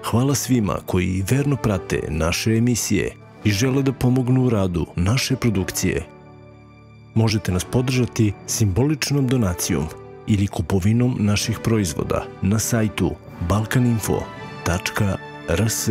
Hvala svima koji verno prate naše emisije i žele da pomognu u radu naše produkcije. Možete nas podržati simboličnom donacijom ili kupovinom naših proizvoda na sajtu balkaninfo.rs.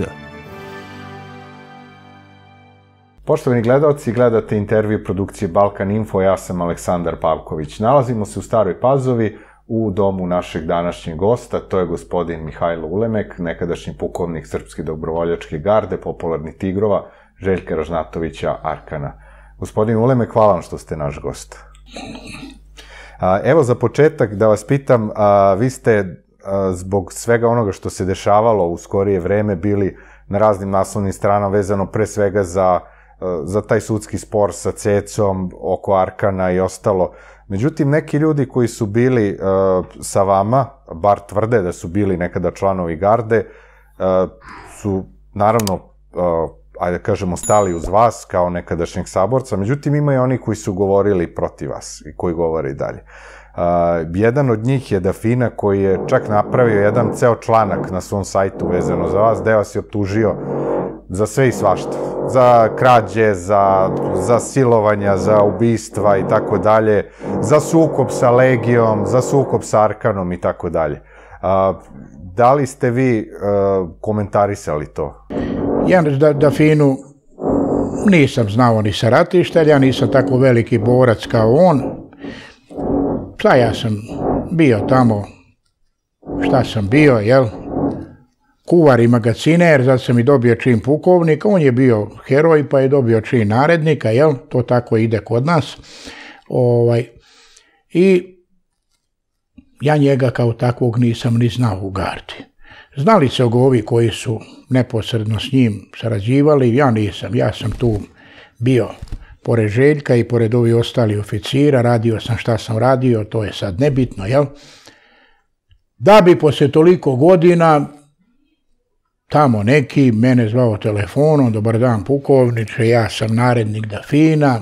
Poštovani gledalci, gledate intervju produkcije Balkan Info, ja sam Aleksandar Pavković. Nalazimo se u Staroj Pazovi u domu našeg današnjeg gosta, to je gospodin Mihajlo Ulemek, nekadašnji pukovnik Srpske dobrovoljačke garde, popularni Tigrova, Željka Ražnatovića Arkana. Gospodin Ulemek, hvala vam što ste naš gost. Evo za početak da vas pitam, vi ste zbog svega onoga što se dešavalo u skorije vreme bili na raznim naslovnim stranama vezano pre svega za taj sudski spor sa Cecom oko Arkana i ostalo. Međutim, neki ljudi koji su bili sa vama, bar tvrde da su bili nekada članovi garde, su naravno, ajde da kažemo, stali uz vas kao nekadašnjeg saborca, međutim ima i oni koji su govorili protiv vas i koji govore i dalje. Jedan od njih je Dafina koji je čak napravio jedan ceo članak na svom sajtu vezano za vas, gde vas je optužio za sve i svašta. Za krađe, za silovanja, za ubistva i tako dalje, za sukob sa Legijom, za sukob sa Arkanom i tako dalje. Da li ste vi komentarisali to? Ja Dafinu nisam znao ni sa ratišta, ja nisam tako veliki borac kao on. Šta ja sam bio tamo, šta sam bio, jel? Kuvar i magaciner, zato sam i dobio čin pukovnika, on je bio heroj pa je dobio čin narednika, jel? To tako ide kod nas. I ja njega kao takvog nisam ni znao u gardi. Znali se ovi koji su neposredno s njim sarađivali, ja nisam, ja sam tu bio pored Željka i pored ovih ostali oficira, radio sam šta sam radio, to je sad nebitno, jel? Da bi posle toliko godina tamo neki mene zvao telefonom, dobar dan pukovniče, ja sam narednik Dafina,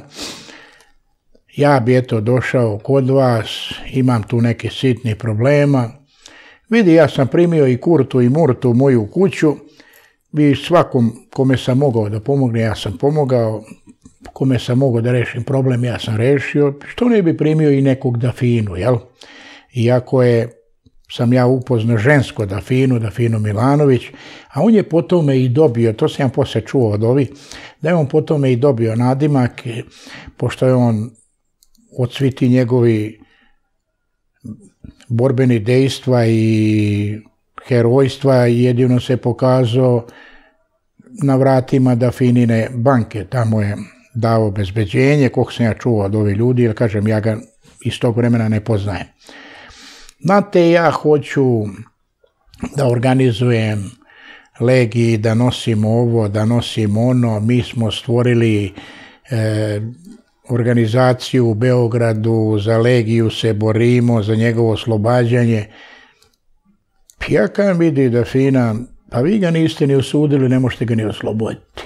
ja bi eto došao kod vas, imam tu neke sitni problema. Vidi, ja sam primio i Kurtu i Murtu u moju kuću, i svakom kome sam mogao da pomogne, ja sam pomogao, kome sam mogao da rešim problem, ja sam rešio, što ne bi primio i nekog Dafinu, jel? Iako sam ja upoznao žensko Dafinu Milanović, a on je potom i dobio, to sam ja posle čuo od ovih, da je on potom i dobio nadimak, pošto je on od svi ti njegovi borbeni dejstva i herojstva jedino se pokazao na vratima Dafinine banke, tamo je dao obezbeđenje, koliko sam ja čuo od ovih ljudi, jer kažem, ja ga iz tog vremena ne poznajem. Znate, ja hoću da organizujem Legiji, da nosim ovo, da nosim ono, mi smo stvorili organizaciju u Beogradu, za Legiju se borimo, za njegovo oslobađanje. Ja kažem, vidi Dafina, pa vi ga niste ni osudili, ne možete ga ni osloboditi.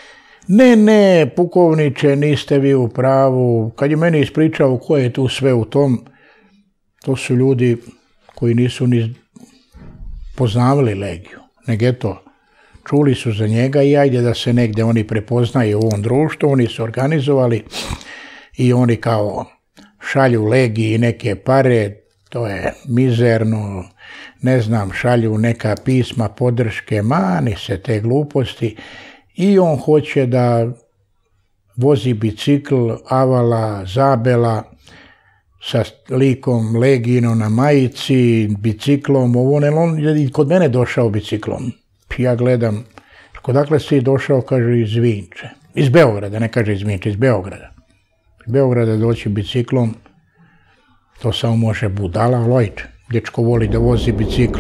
Ne, pukovniče, niste vi u pravu. Kad je meni ispričao ko je tu sve u tom, to su ljudi koji nisu ni poznavali Legiju, nego eto, čuli su za njega i ajde da se negde oni prepoznaju u ovom društvu, oni su organizovali i oni kao šalju Legiji neke pare, to je mizerno, ne znam, šalju neka pisma podrške, mani se te gluposti i on hoće da vozi bicikl Avala Zabela sa likom Legijino na majici, biciklom, on je kod mene došao biciklom. Ja gledam, odakle si došao, kaže iz Vinče. Iz Beograda, ne kaže iz Vinče, iz Beograda. Iz Beograda doći biciklom, to samo može budala, lojče. Dječko voli da vozi bicikl.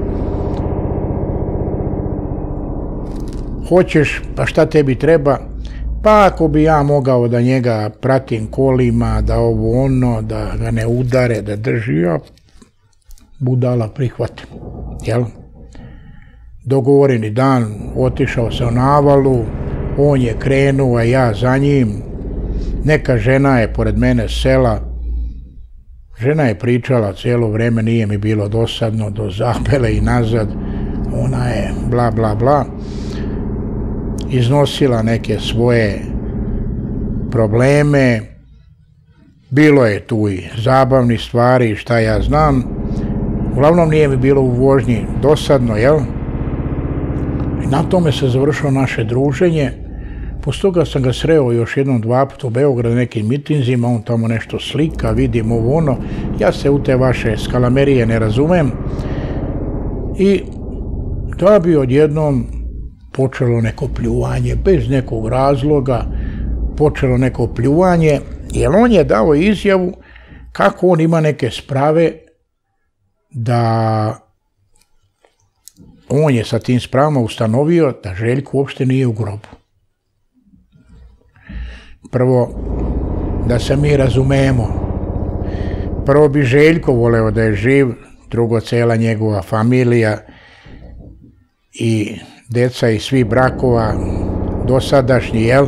Hoćeš, pa šta tebi treba? Pa ako bi ja mogao da njega pratim kolima, da ovo ono, da ga ne udare, da drži, ja budala prihvatim, jel? Dogovoreni dan, otišao sam na Avalu, on je krenuo, a ja za njim. Neka žena je pored mene sela, žena je pričala cijelo vreme, nije mi bilo dosadno, do Zabele i nazad. ona je bla bla bla, iznosila neke svoje probleme, bilo je tu i zabavnih stvari, šta ja znam, uglavnom nije mi bilo u vožnji dosadno, jel? I na tome se završilo naše druženje. Posle toga sam ga sreo još jednom 2 puta u Beogradu na nekim mitinzima, on tamo nešto slika, vidim ovo ono, ja se u te vaše skalamerije ne razumem. I da bi odjednom počelo neko pljuvanje, bez nekog razloga, počelo neko pljuvanje, jer on je dao izjavu kako on ima neke sprave da on je sa tim spravama ustanovio da Željko uopšte nije u grobu. Prvo, da se mi razumemo, prvo bi Željko voleo da je živ, drugo cela njegova familija i deca i svi brakova dosadašnji, jel?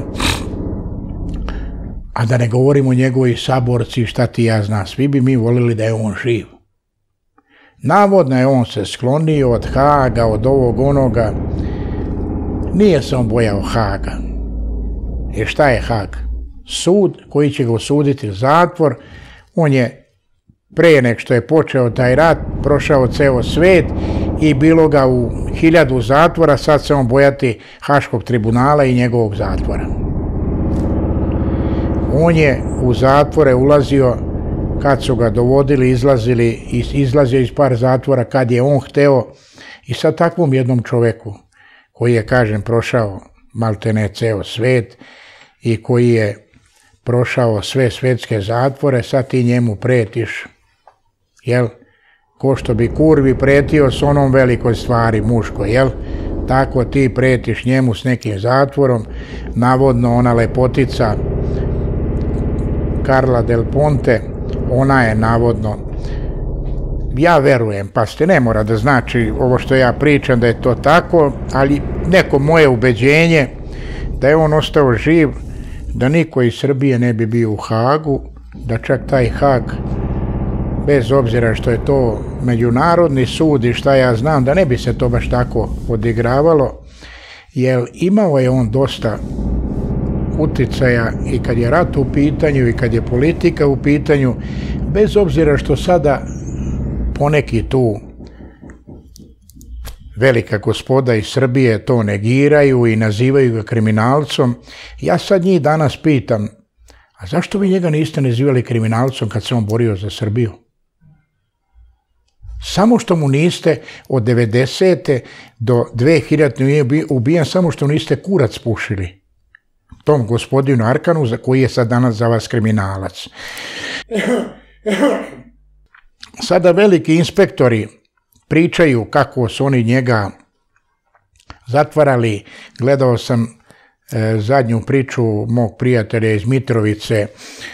A da ne govorimo o njegovi saborci, šta ti ja znam, svi bi mi volili da je on živ. Navodno je on se sklonio od Haga, od ovog onoga. Nije se on bojao Haga. Jer šta je Hag? Sud koji će ga osuditi u zatvor. On je prije nek što je počeo taj rat prošao ceo svet i bilo ga u 1000 zatvora, sad se on bojati Haškog tribunala i njegovog zatvora. On je u zatvore ulazio kad su ga dovodili, izlazio iz par zatvora kad je on hteo i sad takvom jednom čoveku koji je, kažem, prošao maltene ceo svet i koji je prošao sve svetske zatvore, sad ti njemu pretiš, jel? Ko što bi kurvi pretio s onom velikoj stvari muškoj, jel? Tako ti pretiš njemu s nekim zatvorom, navodno ona lepotica Carla Del Ponte, ona je navodno, ja verujem, pazite, ne mora da znači ovo što ja pričam da je to tako, ali neko moje ubeđenje da je on ostao živ, da niko iz Srbije ne bi bio u Hagu, da čak taj Hag, bez obzira što je to međunarodni sud i šta ja znam, da ne bi se to baš tako odigravalo, jer imao je on dosta uticaja i kad je rat u pitanju i kad je politika u pitanju, bez obzira što sada poneki tu velika gospoda iz Srbije to negiraju i nazivaju ga kriminalcom, ja sad njih danas pitam, a zašto vi njega niste nazivali kriminalcom kad se on borio za Srbiju? Samo što mu niste od 90. do 2000. ubijen, samo što niste kurac pušili tom gospodinu Arkanu, za koji je sad danas za vas kriminalac. Sada veliki inspektori pričaju kako su oni njega zatvarali. Gledao sam zadnju priču mog prijatelja iz Mitrovice,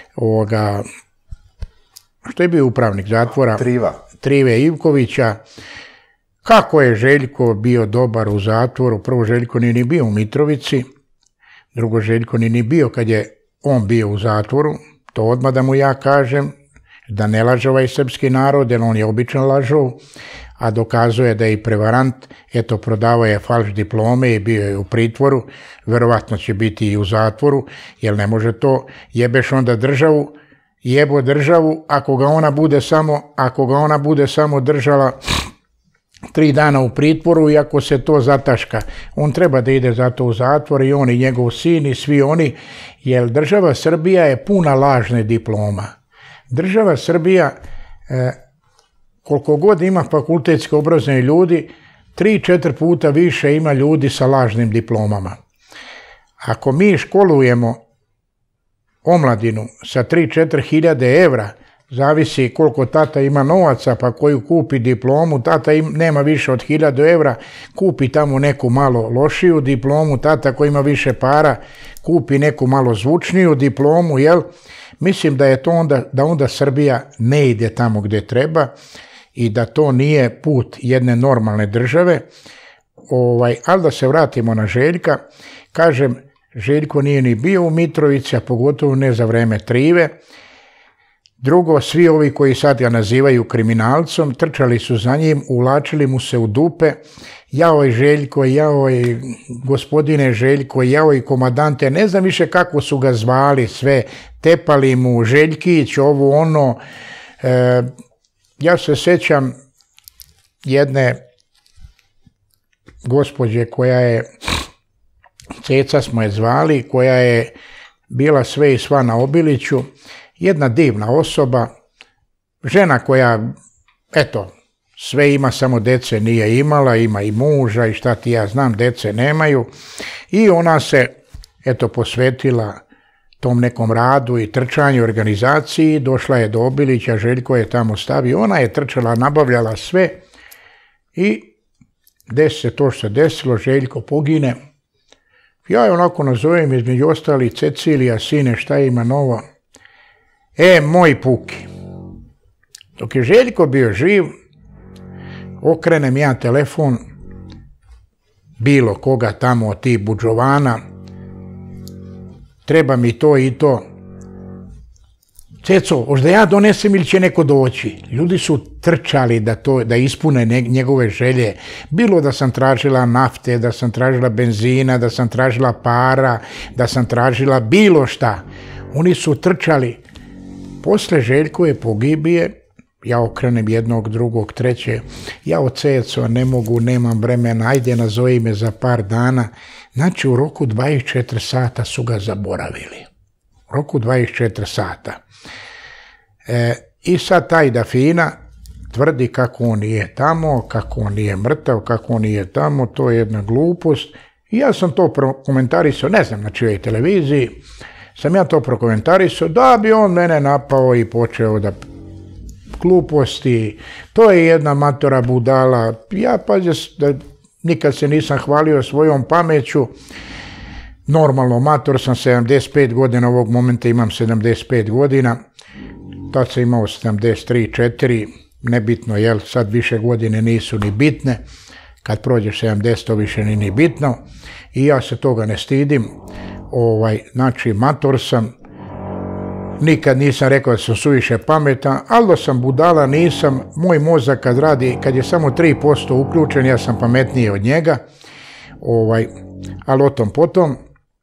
što je bio upravnik zatvora, Trive Ivkovića, kako je Željko bio dobar u zatvoru. Prvo, Željko nije ni bio u Mitrovici, drugo, Željko nije ni bio kad je on bio u zatvoru, to odmah da mu ja kažem, da ne laže ovaj srpski narod, jer on je običan lažov, a dokazuje da je i prevarant, eto, prodavao je falš diplome i bio je u pritvoru, verovatno će biti i u zatvoru, jer ne može to, jebeš onda državu, jebo državu, ako ga ona bude samo držala 3 dana u pritvoru i ako se to zataška. On treba da ide zato u zatvor i on i njegov sin i svi oni, jer država Srbija je puna lažne diploma. Država Srbija, koliko god ima fakultetski obrazovani ljudi, 3-4 puta više ima ljudi sa lažnim diplomama. Ako mi školujemo omladinu sa 3-4 hiljade evra, zavisi koliko tata ima novaca, pa koju kupi diplomu, tata nema više od 1000 evra, kupi tamo neku malo lošiju diplomu, tata koji ima više para, kupi neku malo zvučniju diplomu, jel? Mislim da je to onda Srbija ne ide tamo gde treba i da to nije put jedne normalne države. Ali da se vratimo na Željka, kažem, Željko nije ni bio u Mitrovici, a pogotovo ne za vreme Trive. Drugo, svi ovi koji sad ga nazivaju kriminalcom, trčali su za njim, uvlačili mu se u dupe, jaoj Željko, jaoj gospodine Željko, jaoj komadante, ne znam više kako su ga zvali sve, tepali mu Željkić, ovo ono. Ja se sjećam jedne gospođe koja je, Ceca smo je zvali, koja je bila sve i sva na Obiliću, jedna divna osoba, žena koja, eto, sve ima, samo dece nije imala, ima i muža i šta ti ja znam, dece nemaju. I ona se, eto, posvetila tom nekom radu i trčanju, organizaciji, došla je do Obilića, Željko je tamo stavio, ona je trčala, nabavljala sve i desi se to što se desilo, Željko pogine. Ja je onako nazovem između ostali, Cecilija, sine, šta ima novo? Moj Puki. Dok je Željko bio živ, okrenem ja telefon, bilo koga tamo od tih budžovana, treba mi to i to. Ceco, hoš da ja donesem ili će neko doći? Ljudi su trčali da ispune njegove želje. Bilo da sam tražila nafte, da sam tražila benzina, da sam tražila para, da sam tražila bilo šta. Oni su trčali. Posle Željkove pogibije, ja okrenem jednog, drugog, treće. Ja od Ceco ne mogu, nemam vremena, ajde nazovi me za par dana. Znači u roku 24 sata su ga zaboravili. U roku 24 sata. I sad taj Dafina tvrdi kako on nije tamo, kako on nije mrtav, kako on nije tamo, to je jedna glupost. I ja sam to prokomentarisao, ne znam na čijoj televiziji, sam ja to prokomentarisao, da bi on mene napao i počeo da gluposti, to je jedna matora budala. Ja pazi da nikad se nisam hvalio svojom pameću, normalno mator sam, 75 godina, ovog momenta imam 75 godina, tad sam imao 73, 4, nebitno, jel, sad više godine nisu ni bitne, kad prođeš 70 to više ni bitno i ja se toga ne stidim, znači mator sam, nikad nisam rekao da sam suviše pametan, ali da sam budala nisam, moj mozak kad radi, kad je samo 3% uključen, ja sam pametniji od njega, ali o tom potom.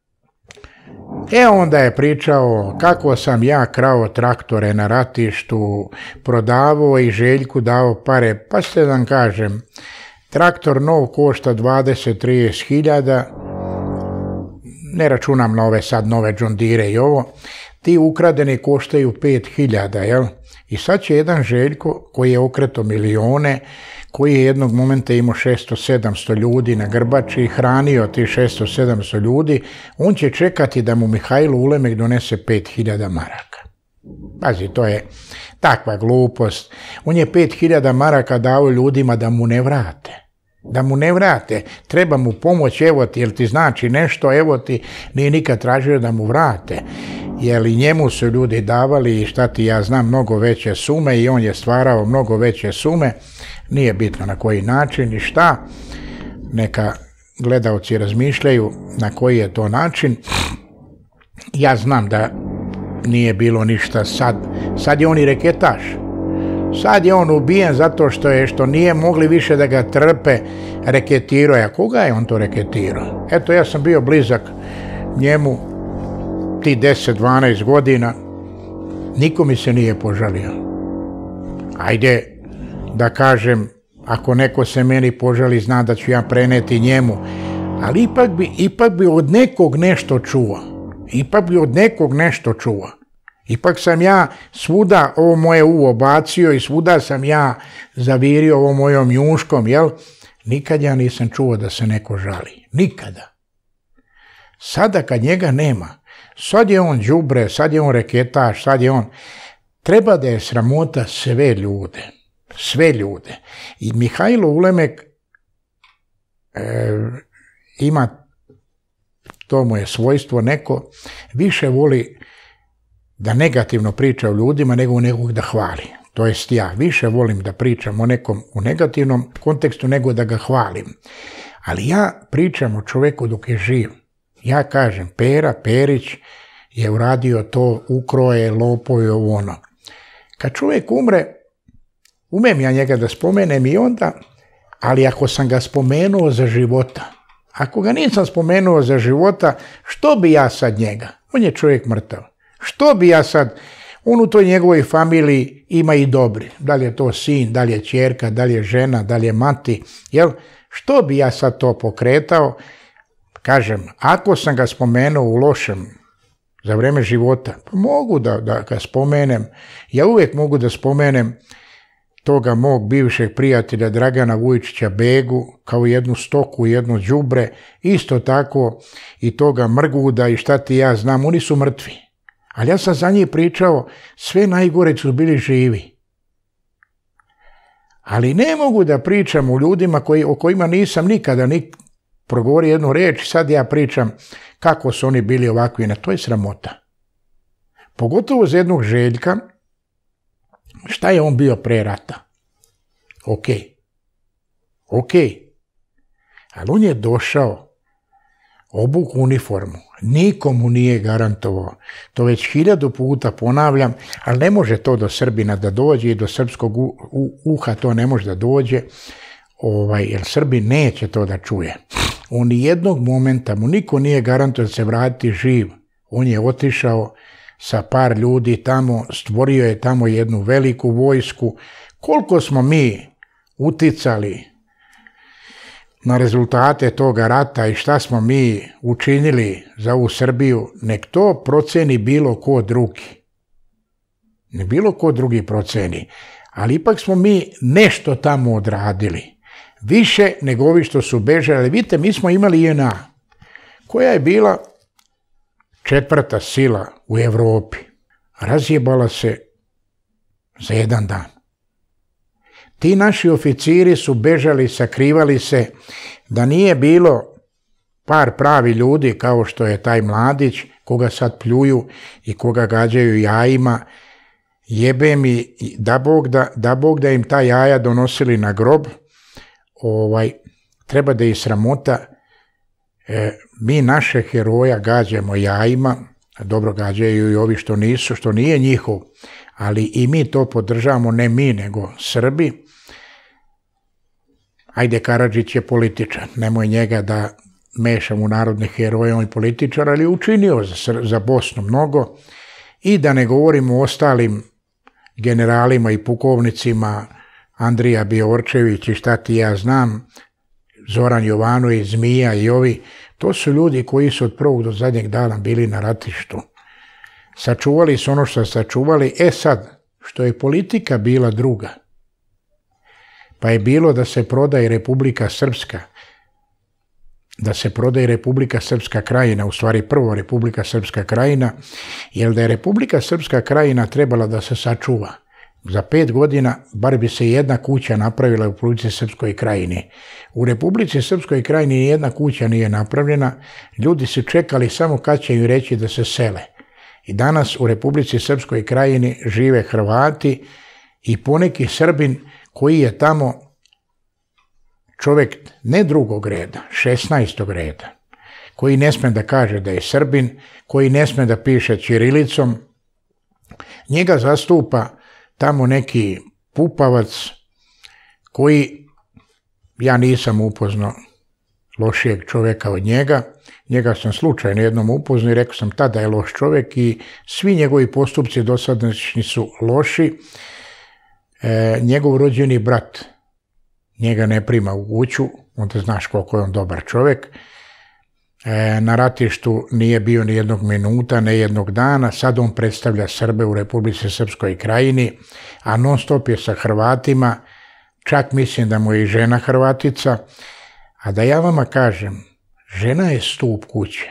Onda je pričao kako sam ja krao traktore na ratištu, prodavao i Željku dao pare, pa ste da vam kažem, traktor nov košta 20-30 hiljada, ne računam na ove sad nove John Deere i ovo, ti ukradeni koštaju 5.000, jel? I sad će jedan Željko koji je okreto milione, koji je jednog momenta imao 600-700 ljudi na grbači, hranio ti 600-700 ljudi, on će čekati da mu Mihajlo Ulemek donese 5.000 maraka. Pazi, to je takva glupost. On je 5.000 maraka dao ljudima da mu ne vrate. Da mu ne vrate. Treba mu pomoć, evo ti, jel ti znači nešto, evo ti, nije nikad tražio da mu vrate. Jer i njemu su ljudi davali, šta ti ja znam, mnogo veće sume i on je stvarao mnogo veće sume. Nije bitno na koji način i šta. Neka gledaoci razmišljaju na koji je to način. Ja znam da nije bilo ništa sad. Sad je on i reketaš. Sad je on ubijen zato što nije mogli više da ga trpe, reketirao je. A koga je on to reketirao? Eto, ja sam bio blizak njemu ti 10-12 godina. Niko mi se nije požalio. Ajde da kažem, ako neko se meni požali, zna da ću ja preneti njemu. Ali ipak bi od nekog nešto čuo. Ipak sam ja svuda ovo moje uvo bacio i svuda sam ja zavirio ovo mojom njuškom, jel? Nikad ja nisam čuo da se neko žali. Nikada. Sada kad njega nema, sad je on đubre, sad je on reketaš, sad je on... Treba da je sramota sve ljude. Sve ljude. I Mihajlo Ulemek ima, to mu je svojstvo, neko više voli da negativno priča o ljudima nego nekog da hvali. To jest ja više volim da pričam o nekom u negativnom kontekstu nego da ga hvalim. Ali ja pričam o čoveku dok je živ. Ja kažem, Pera Perić je uradio to, ukroje, lopov i ovo ono. Kad čovjek umre, umem ja njega da spomenem i onda, Ali ako sam ga spomenuo za života, ako ga nisam spomenuo za života, što bi ja sad njega? On je čovjek mrtav. Što bi ja sad, on u toj njegovoj familiji ima i dobri. Da li je to sin, da li je ćerka, da li je žena, da li je mati. Jel? Što bi ja sad to pokretao? Kažem, ako sam ga spomenuo u lošem za vrijeme života, pa mogu da ga spomenem. Ja uvijek mogu da spomenem toga mog bivšeg prijatelja Dragana Vujčića Begu, kao jednu stoku, jedno đubre, isto tako i toga Mrguda i šta ti ja znam, oni su mrtvi. Ali ja sam za njih pričao, sve najgore su bili živi. Ali ne mogu da pričam o ljudima o kojima nisam nikada progovorio jednu riječ, sad ja pričam kako su oni bili ovakvi, to je sramota. Pogotovo za jednog Željka, šta je on bio pre rata? Ok. Ali on je došao, obuk uniformu, nikomu nije garantovao. To već 1000 puta ponavljam, ali ne može to do Srbina da dođe i do srpskog uha to ne može da dođe, jer Srbi neće to da čuje. On nijednog momenta mu niko nije garantovao da se vrati živ. On je otišao sa par ljudi tamo, stvorio je tamo jednu veliku vojsku. Koliko smo mi uticali na rezultate toga rata i šta smo mi učinili za ovu Srbiju, nek to proceni bilo ko drugi. Ne bilo ko drugi proceni, ali ipak smo mi nešto tamo odradili. Više nego ovi što su bežali. Vidite, mi smo imali JNA, koja je bila 4. sila u Evropi. Razjebala se za jedan dan. Ti naši oficiri su bežali, sakrivali se, da nije bilo par pravi ljudi kao što je taj Mladić, koga sad pljuju i koga gađaju jajima, jebe mi, da Bog da im ta jaja donosili na grob, treba da ih sramota. Mi naše heroja gađamo jajima, dobro gađaju i ovi što nisu, što nije njihov, ali i mi to podržavamo, ne mi, nego Srbi. Ajde, Karadžić je političar, nemoj njega da mešam u narodne heroje, on je političar, ali je učinio za Bosnu mnogo. I da ne govorimo o ostalim generalima i pukovnicima, Andrija Bijorčević i šta ti ja znam, Zoran Jovanović, Zmija i ovi, to su ljudi koji su od prvog do zadnjeg dana bili na ratištu. Sačuvali su ono što sačuvali. Sad, što je politika bila druga, pa je bilo da se prodaje Republika Srpska, da se prodaje Republika Srpska Krajina, u stvari prvo Republika Srpska Krajina, jer da je Republika Srpska Krajina trebala da se sačuva, za 5 godina bar bi se jedna kuća napravila u Republici Srpskoj Krajini. U Republici Srpskoj Krajini nijedna kuća nije napravljena, ljudi su čekali samo kad će im reći da se sele. I danas u Republici Srpskoj Krajini žive Hrvati i poneki Srbin koji je tamo čovjek ne drugog reda, 16. reda, koji ne sme da kaže da je Srbin, koji ne sme da piše ćirilicom, njega zastupa tamo neki Pupavac koji, ja nisam upoznao lošijeg čovjeka od njega sam slučajno jednom upoznao i rekao sam tada je loš čovjek i svi njegovi postupci dosadašnji su loši. Njegov rođeni brat njega ne prima u kuću, onda znaš koliko je on dobar čovjek. Na ratištu nije bio ni jednog minuta, ne jednog dana, sad on predstavlja Srbe u Republici Srpskoj Krajini, a non stop je sa Hrvatima, čak mislim da mu je i žena Hrvatica, a da ja vama kažem, žena je stup kuće.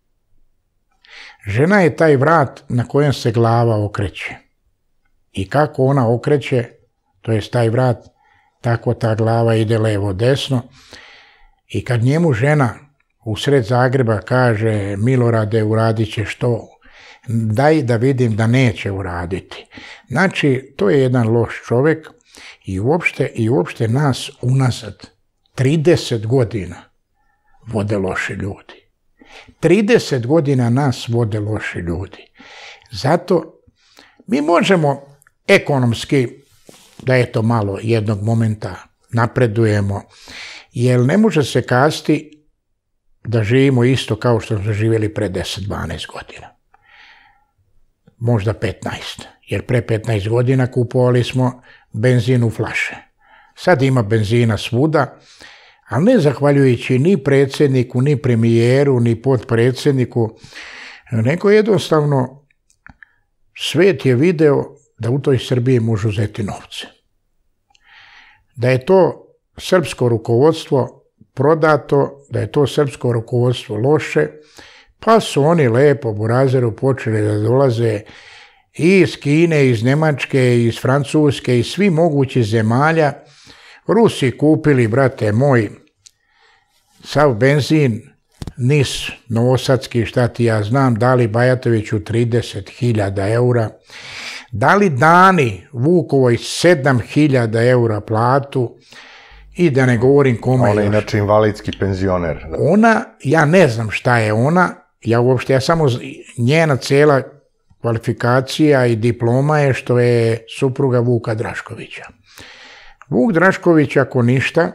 Žena je taj vrat na kojem se glava okreće. I kako ona okreće, to jest taj vrat, tako ta glava ide levo desno. I kad njemu žena usred Zagreba kaže Milorade, uradit ćeš to, daj da vidim da neće uraditi. Znači, to je jedan loš čovjek i uopšte nas unazad 30 godina vode loši ljudi. 30 godina nas vode loši ljudi. Zato mi možemo ekonomski, da je to malo jednog momenta napredujemo, jer ne može se kazati da živimo isto kao što smo živjeli pre 10-12 godina. Možda 15, jer pre 15 godina kupovali smo benzin u flaše. Sad ima benzina svuda, ali ne zahvaljujući ni predsjedniku, ni premijeru, ni potpredsjedniku, nego jednostavno svijet je video da u toj Srbiji može uzeti novce. Da je to srpsko rukovodstvo prodato, da je to srpsko rukovodstvo loše, pa su oni lepo burazeru počeli da dolaze i iz Kine, iz Njemačke, iz Francuske, iz svih mogućih zemalja. Rusi kupili, brate moj, sav benzin, NIS, novosadski, šta ti ja znam, dali Bajatoviću 30.000 eura, dali Dani Vukovoj 7.000 eura platu i da ne govorim kome još. Ona je inače invalidski penzioner. Ona, ja ne znam šta je ona, ja samo njena cijela kvalifikacija i diploma je što je supruga Vuka Draškovića. Vuk Drašković, ako ništa,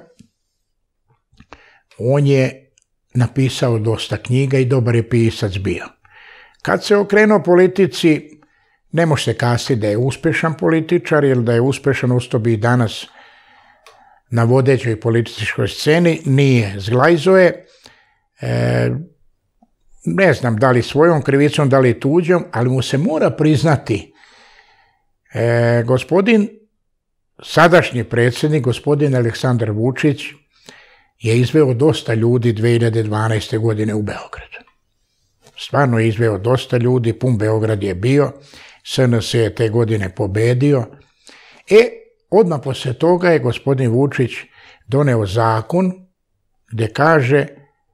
on je napisao dosta knjiga i dobar je pisac bio. Kad se okrenuo politici, ne može se kazati da je uspešan političar, jer da je uspešan usto bi i danas na vodećoj političkoj sceni, nije. Zglajzo je, ne znam da li svojom krivicom, da li tuđom, ali mu se mora priznati, gospodin, sadašnji predsjednik, gospodin Aleksandar Vučić, je izveo dosta ljudi 2012. godine u Beogradu. Stvarno je izveo dosta ljudi, pun Beograd je bio, SNS je te godine pobedio. Odmah poslije toga je gospodin Vučić doneo zakon gdje kaže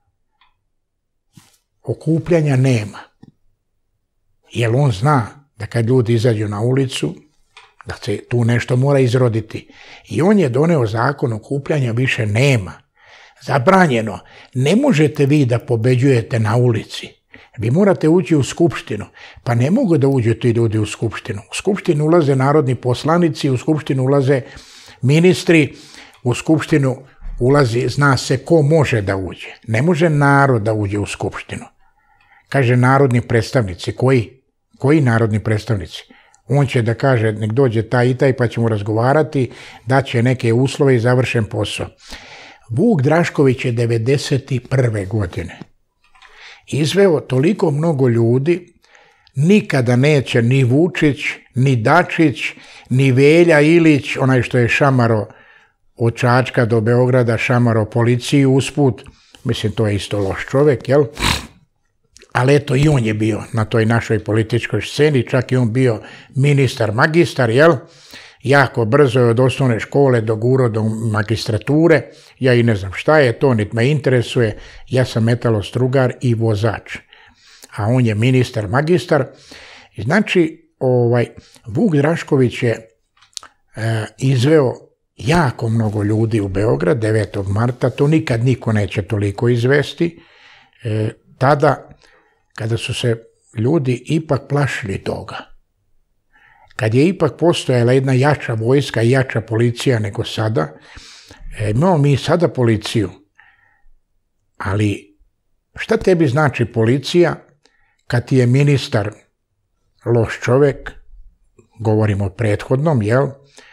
okupljanja nema. Jer on zna da kad ljudi izađu na ulicu, da se tu nešto mora izroditi. I on je doneo zakon okupljanja više nema. Zabranjeno. Ne možete vi da pobeđujete na ulici. Vi morate ući u skupštinu. Pa ne mogu da uđu ti ljudi u skupštinu. U skupštinu ulaze narodni poslanici, u skupštinu ulaze ministri, u skupštinu ulazi, zna se ko može da uđe. Ne može narod da uđe u skupštinu. Kaže narodni predstavnici. Koji narodni predstavnici? On će da kaže nek dođe taj i taj pa ćemo razgovarati, daće neke uslove i završen posao. Vuk Drašković je 1991. godine izveo toliko mnogo ljudi, nikada neće ni Vučić, ni Dačić, ni Velja Ilić, onaj što je šamaro od Čačka do Beograda, šamaro policiju usput, mislim to je isto loš čovjek, jel? Ali eto i on je bio na toj našoj političkoj sceni, čak i on bio ministar, magistar, jel? Jako brzo je od osnovne škole dogurao do magistrature, ja i ne znam šta je to, niti me interesuje, ja sam metalostrugar i vozač, a on je ministar, magistar. Znači, Vuk Drašković je izveo jako mnogo ljudi u Beograd 9. marta, to nikad niko neće toliko izvesti, tada kada su se ljudi ipak plašili toga. Kad je ipak postojala jedna jača vojska i jača policija nego sada, imamo mi sada policiju, ali šta tebi znači policija kad ti je ministar loš čovjek, govorimo o prethodnom, jel?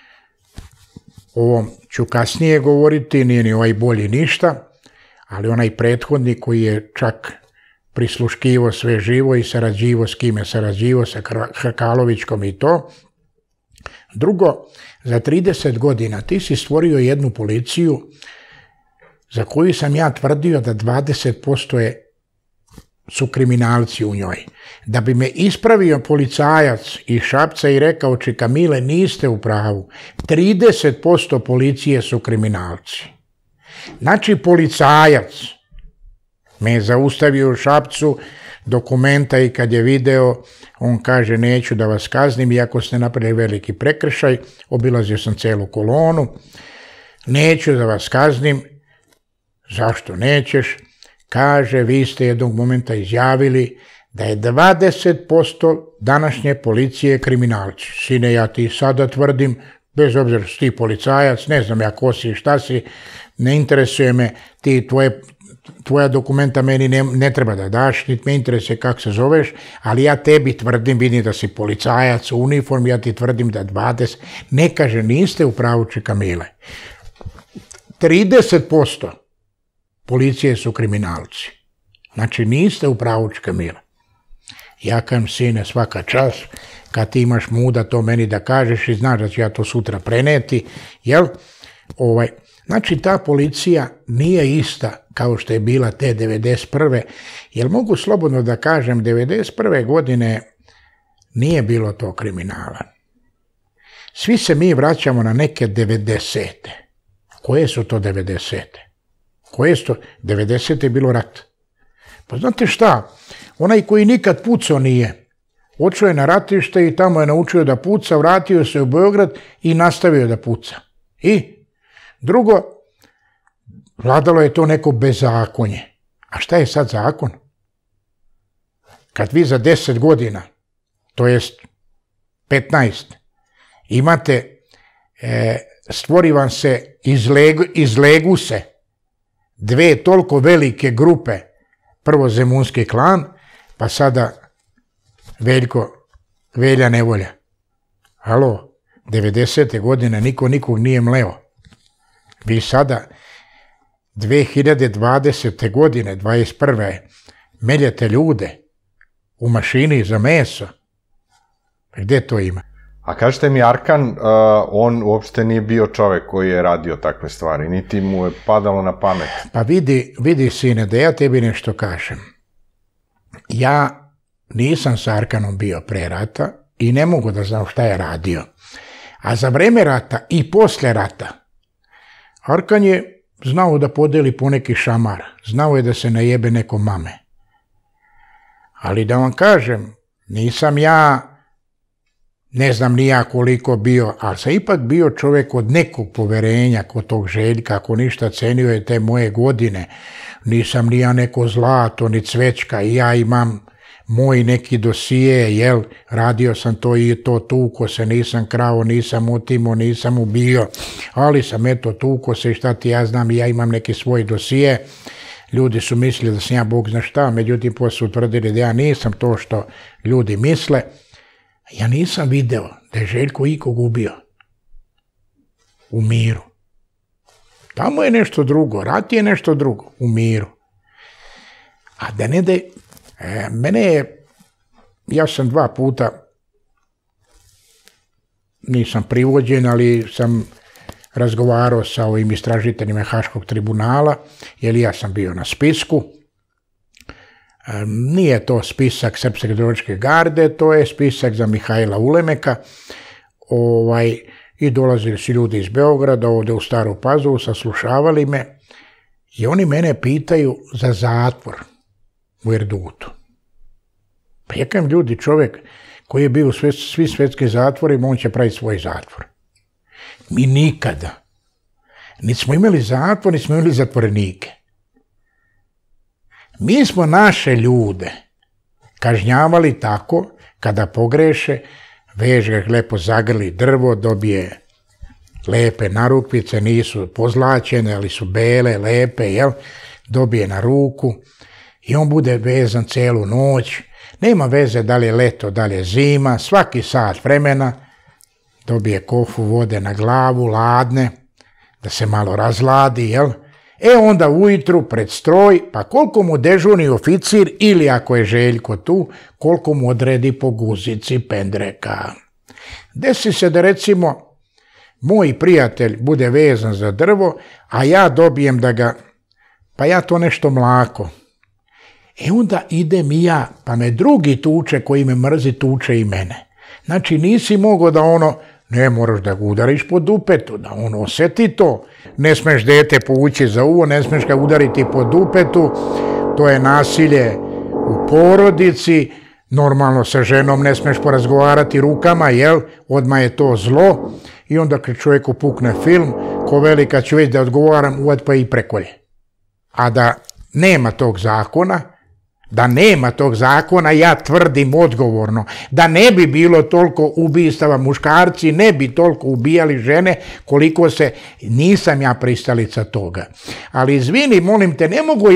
Ovom ću kasnije govoriti, nije ni ovaj bolji ništa, ali onaj prethodnik koji je čak prisluškivo sve živo i sarađivo s kime sarađivo, sa Hrkalovićkom i to. Drugo, za 30 godina ti si stvorio jednu policiju za koju sam ja tvrdio da 20% su kriminalci u njoj. Da bi me ispravio policajac iz Šapca i rekao, čeka Mile, niste u pravu, 30% policije su kriminalci. Znači policajac me je zaustavio u Šapcu, dokumenta i kad je video, on kaže neću da vas kaznim, iako ste napravili veliki prekršaj, obilazio sam celu kolonu, neću da vas kaznim, zašto nećeš? Kaže, vi ste jednog momenta izjavili da je 20% današnje policije kriminalci. Sine, ja ti sada tvrdim bez obzira što si ti policajac, ne znam ja ko si, šta si, ne interesuje me, ti tvoja dokumenta meni ne treba da daš, niti me interesuje kako se zoveš, ali ja tebi tvrdim, vidim da si policajac u uniformi, ja ti tvrdim da 20, ne kaže, niste u pravu Kamile. 30% policije su kriminalci. Znači, niste u pravu Kamile. Ja kažem, sine, svaka čast, kad ti imaš muda to meni da kažeš i znaš da ću ja to sutra preneti, jel? Znači, ta policija nije ista kao što je bila te 91. Jer mogu slobodno da kažem, 91. godine nije bilo to kriminala. Svi se mi vraćamo na neke 90. Koje su to 90. Koje su to? 90. je bilo rat. Pa znate šta? Onaj koji nikad pucao nije. Otišao je na ratište i tamo je naučio da puca, vratio se u Beograd i nastavio da puca. I drugo, vladalo je to neko bezakonje. A šta je sad zakon? Kad vi za 10 godina, to jest 15, imate, stvori vam se, izlegu se dve toliko velike grupe, prvo Zemunski klan, pa sada Velja nevolja. Halo, 90. godine niko nikog nije mleo. Vi sada 2020. godine, 21. meljete ljude u mašini za meso. Gde to ima? A kažete mi, Arkan, on uopšte nije bio čovek koji je radio takve stvari, niti mu je padalo na pamet. Pa vidi sine, da ja tebi nešto kažem. Ja nisam s Arkanom bio pre rata i ne mogu da znam šta je radio. A za vreme rata i posle rata, Arkan je znao da podeli poneki šamar, znao je da se najebe neko mame. Ali da vam kažem, nisam ja, ne znam ni ja koliko bio, ali sam ipak bio čovjek od nekog poverenja kod tog Željka, ako ništa cenio je te moje godine. Nisam ni ja neko zlato, ni cvečka, i ja imam moj neki dosije, jel, radio sam to i to, tuko se, nisam krao, nisam utimo, nisam ubio, ali sam eto tuko se i šta ti ja znam, ja imam neki svoj dosije. Ljudi su mislili da sam ja Bog zna šta, međutim posle su utvrdili da ja nisam to što ljudi misle. Ja nisam video da je Željko ikog ubio u miru. Tamo je nešto drugo, rat je nešto drugo, u miru. A da ne da je, mene je, ja sam 2 puta, nisam privođen, ali sam razgovarao sa ovim istražiteljima Haškog tribunala, jer ja sam bio na spisku. Nije to spisak Srpske državničke garde, to je spisak za Mihajla Ulemeka. I dolazili su ljudi iz Beograda, ovde u Staru Pazovu, saslušavali me i oni mene pitaju za zatvor u Erdutu. Pa ja kažem, ljudi, čovjek koji je bio u svi svetski zatvorima, on će praviti svoj zatvor. Mi nikada nismo imali zatvor, nismo imali zatvorenike. Mi smo naše ljude kažnjavali tako, kada pogreše, veš ga lepo zagrli drvo, dobije lepe narukvice, nisu pozlačene, ali su bele, lepe, jel? Dobije na ruku i on bude vezan celu noć. Nema veze da li je leto, da li je zima, svaki sat vremena dobije kofu vode na glavu, ladne, da se malo razladi, jel? Onda ujutru pred stroj, pa koliko mu dežurni oficir, ili ako je Željko tu, koliko mu odredi po guzici pendreka. Desi se da recimo moj prijatelj bude vezan za drvo, a ja dobijem da ga, pa ja to nešto mlako. Onda idem i ja, pa me drugi tuče koji me mrzi, tuče i mene. Znači nisi mogao da ne moraš da ga udariš po dupetu, da on oseti to. Ne smeš dete povući za uvo, ne smeš ga udariti po dupetu, to je nasilje u porodici, normalno sa ženom ne smeš porazgovarati rukama, jel, odmah je to zlo. I onda kad čovjeku pukne film, ko veli kad ću već da odgovaram, uvad pa i prekolje. A da nema tog zakona, Da nema tog zakona, ja tvrdim odgovorno, da ne bi bilo toliko ubistava, muškarci ne bi toliko ubijali žene koliko se, nisam ja pristalica toga. Ali izvini, molim te, ne mogu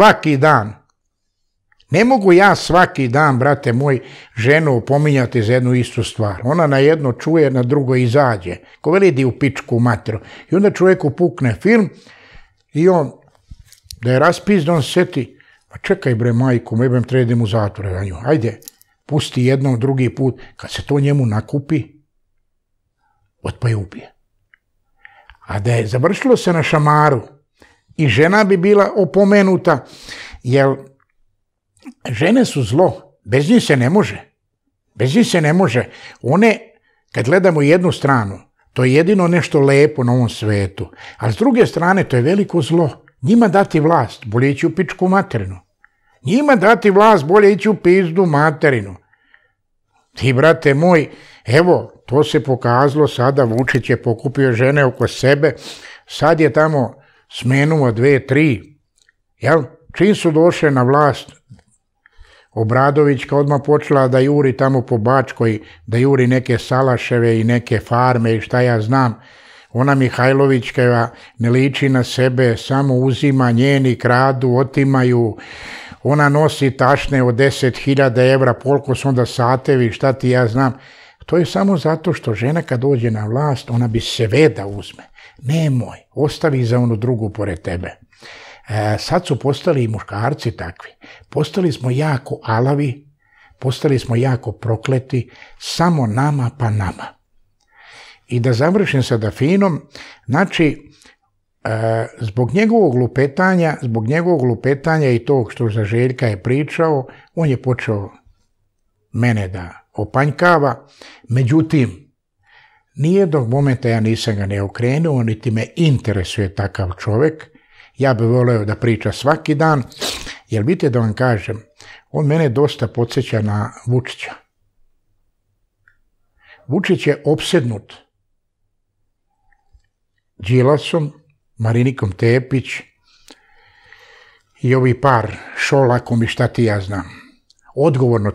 ja svaki dan, brate moj, ženu opominjati za jednu istu stvar. Ona na jedno čuje, na drugo izađe. Ko veli idi u pičku materu. I onda čovjeku pukne film i on, da je raspizdan, on se sjeti, pa čekaj bre majku, me bem tredim u zatvor, ajde, pusti jednom, drugi put, kad se to njemu nakupi, otpa je ubije. A da je završilo se na šamaru i žena bi bila opomenuta, jer žene su zlo, bez njih se ne može. One, kad gledamo jednu stranu, to je jedino nešto lepo na ovom svetu, a s druge strane to je veliko zlo. Njima dati vlast, bolje ići u pičku materinu. Pizdu materinu. Ti, brate moj, evo, to se pokazalo sada, Vučić je pokupio žene oko sebe, sad je tamo smenuo 2, 3, jel? Čim su došle na vlast, Obradovićka odmah počela da juri tamo po Bačkoj, da juri neke salaševe i neke farme i šta ja znam. Ona Mihajlovićka ne liči na sebe, samo uzima, njeni kradu, otimaju. Ona nosi tašne od 10.000 evra, koliko su onda satevi, šta ti ja znam. To je samo zato što žena kad dođe na vlast, ona bi sve da uzme. Nemoj, ostavi za onu drugu pored tebe. Sad su postali i muškarci takvi. Postali smo jako alavi, postali smo jako prokleti, samo nama pa nama. I da završim sa Dafinom, znači, zbog njegovog lupetanja i tog što za Željka je pričao, on je počeo mene da opanjkava, međutim, nijednog momenta ja nisam ga ne okrenuo, niti me interesuje takav čovjek. Ja bih voleo da priča svaki dan, jer vidite da vam kažem, on mene dosta podsjeća na Vučića. Vučić je opsednut Đilasom, Marinikom Tepić i ovi par Šolakom i šta ti ja znam. Odgovorno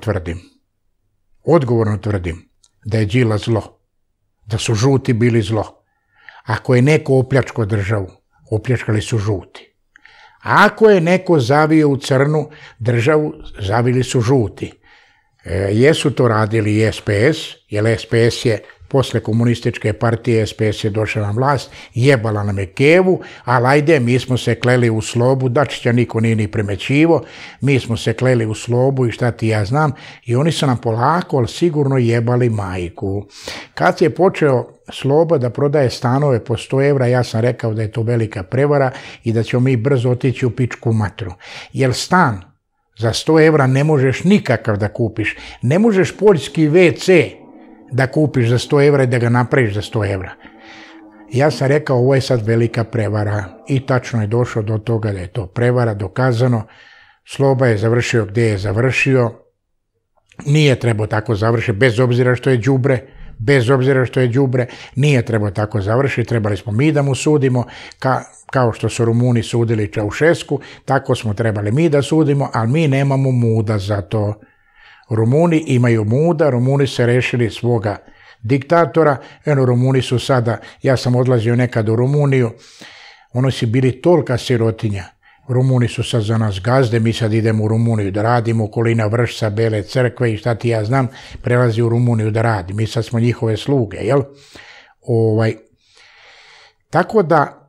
tvrdim da je Đilas zlo, da su žuti bili zlo. Ako je neko opljačkao državu, opljačkali su žuti. Ako je neko zavio u crnu državu, zavili su žuti. Jesu to radili i SPS, jer SPS je posle komunističke partije, SPS je došla na vlast, jebala nam je kevu, ali ajde, mi smo se kleli u slobu, Dačića niko nije ni primećivo, mi smo se kleli u slobu i šta ti ja znam, i oni su nam polako, ali sigurno jebali majku. Kad je počeo Sloba da prodaje stanove po 100 evra, ja sam rekao da je to velika prevara i da ćemo mi brzo otići u pičku matru. Jer stan za 100 evra ne možeš nikakav da kupiš, ne možeš poljski WC da kupiš za 100 evra i da ga napraviš za 100 evra. Ja sam rekao, ovo je sad velika prevara i tačno je došlo do toga da je to prevara, dokazano. Sloba je završio gdje je završio, nije trebao tako završiti, bez obzira što je đubre, nije trebao tako završiti, trebali smo mi da mu sudimo, kao što su Rumuni sudili Čaušesku, tako smo trebali mi da sudimo, ali mi nemamo muda za to. Rumuni imaju muda, Rumuni se rešili svoga diktatora, Rumuni su sada, ja sam odlazio nekad u Rumuniju, oni su bili tolika sirotinja, Rumuni su sad za nas gazde, mi sad idemo u Rumuniju da radimo, okolina Vršca, Bele crkve i šta ti ja znam, prelazi u Rumuniju da radi, mi sad smo njihove sluge, jel? Tako da,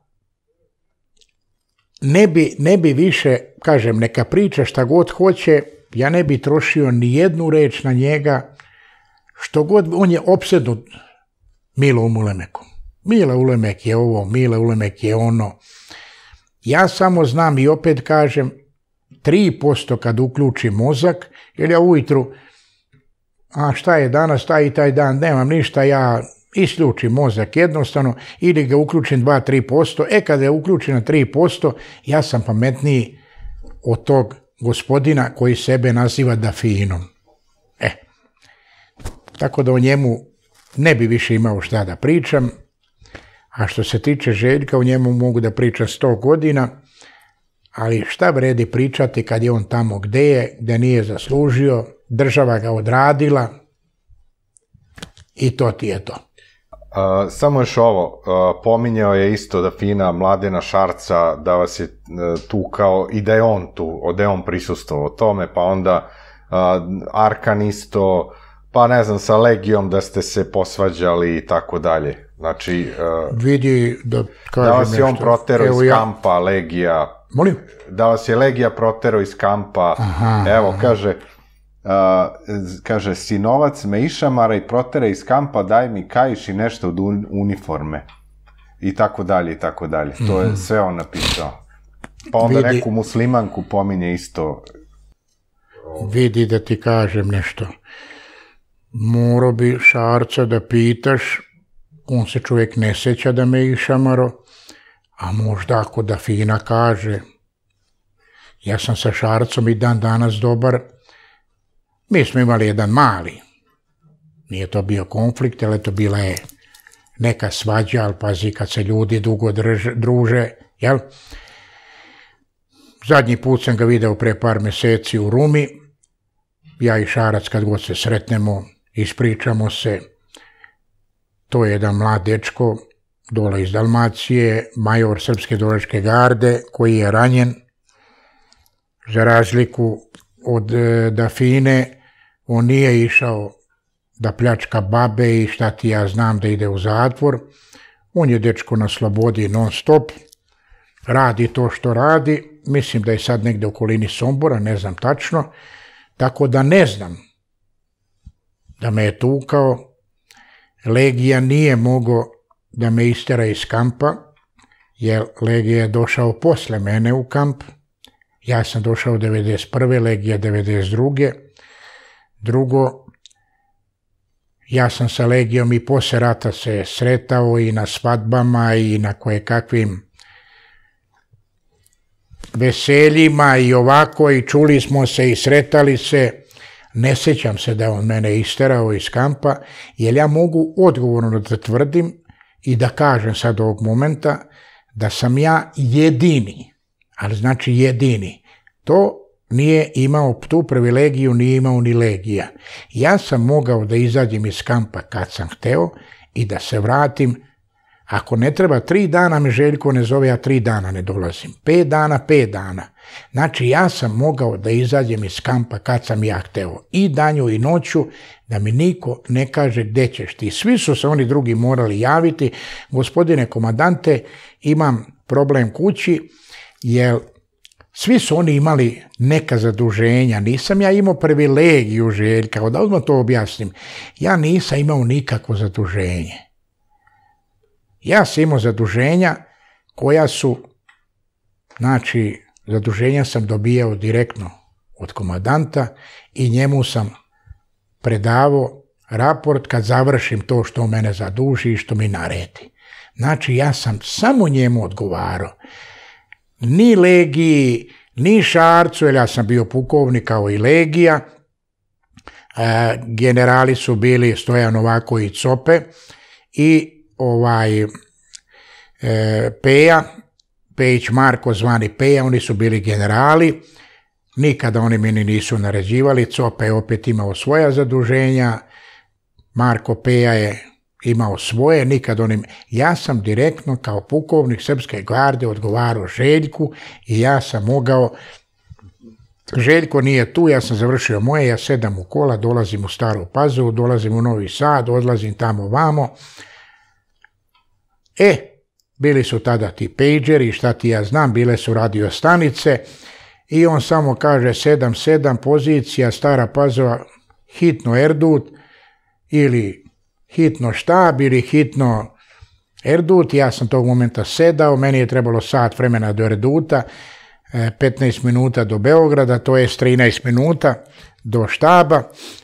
ne bi više, kažem, neka priča šta god hoće, ja ne bi trošio ni jednu reč na njega, što god, on je opsednut Milom Ulemekom. Mile Ulemek je ovo, Mile Ulemek je ono. Ja samo znam i opet kažem, 3% kad uključim mozak, jer ja ujutru, a šta je danas, taj i taj dan, nemam ništa, ja isključim mozak jednostavno, ili ga uključim 2-3%, kada je uključeno 3%, ja sam pametniji od tog gospodina koji sebe naziva Dafinom. Tako da o njemu ne bi više imao šta da pričam, a što se tiče Željka, o njemu mogu da pričam 100 godina, ali šta vredi pričati kad je on tamo gde je, gde nije zaslužio, država ga odradila i to ti je to. Samo još ovo, pominjao je isto da Fina Mladena Šarca, da vas je tu kao, i da je on tu, da je on prisustvovao tome, pa onda Arkan isto, pa ne znam, sa Legijom da ste se posvađali i tako dalje. Znači, vidi, da kažem da vas je on nešto. proterao iz kampa, Legija. Molim? Da vas je Legija proterao iz kampa. Evo, kaže, sinovac me išamara i protera iz kampa, daj mi kaiš i nešto od uniforme. I tako dalje, i tako dalje. To je sve on napisao. Pa onda neku muslimanku pominje isto. Vidi da ti kažem nešto. Morao bi Šarca da pitaš, on se čovjek ne seća da me išamaro, a možda ako da Fina kaže, ja sam sa Šarcom i dan danas dobar, mi smo imali jedan mali, nije to bio konflikt, ali to bila je neka svađa, ali pazi kad se ljudi dugo druže, jel? Zadnji put sam ga video pre par meseci u Rumi, ja i Šarac kad god se sretnemo, ispričamo se, to je jedan mlad dečko, dole iz Dalmacije, major Srpske dolačke garde, koji je ranjen, za razliku od Dafine, on nije išao da pljačka babe i šta ti ja znam da ide u zatvor, on je dečko na slobodi non stop, radi to što radi, mislim da je sad negde u okolini Sombora, ne znam tačno, tako da ne znam da me je tukao, Legija nije mogao da me istera iz kampa, jer Legija je došao posle mene u kamp, ja sam došao 91. Legija 92. Drugo, ja sam sa Legijom i posle rata se sretao i na svadbama i na kojekakvim veseljima i ovako i čuli smo se i sretali se. Ne sećam se da on mene isterao iz kampa, jer ja mogu odgovorno da tvrdim i da kažem sad ovog momenta da sam ja jedini, ali znači jedini. To nije imao, tu privilegiju nije imao ni Legija. Ja sam mogao da izađem iz kampa kad sam hteo i da se vratim. Ako ne treba 3 dana me Željko ne zove, ja 3 dana ne dolazim. 5 dana, 5 dana. Znači ja sam mogao da izađem iz kampa kad sam ja hteo. I danju i noću, da mi niko ne kaže gde ćeš ti. Svi su se oni drugi morali javiti. Gospodine komandante, imam problem kući, jer svi su oni imali neka zaduženja. Nisam ja imao privilegiju Željka, da odmah to objasnim. Ja nisam imao nikakvo zaduženje. Ja sam imao zaduženja koja su, znači, zaduženja sam dobijao direktno od komandanta i njemu sam predavao raport kad završim to što mene zaduži i što mi naredi. Znači, ja sam samo njemu odgovarao. Ni Legiji, ni Šarcu, jer ja sam bio pukovnik kao i Legija. Generali su bili Stojan Novako i Cope i Peja, Pejić Marko zvani Peja, oni su bili generali, nikada oni meni nisu naređivali, Cope je opet imao svoja zaduženja, Marko Peja je imao svoje, nikad onim, ja sam direktno kao pukovnik Srpske garde odgovarao Željku i ja sam mogao, Željko nije tu, ja sam završio moje, ja sedam u kola, dolazim u Staru Pazovu, dolazim u Novi Sad, odlazim tamo vamo. Bili su tada ti pageri, šta ti ja znam, bile su radio stanice i on samo kaže 7-7 pozicija, Stara Pazova, hitno Erdut ili hitno štab ili hitno Erdut. Ja sam tog momenta sedao, meni je trebalo sat vremena do Erduta, 15 minuta do Beograda, to je 13 minuta do štaba.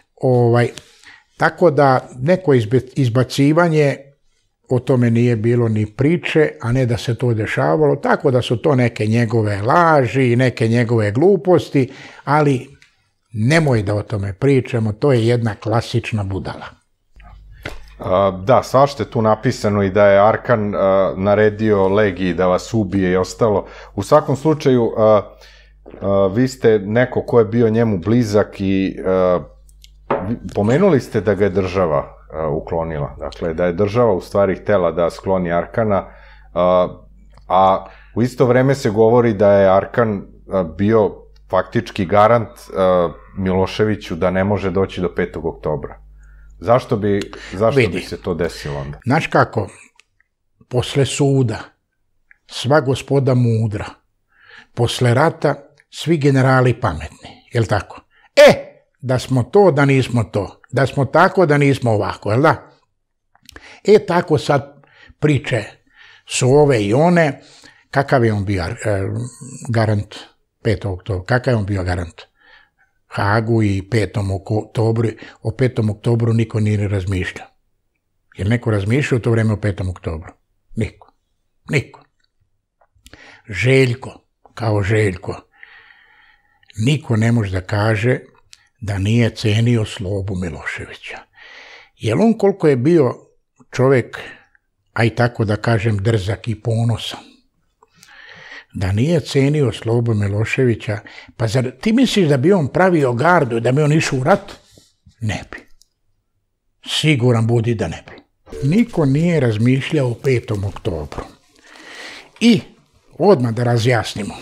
Tako da neko izbacivanje, o tome nije bilo ni priče, a ne da se to dešavalo, tako da su to neke njegove laži, neke njegove gluposti, ali nemoj da o tome pričamo, to je jedna klasična budala. Da, svašta je tu napisano i da je Arkan naredio Legiji da vas ubije i ostalo. U svakom slučaju, vi ste neko ko je bio njemu blizak i pomenuli ste da ga je država uklonila. Dakle, da je država u stvari htela da skloni Arkana, a u isto vreme se govori da je Arkan bio faktički garant Miloševiću da ne može doći do 5. oktobra. Zašto bi se to desilo onda? Znaš kako, posle suda sva gospoda mudra, posle rata svi generali pametni, jel tako? Da smo to, da nismo to, da smo tako, da nismo ovako, jel da? Tako sad priče su ove i one, kakav je on bio garant 5. oktobra, kakav je on bio garant Hagu i 5. oktobru, o 5. oktobru niko nije razmišljao. Jer neko razmišljao u to vreme o 5. oktobru? Niko. Željko, kao Željko, niko ne može da kaže da nije cenio Slobu Miloševića. Jer on koliko je bio čovjek, a i tako da kažem drzak i ponosan, da nije cenio Slobu Miloševića, pa zar ti misliš da bi on pravio gardu, da bi on išao u rat? Ne bi. Siguran budi da ne bi. Niko nije razmišljao o 5. oktobru. I odmah da razjasnimo.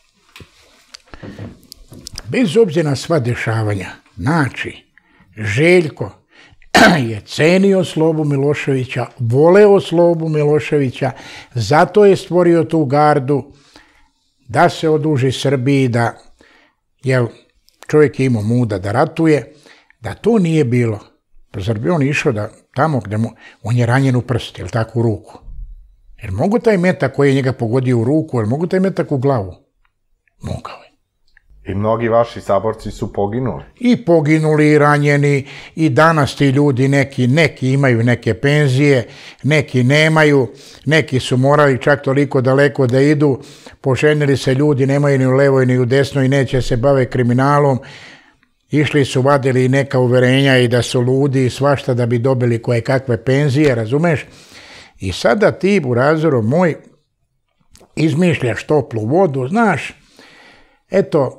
Bez obzira na sva dešavanja, znači, Željko je cenio Slobu Miloševića, voleo Slobu Miloševića, zato je stvorio tu gardu da se oduži Srbiji, da čovjek je imao muda da ratuje, da to nije bilo. Pa zar bi on išao da tamo gde on je ranjen u prst, jel tako, u ruku? Jer mogu taj metak koji je njega pogodio u ruku, jer mogu taj metak u glavu? Mogao je. I mnogi vaši saborci su poginuli. I poginuli, i ranjeni, i danas ti ljudi neki imaju neke penzije, neki nemaju, neki su morali čak toliko daleko da idu, poženili se ljudi, nemaju ni u levoj ni u desnoj, neće se bave kriminalom, išli su, vadili neka uverenja i da su ludi i svašta da bi dobili koje kakve penzije, razumeš? I sada ti, Burazero moj, izmišljaš toplu vodu, znaš, eto,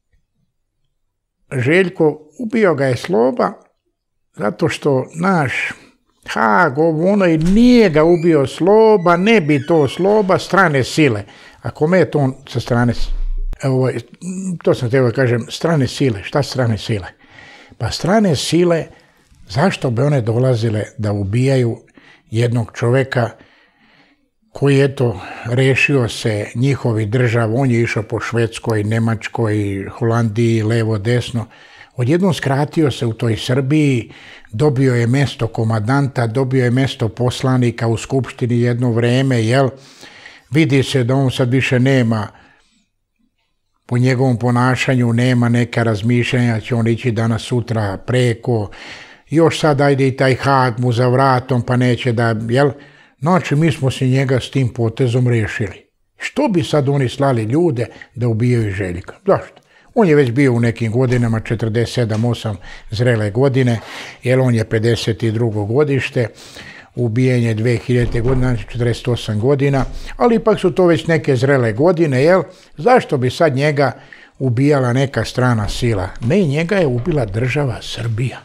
Željko, ubio ga je Sloba, zato što naš Hag, i nije ga ubio Sloba, ne bi to Sloba, strane sile. A kome je to on sa strane, to sam trebao kažem, strane sile, šta strane sile? Pa strane sile, zašto bi one dolazile da ubijaju jednog čoveka koji je rešio se njihovi država, on je išao po Švedskoj, Nemačkoj, Holandiji, levo, desno, odjednom skratio se u toj Srbiji, dobio je mesto komadanta, dobio je mesto poslanika u Skupštini jedno vreme, vidi se da on sad više nema, po njegovom ponašanju nema neka razmišljanja, će on ići danas sutra preko, još sad ajde i taj Hag mu za vratom, pa neće da, Znači, mi smo se njega s tim potezom rešili. Što bi sad oni slali ljude da ubijaju Željka? Zašto? On je već bio u nekim godinama, 47-8 zrele godine, jer on je 52. godište, ubijen je 2000. godine, znači 48 godina, ali ipak su to već neke zrele godine, Zašto bi sad njega ubijala neka strana sila? Ne, njega je ubila država Srbija.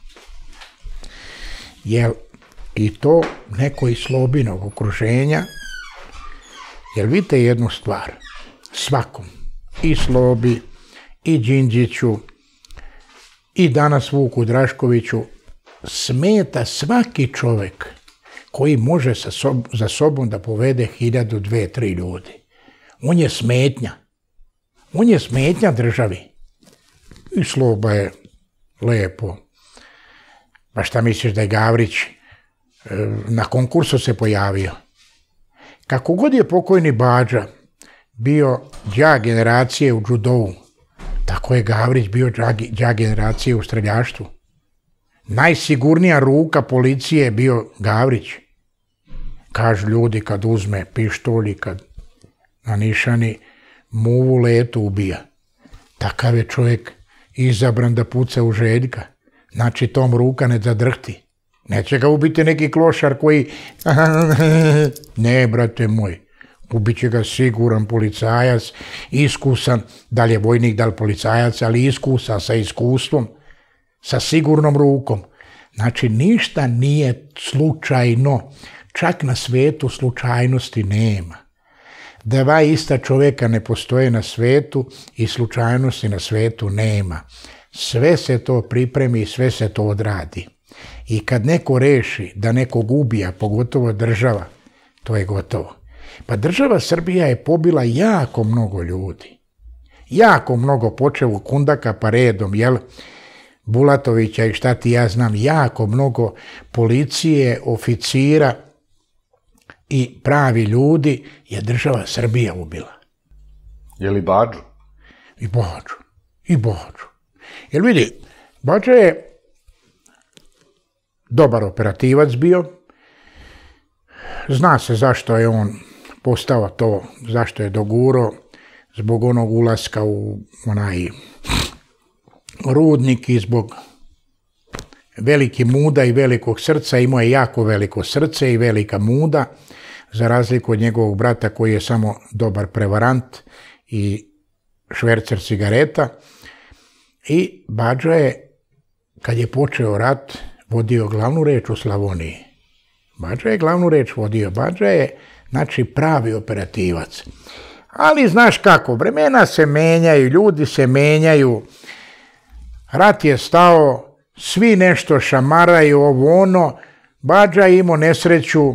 I to neko iz Slobinog okruženja, jer vidite jednu stvar, svakom, i Slobi, i Đinđiću, i danas Vuku Draškoviću, smeta svaki čovjek koji može za sobom da povede 1000, 2, 3 ljudi. On je smetnja. On je smetnja državi. I Sloba je lepo. Pa šta misliš da je Gavrić na konkursu se pojavio? Kako god je pokojni Bađa bio đak generacije u džudovu, tako je Gavrić bio đak generacije u streljaštvu. Najsigurnija ruka policije je bio Gavrić. Kažu ljudi kad uzme pištolj i kad na nišani muvu letu ubija. Takav je čovjek izabran da puca u Željka. Znači tom ruka ne zadrhti. Neće ga ubiti neki klošar koji... Ne, brate moj. Ubit će ga siguran policajac, iskusan, da li je vojnik, da li policajac, ali iskusan, sa iskustvom, sa sigurnom rukom. Znači, ništa nije slučajno. Čak na svetu slučajnosti nema. Dva ista čovjeka ne postoje na svetu i slučajnosti na svetu nema. Sve se to pripremi i sve se to odradi. I kad neko reši da nekog ubija, pogotovo država, to je gotovo. Pa država Srbija je pobila jako mnogo ljudi. Jako mnogo, počev u Kundaka pa redom, jel? Bulatovića i šta ti ja znam, jako mnogo policije, oficira i pravi ljudi je država Srbija ubila. Je li Badžu? I Badžu. Jer vidi, Badža je dobar operativac bio. Zna se zašto je on postao to, zašto je dogurao, zbog onog ulaska u onaj rudnik i zbog velike muda i velikog srca. Imao je jako veliko srce i velika muda, za razliku od njegovog brata koji je samo dobar prevarant i švercer cigareta. I Badža je, kad je počeo rat, vodio glavnu reč u Slavoniji. Badža je glavnu reč vodio. Badža je, znači, pravi operativac. Ali znaš kako, vremena se menjaju, ljudi se menjaju, rat je stao, svi nešto šamaraju, ovo ono. Badža je imao nesreću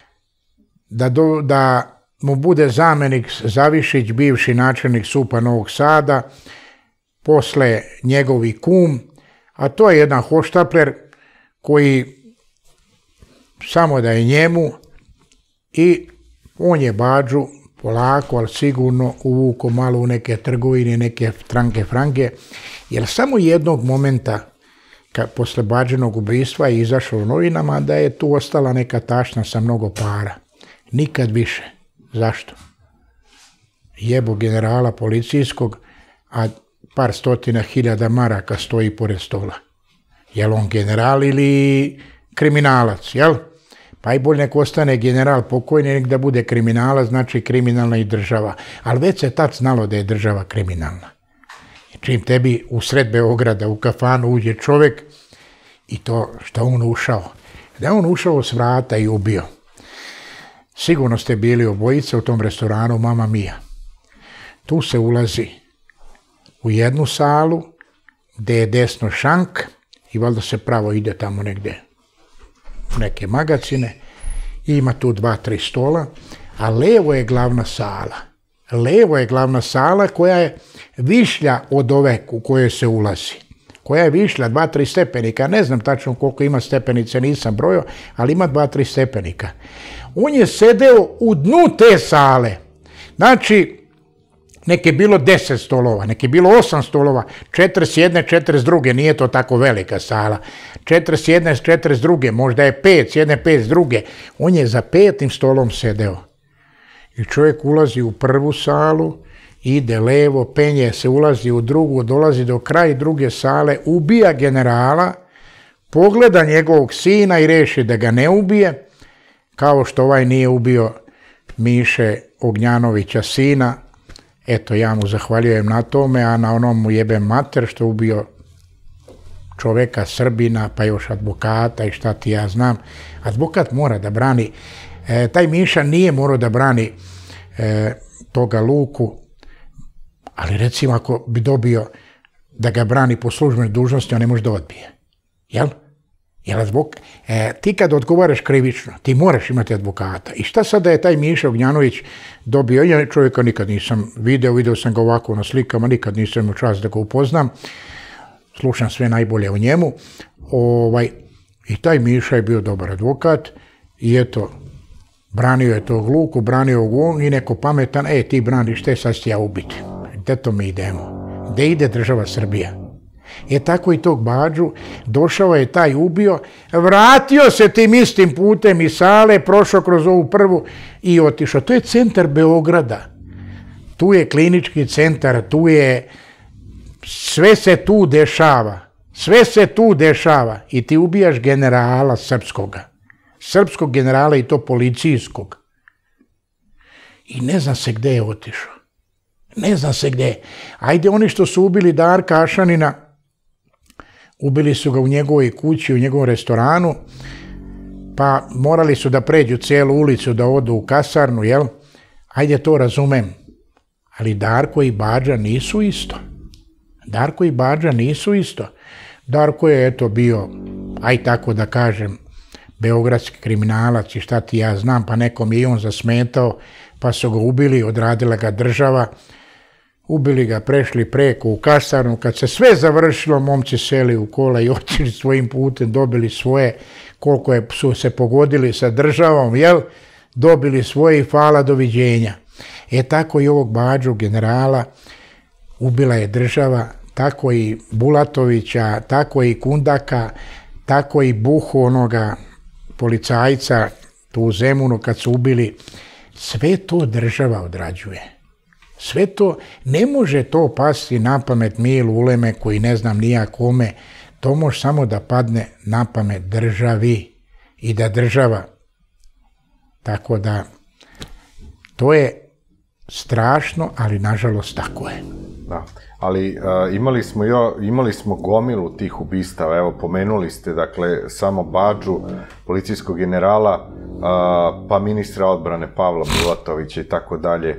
da mu bude zamjenik Zavišić, bivši načelnik SUP-a Novog Sada, posle njegovi kum, a to je jedan hoštapler koji samo da je njemu, i on je Badžu polako, ali sigurno uvuko malo u neke trgovine, neke franke, jer samo jednog momenta posle Badžinog ubistva je izašlo u novinama da je tu ostala neka tašna sa mnogo para. Nikad više. Zašto? Jebo generala policijskog, a par 100.000 maraka stoji pored stola. Jel on general ili kriminalac, jel? Pa i bolje nek ostane general pokojni, nek da bude kriminalac, znači kriminalna i država. Ali već se tad znalo da je država kriminalna. Čim tebi u sred Beograda, u kafanu uđe čovjek i to što on ušao. Da je on ušao s vrata i ubio. Sigurno ste bili obojice u tom restoranu Mama Mia. Tu se ulazi u jednu salu gdje je desno šank i valjda se pravo ide tamo negdje u neke magacine. I ima tu 2-3 stola, a levo je glavna sala. Levo je glavna sala koja je višlja od ove u kojoj se ulazi. Koja je višlja 2-3 stepenika. Ne znam tačno koliko ima stepenice, nisam brojao, ali ima 2-3 stepenika. On je sedeo u dnu te sale. Znači, nek je bilo 10 stolova, nek je bilo 8 stolova, 4 s jedne, 4 s druge, nije to tako velika sala. 4 s jedne, 4 s druge, možda je 5 s jedne, 5 s druge. On je za 5. stolom sedeo. I čovjek ulazi u prvu salu, ide levo, penje se, ulazi u drugu, dolazi do kraja druge sale, ubija generala, pogleda njegovog sina i reši da ga ne ubije, kao što ovaj nije ubio Miše Ognjanovića sina. Eto, ja mu zahvaljujem na tome, a na onom mu jebem mater što ubio čoveka, Srbina, pa još advokata i šta ti ja znam. Advokat mora da brani, taj Miša nije morao da brani toga Luku, ali recimo ako bi dobio da ga brani po službenoj dužnosti, on ne može da odbije. Jel? Ti kad odgovaraš krivično, ti moraš imati advokata. I šta sad da je taj Miša Ognjanović dobio? Ja čovjeka nikad nisam video sam ga ovako na slikama, nikad nisam imao čast da ga upoznam. Slušam sve najbolje o njemu. I taj Miša je bio dobar advokat i eto, branio je tog Luku, branio go i neko pametan, ti braniš te, sad ću ja ubiti. Gde to mi idemo? Gde ide država Srbija? Tako i tog Badžu, došao je taj ubio, vratio se tim istim putem iz sale, prošao kroz ovu prvu i otišao. To je centar Beograda. Tu je klinički centar, tu je, sve se tu dešava. Sve se tu dešava i ti ubijaš generala srpskog generala i to policijskog. I ne zna se gde je otišao. Ne zna se gde. Ajde, oni što su ubili Darka Ašanina, ubili su ga u njegovoj kući, u njegovom restoranu, pa morali su da pređu cijelu ulicu, da odu u kasarnu, jel? Ajde, to razumem. Ali Darko i Badža nisu isto. Darko i Badža nisu isto. Darko je, eto, bio, aj tako da kažem, beogradski kriminalac i šta ti ja znam, pa nekom je i on zasmetao, pa su ga ubili, odradila ga država, ubili ga, prešli preko u kasarnu. Kad se sve završilo, momci seli u kola i otišli svojim putem, dobili svoje, koliko su se pogodili sa državom, jel? Dobili svoje i hvala, doviđenja. Tako i ovog Badžu generala ubila je država, tako i Bulatovića, tako i Kundaka, tako i Buhu, onoga policajca tu u Zemunu kad su ubili. Sve to država odrađuje. Sve to, ne može to pasti na pamet Milu Uleme koji ne znam nija kome, to može samo da padne na pamet državi i da država. Tako da, to je strašno, ali nažalost tako je. Da, ali imali smo gomilu tih ubistava, evo pomenuli ste, dakle, samo Badžu, policijskog generala, pa ministra odbrane Pavla Bulatovića i tako dalje.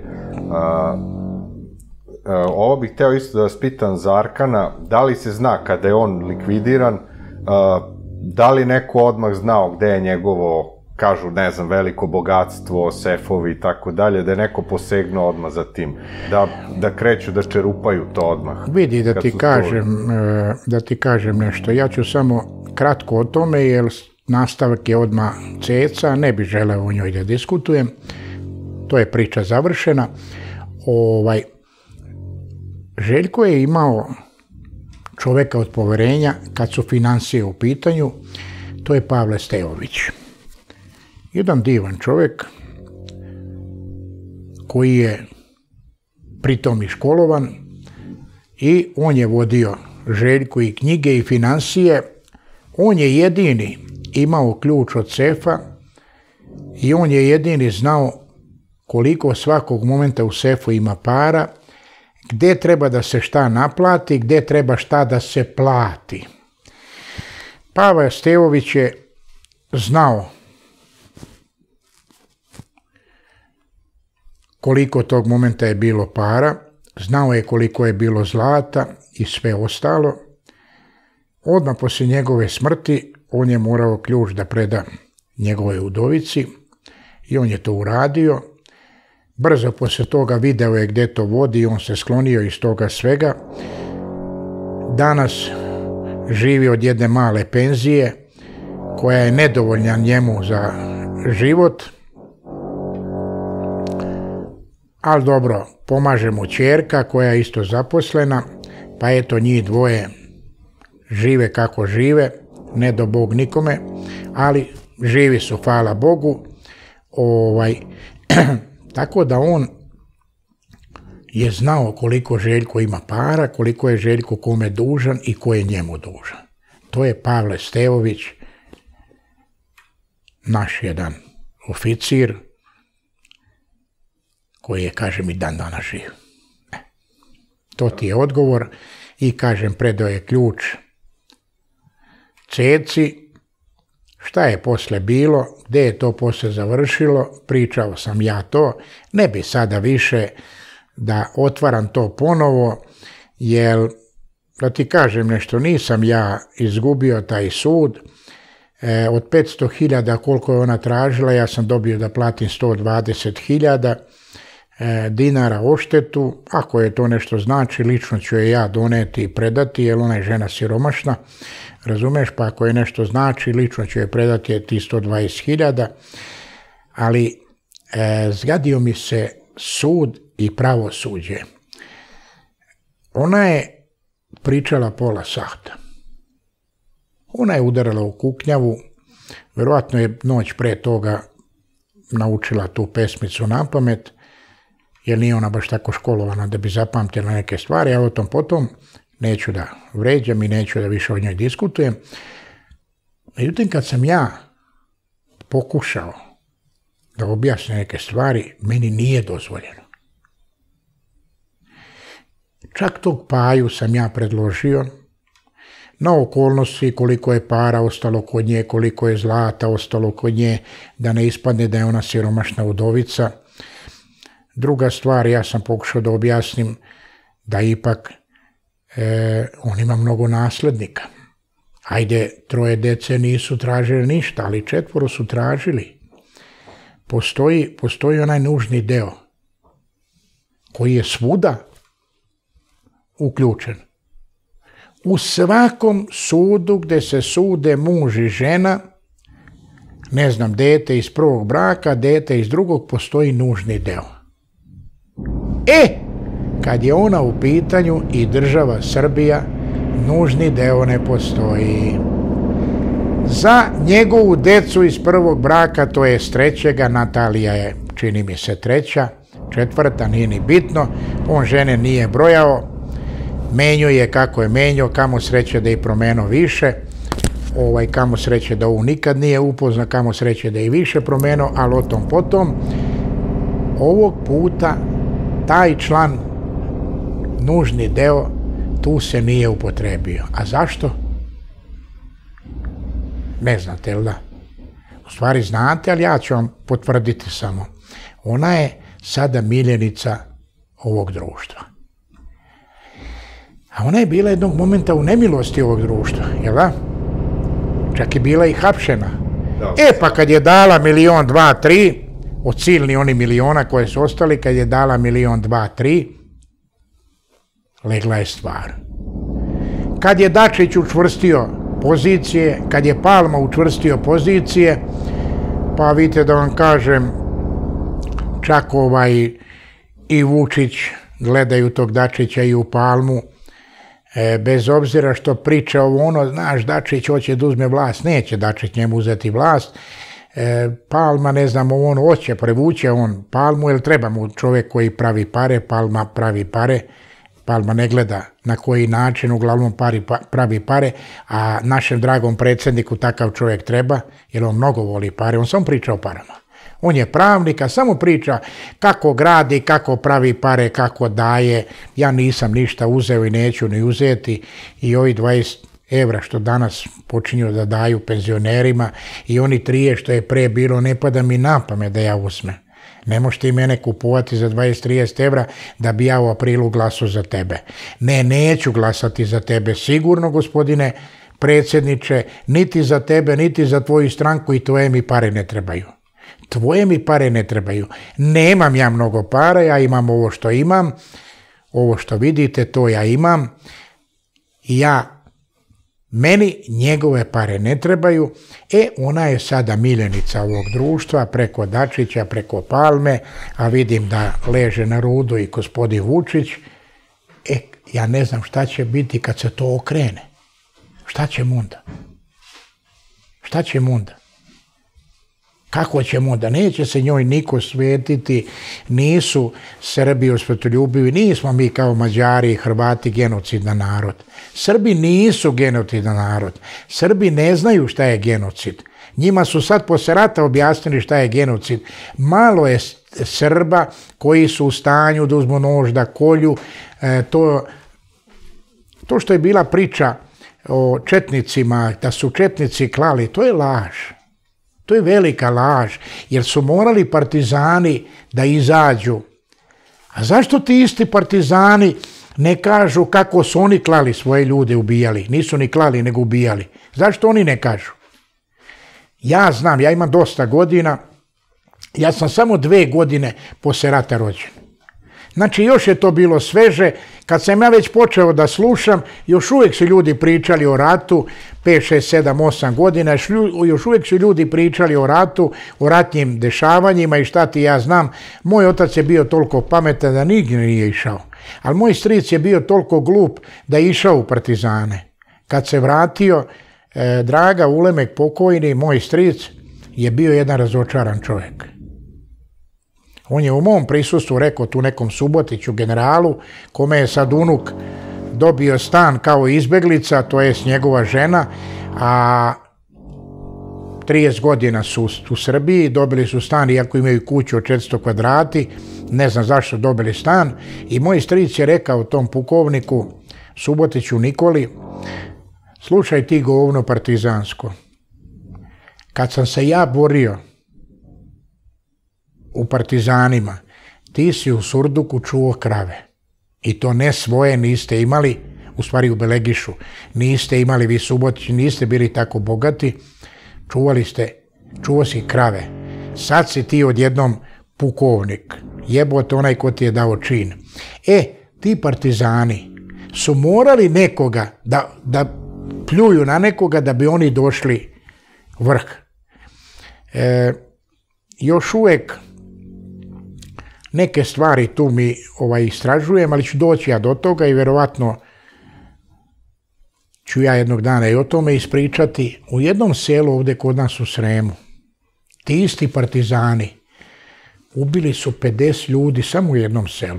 Ovo bih hteo isto da vas pitam za Arkana, da li se zna kada je on likvidiran, da li neko odmah znao gde je njegovo, kažu, ne znam, veliko bogatstvo, sefovi i tako dalje, da je neko posegnuo odmah za tim, da kreću, da čerupaju to odmah? Vidi, da ti kažem nešto. Ja ću samo kratko o tome, jer nastavak je odmah ceca, ne bih želeo o njoj da diskutujem. To je priča završena. Željko je imao čoveka od poverenja kad su finansije u pitanju, to je Pavle Stevović. Jedan divan čovjek koji je pritom i školovan i on je vodio Željku i knjige i finansije. On je jedini imao ključ od sefa i on je jedini znao koliko svakog momenta u sefu ima para, gdje treba da se šta naplati, gdje treba šta da se plati. Pavle Stevović je znao koliko tog momenta je bilo para, znao je koliko je bilo zlata i sve ostalo. Odmah poslije njegove smrti on je morao ključ da preda njegovoj udovici i on je to uradio. Brzo poslije toga video je gdje to vodi i on se sklonio iz toga svega. Danas živi od jedne male penzije koja je nedovoljna njemu za život. Ali dobro, pomaže mu ćerka koja je isto zaposlena, pa eto njih dvoje žive kako žive, ne do Bog nikome, ali živi su, hvala Bogu. Tako da on je znao koliko Željko ima para, koliko je Željko kome dužan i ko je njemu dužan. To je Pavle Stevović, naš jedan oficir, koji je, kažem, i dan danas živ. To ti je odgovor i, kažem, predao je ključ Ceci. Šta je posle bilo, gde je to posle završilo, pričao sam ja to. Ne bi sada više da otvaram to ponovo, jer, da ti kažem nešto, nisam ja izgubio taj sud. Od 500.000 koliko je ona tražila, ja sam dobio da platim 120.000 dinara odštetu. Ako je to nešto znači, lično ću je ja doneti i predati, jer ona je žena siromašna, razumeš, pa ako je nešto znači, lično ću je predati ti 120.000, ali zgadio mi se sud i pravosuđe. Ona je pričala pola sata. Ona je udarala u kuknjavu, verovatno je noć pre toga naučila tu pesmicu napamet, jer nije ona baš tako školovana da bi zapamtila neke stvari, a o tom potom, neću da vređam i neću da više o njoj diskutujem. Međutim, kad sam ja pokušao da objasnim neke stvari, meni nije dozvoljeno. Čak tog Paju sam ja predložio na okolnosti koliko je para ostalo kod nje, koliko je zlata ostalo kod nje, da ne ispadne da je ona siromašna udovica. Druga stvar, ja sam pokušao da objasnim da ipak on ima mnogo naslednika. Ajde, 3 dece nisu tražili ništa, ali 4 su tražili. Postoji onaj nužni deo koji je svuda uključen. U svakom sudu gde se sude muž i žena, ne znam, dete iz prvog braka, dete iz drugog, postoji nužni deo. Kad je ona u pitanju i država Srbija, nužni deo ne postoji. Za njegovu decu iz prvog braka, to je 3. Natalija je, čini mi se, 3., 4., nije ni bitno, on žene nije brojao, menio je kako je menio, kamo sreće da je promenio više, kamo sreće da ovo nikad nije upoznao, kamo sreće da je više promenio, ali o tom potom. Ovog puta taj član, nužni deo, tu se nije upotrebio. A zašto? Ne znate, jel da? U stvari znate, ali ja ću vam potvrditi samo. Ona je sada miljenica ovog društva. A ona je bila jednog momenta u nemilosti ovog društva, jel da? Čak je bila i hapšena. Pa kad je dala 1, 2, 3, od silni oni miliona koje su ostali, kad je dala 1, 2, 3, legla je stvar. Kad je Dačić učvrstio pozicije, kad je Palma učvrstio pozicije, pa vidite da vam kažem, čak i Vučić gledaju tog Dačića i u Palmu, bez obzira što priča ono, znaš, Dačić hoće da uzme vlast, neće Dačić njemu uzeti vlast, Palma, ne znam, on hoće, prevuće on Palmu, jer treba mu čovjek koji pravi pare, Palma pravi pare, Palma ne gleda na koji način, uglavnom pravi pare, a našem dragom predsjedniku takav čovjek treba, jer on mnogo voli pare, on samo priča o parama. On je pravnik, a samo priča kako gradi, kako pravi pare, kako daje. Ja nisam ništa uzeo i neću ni uzeti i ovi 20 evra što danas počinju da daju penzionerima i oni 30 što je pre bilo, ne pada mi na pamet da ja uzmem. Ne možete i mene kupovati za 20-30 evra da bi ja u aprilu glasao za tebe. Ne, neću glasati za tebe, sigurno, gospodine predsjedniče, niti za tebe, niti za tvoju stranku i tvoje mi pare ne trebaju. Tvoje mi pare ne trebaju. Nemam ja mnogo para, ja imam ovo što imam, ovo što vidite, to ja imam. Meni njegove pare ne trebaju, ona je sada miljenica ovog društva, preko Dačića, preko Palme, a vidim da leže na rudu i gospodin Vučić. Ja ne znam šta će biti kad se to okrene. Šta ćemo onda? Šta ćemo onda? Kako ćemo onda? Neće se njoj niko svetiti, nisu Srbi osvetoljubivi, nismo mi kao Mađari i Hrvati genocidan narod. Srbi nisu genocidan narod. Srbi ne znaju šta je genocid. Njima su sad posle rata objasnili šta je genocid. Malo je Srba koji su u stanju da uzmu nož, da kolju. To što je bila priča o četnicima, da su četnici klali, to je laž. To je velika laž, jer su morali partizani da izađu. A zašto ti isti partizani ne kažu kako su oni klali svoje ljude, ubijali? Nisu ni klali, nego ubijali. Zašto oni ne kažu? Ja znam, ja imam dosta godina, ja sam samo 2 godine posle rata rođen. Znači, još je to bilo sveže. Kad sam ja već počeo da slušam, još uvijek su ljudi pričali o ratu, 5, 6, 7, 8 godina, još uvijek su ljudi pričali o ratu, o ratnim dešavanjima i šta ti ja znam. Moj otac je bio toliko pametan da nigdje nije išao, ali moj stric je bio toliko glup da je išao u partizane. Kad se vratio, Draga Ulemek pokojni, moj stric, je bio jedan razočaran čovjek. On je u mom prisustvu rekao tu nekom Subotiću, generalu, kome je sad unuk dobio stan kao izbeglica, to je njegova žena, a 30 godina su u Srbiji, dobili su stan iako imaju kuću od 400 kvadrati, ne znam zašto dobili stan, i moj stric je rekao tom pukovniku Subotiću Nikoli, slušaj ti govno partizansko, kad sam se ja borio u partizanima, ti si u Surduku čuo krave. I to ne svoje niste imali, u stvari u Belegišu, niste imali vi Subotići, niste bili tako bogati, čuo si krave. Sad si ti odjednom pukovnik, jebote onaj ko ti je dao čin. Ti partizani su morali nekoga da pljuju na nekoga da bi oni došli vrh. Još uvek neke stvari tu mi istražujem, ali ću doći ja do toga i verovatno ću ja jednog dana i o tome ispričati. U jednom selu ovdje kod nas u Sremu, ti isti partizani ubili su 50 ljudi samo u jednom selu.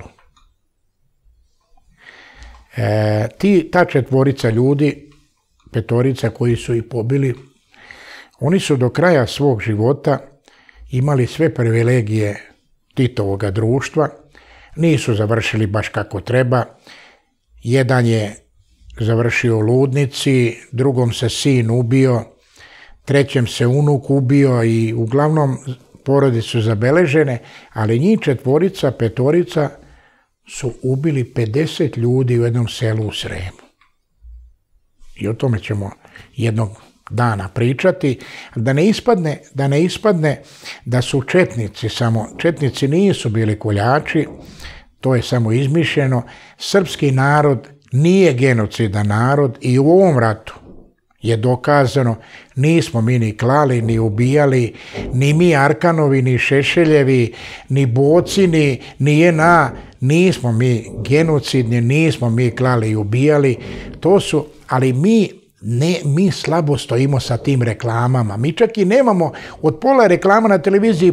Ta četvorica ljudi, petorica koji su ih pobili, oni su do kraja svog života imali sve privilegije Titovoga društva, nisu završili baš kako treba. Jedan je završio u ludnici, drugom se sin ubio, trećem se unuk ubio i uglavnom porodice su zabeležene, ali njih četvorica, petorica su ubili 50 ljudi u jednom selu u Sremu. I o tome ćemo jednog dana pričati, da ne ispadne da su četnici samo. Četnici nisu bili koljači, to je samo izmišljeno. Srpski narod nije genocidan narod i u ovom ratu je dokazano, nismo mi ni klali, ni ubijali, ni mi Arkanovi, ni Šešeljevi, ni Bocini, ni JNA, nismo mi genocidni, nismo mi klali i ubijali, to su, ali mi slabo stojimo sa tim reklamama. Mi čak i nemamo od pola reklama na televiziji,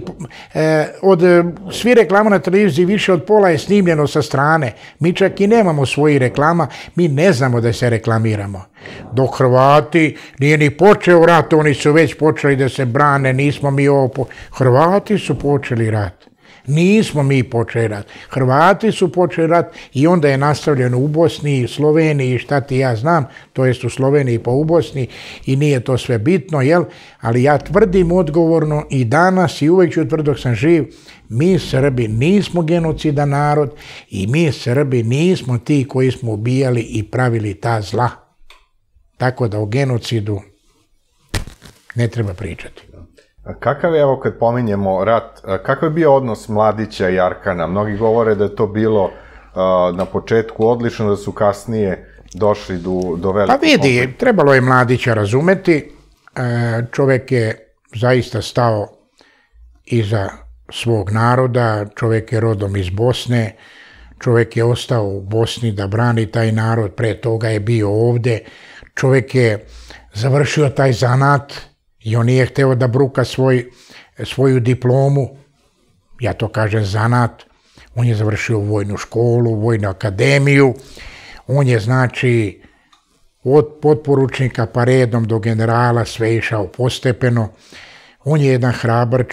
svi reklama na televiziji više od pola je snimljeno sa strane. Mi čak i nemamo svojih reklama, mi ne znamo da se reklamiramo. Dok Hrvati nije ni počeo rat, oni su već počeli da se brane, nismo mi ovo... Hrvati su počeli rat. Nismo mi počeli rat. Hrvati su počeli rat i onda je nastavljeno u Bosni, Sloveniji, šta ti ja znam, to jest u Sloveniji pa u Bosni i nije to sve bitno, jel? Ali ja tvrdim odgovorno i danas i uvijek ću tvrditi dok sam živ, mi Srbi nismo genocidan narod i mi Srbi nismo ti koji smo ubijali i pravili ta zla. Tako da o genocidu ne treba pričati. Kakav je, evo kad pominjemo rat, kakav je bio odnos Mladića i Arkana? Mnogi govore da je to bilo na početku odlično, da su kasnije došli do velikog... Pa vidi, trebalo je Mladića razumeti. Čovjek je zaista stao iza svog naroda, čovjek je rodom iz Bosne, čovjek je ostao u Bosni da brani taj narod, pre toga je bio ovdje, čovjek je završio taj zanat i on nije hteo da bruka svoju diplomu, ja to kažem zanat, on je završio vojnu školu, vojnu akademiju, on je znači od potporučnika pa redom do generala sve išao postepeno, on je jedan hrabar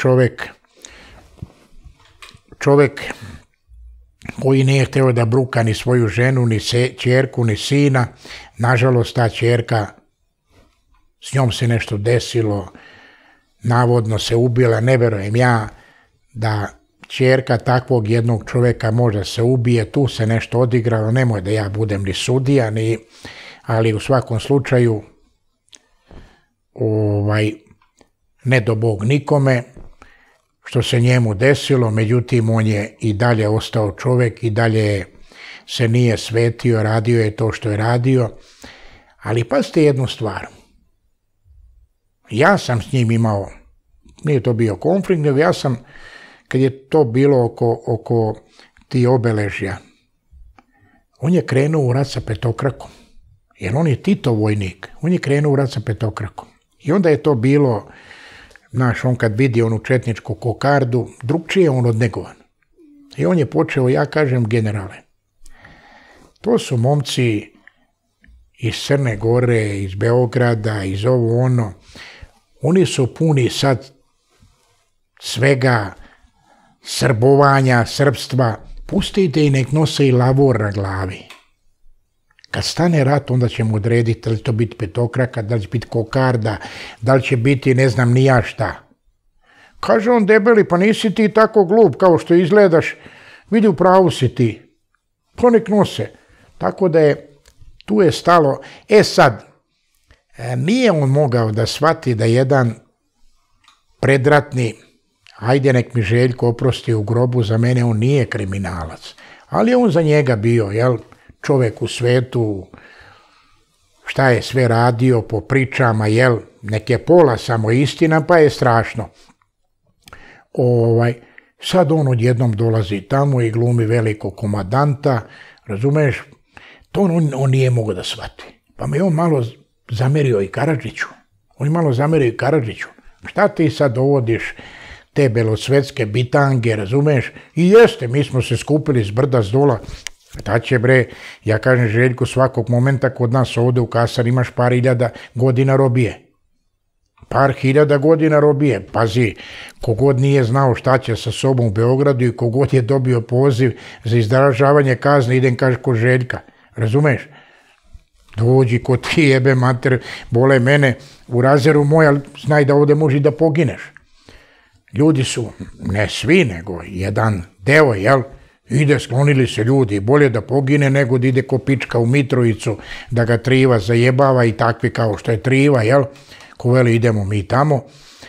čovjek koji nije hteo da bruka ni svoju ženu, ni ćerku, ni sina, nažalost ta ćerka, s njom se nešto desilo, navodno se ubila, ne verujem ja da ćerka takvog jednog čovjeka možda se ubije, tu se nešto odigralo, nemoj da ja budem ni sudija, ali u svakom slučaju ne do Bog nikome što se njemu desilo, međutim on je i dalje ostao čovjek i dalje se nije svetio, radio je to što je radio, ali pazite jednu stvar. Ja sam s njim imao, nije to bio konflikt, nego ja sam, kad je to bilo oko ti obeležja, on je krenuo u rat sa petokrakom, jer on je Tito vojnik, on je krenuo u rat sa petokrakom. I onda je to bilo, znaš, on kad vidi onu četničku kokardu, drugčije on odnegovan. I on je počeo, ja kažem, generale, to su momci iz Crne Gore, iz Beograda, iz ovo ono, oni su puni sad svega srbovanja, srpstva. Pustite i nek nose i lavor na glavi. Kad stane rat, onda ćemo odrediti da li to biti petokraka, da li će biti kokarda, da li će biti ne znam ni ja šta. Kaže on debeli, pa nisi ti tako glup kao što izgledaš, vidi u pravu si ti. Pa nek nose. Tako da tu je stalo. Sad, nije on mogao da shvati da jedan predratni, ajde nek mi Željko oprosti u grobu, za mene on nije kriminalac. Ali je on za njega bio, jel? Čovjek u svetu, šta je sve radio po pričama, jel? Nek je pola samo istina, pa je strašno. Sad on odjednom dolazi tamo i glumi velikog komadanta, razumeš? To on nije mogao da shvati. Pa me on malo zamerio i Karadžiću. On je malo zamerio i Karadžiću. Šta ti sad dovodiš te belosvetske bitange, razumeš? I jeste, mi smo se skupili s brda, s dola. Šta će bre, ja kažem Željko, svakog momenta kod nas ovdje u kasar imaš par hiljada godina robije. Par hiljada godina robije. Pazi, kogod nije znao šta će sa sobom u Beogradu i kogod je dobio poziv za izdržavanje kazne, idem kaže kod Željka. Razumeš? Dođi kod ti jebe mater, bole mene u razeru moj, ali znaj da ovdje može da pogineš. Ljudi su, ne svi, nego jedan deo, jel? Ide, sklonili se ljudi, bolje da pogine nego da ide ko pička u Mitrovicu, da ga Triva zajebava i takvi kao što je Triva, jel? Ko veli idemo mi tamo.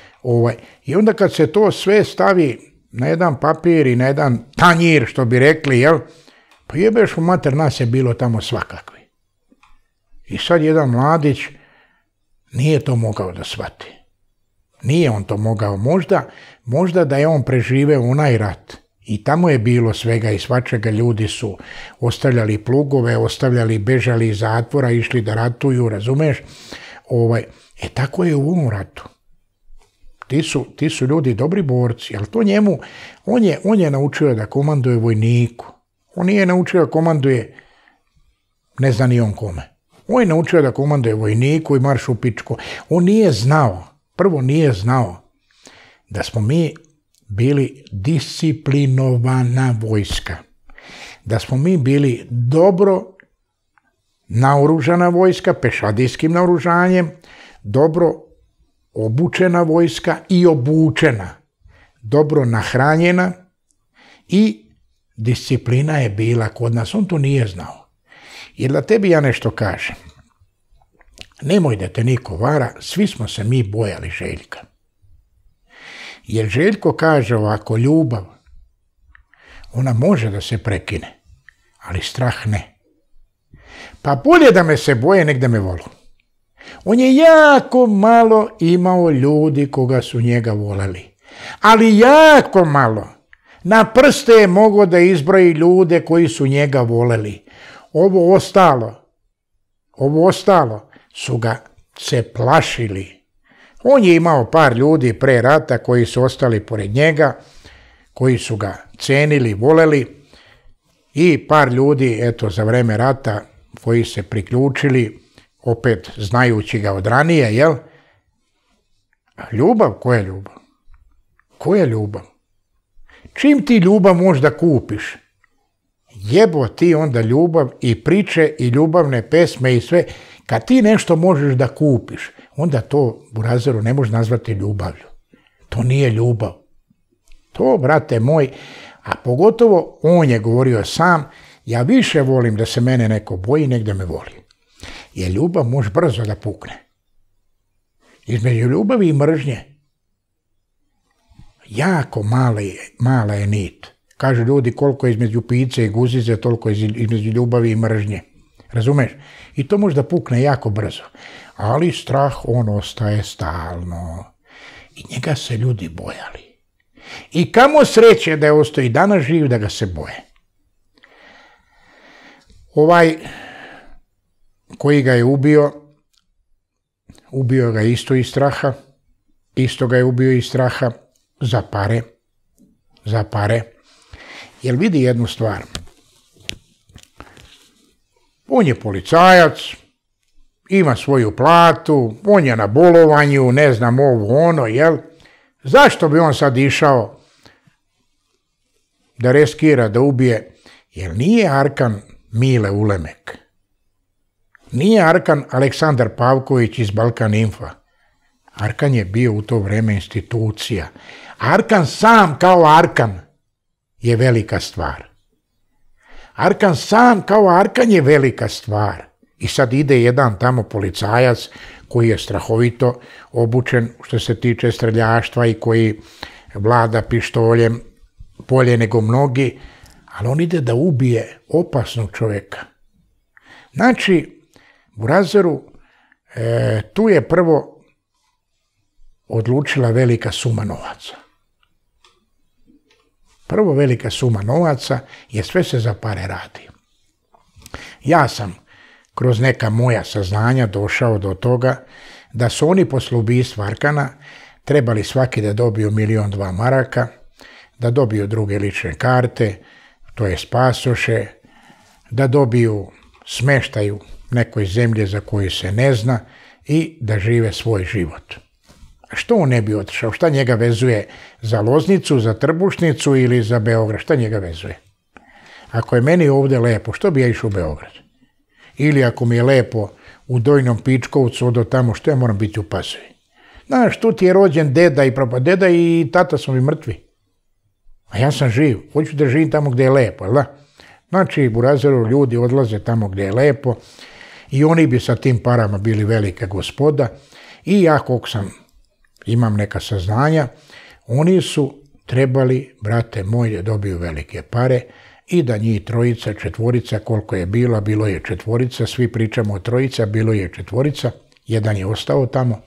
I onda kad se to sve stavi na jedan papir i na jedan tanjir, što bi rekli, jel? Pa jebeš u mater, nas je bilo tamo svakakvi. I sad jedan mladić nije to mogao da shvati. Nije on to mogao. Možda da je on preživeo onaj rat. I tamo je bilo svega i svačega, ljudi su ostavljali plugove, bežali iz zatvora, išli da ratuju, razumeš? Tako je u ovom ratu. Ti su ljudi dobri borci, ali to njemu, on je naučio da komanduje vojniku. On nije naučio da komanduje, ne zna ni on kome. On je naučio da komanduje vojniku i marš u pičku. On nije znao, prvo nije znao da smo mi bili disciplinovana vojska. Da smo mi bili dobro naoružana vojska, pešadijskim naoružanjem, dobro obučena vojska i obučena, dobro nahranjena i disciplina je bila kod nas. On to nije znao. Jer da tebi ja nešto kažem, nemoj da te niko vara, svi smo se mi bojali Željka. Jer Željko kaže ovako, ljubav, ona može da se prekine, ali strah ne. Pa bolje da me se boje nek da me volu. On je jako malo imao ljudi koga su njega voleli. Ali jako malo. Na prste je mogao da izbroji ljude koji su njega voleli. Ovo ostalo su ga se plašili. On je imao par ljudi pre rata koji su ostali pored njega, koji su ga cenili, voleli i par ljudi, eto, za vreme rata koji se priključili, opet znajući ga od ranije, jel? Ljubav? Koja ljubav? Koja ljubav? Čim ti ljubav možeš da kupiš? Jebo ti onda ljubav i priče i ljubavne pesme i sve. Kad ti nešto možeš da kupiš, onda to u razeru ne možeš nazvati ljubavlju. To nije ljubav. To, brate moj, a pogotovo on je govorio sam, ja više volim da se mene neko boji nek da me voli. Jer ljubav može brzo da pukne. Između ljubavi i mržnje jako mala je nit. Kažu ljudi koliko je između pice i guzice, toliko je između ljubavi i mržnje. Razumeš? I to može da pukne jako brzo. Ali strah on ostaje stalno. I njega se ljudi bojali. I kamo sreće da je ostao i danas živ da ga se boje. Ovaj koji ga je ubio ga isto iz straha, isto ga je ubio iz straha za pare. Jer vidi jednu stvar. On je policajac, ima svoju platu, on je na bolovanju, ne znam ovo ono, jel? Zašto bi on sad išao da riskira, da ubije? Jer nije Arkan Mile Ulemek. Nije Arkan Aleksandar Pavković iz Balkan Infa. Arkan je bio u to vreme institucija. Arkan sam kao Arkan je velika stvar. Arkan sam kao Arkan je velika stvar. I sad ide jedan tamo policajac koji je strahovito obučen što se tiče streljaštva i koji vlada pištoljem bolje nego mnogi, ali on ide da ubije opasnog čovjeka. Znači, Burazeru, tu je prvo odlučila velika suma novaca. Prvo velika suma novaca, jer sve se za pare radi. Ja sam kroz neka moja saznanja došao do toga da su oni posle ubistva Arkana trebali svaki da dobiju 1.000.002 maraka, da dobiju druge lične karte, to je pasoše, da dobiju smeštaj u nekoj zemlji za koju se ne zna i da žive svoj život. A što on ne bi otišao? Šta njega vezuje za Loznicu, za Trbušnicu ili za Beograd? Šta njega vezuje? Ako je meni ovdje lepo, što bi ja išao u Beograd? Ili ako mi je lepo u Dojnom Pičkovcu, do tamo, što ja moram biti u Pazovi? Znaš, tu ti je rođen deda i prapa. Deda i tata su mi mrtvi. A ja sam živ. Hoću da živim tamo gdje je lepo, jel da? Znači, Burazeru ljudi odlaze tamo gdje je lepo i oni bi sa tim parama bili velika gospoda. I ja, koliko imam neka saznanja, oni su trebali, brate moj, da dobiju velike pare i da njih trojica, četvorica, koliko je bilo je četvorica, svi pričamo o trojica, bilo je četvorica, jedan je ostao tamo,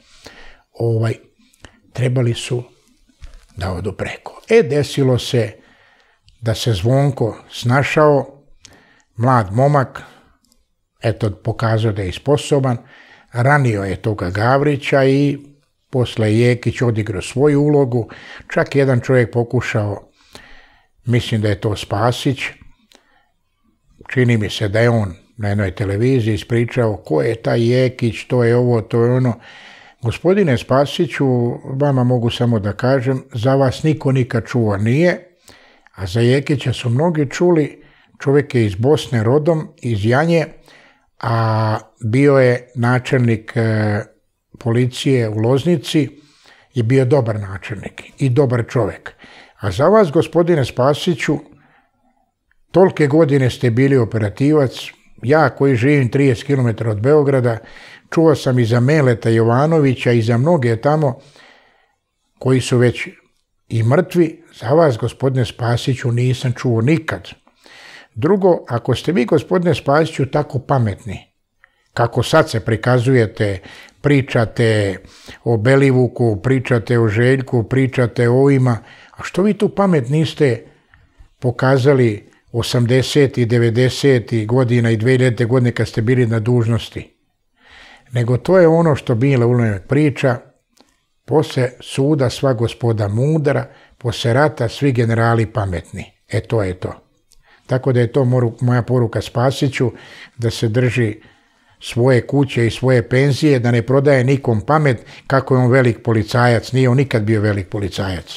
trebali su da odu preko. Desilo se da se Zvonko snašao, mlad momak, pokazao da je sposoban, ranio je toga Gavrića i posle Jekić odigrao svoju ulogu, čak jedan čovjek pokušao, mislim da je to Spasić, čini mi se da je on na jednoj televiziji ispričao ko je taj Jekić, to je ovo, to je ono. Gospodine Spasiću, vama mogu samo da kažem, za vas niko nikad čuo nije, a za Jekića su mnogi čuli, čovjek je iz Bosne rodom, iz Janje, a bio je načelnik policije u Loznici i bio dobar načelnik i dobar čovjek. A za vas, gospodine Spasiću, tolike godine ste bili operativac, ja koji živim 30 km od Beograda, čuo sam i za Meleta Jovanovića i za mnoge tamo koji su već i mrtvi, za vas, gospodine Spasiću, nisam čuo nikad. Drugo, ako ste vi, gospodine Spasiću, tako pametni, kako sad se prikazujete, pričate o Belivuku, pričate o Željku, pričate o ovima, a što vi tu pamet niste pokazali 80. i 90. godina i 2000. godine kad ste bili na dužnosti? Nego to je ono što Mile Ulemek priča, posle suda sva gospoda mudra, posle rata svi generali pametni. To je to. Tako da je to moja poruka Spasiću, da se drži svoje kuće i svoje penzije, da ne prodaje nikom pamet kako je on velik policajac. Nije on nikad bio velik policajac.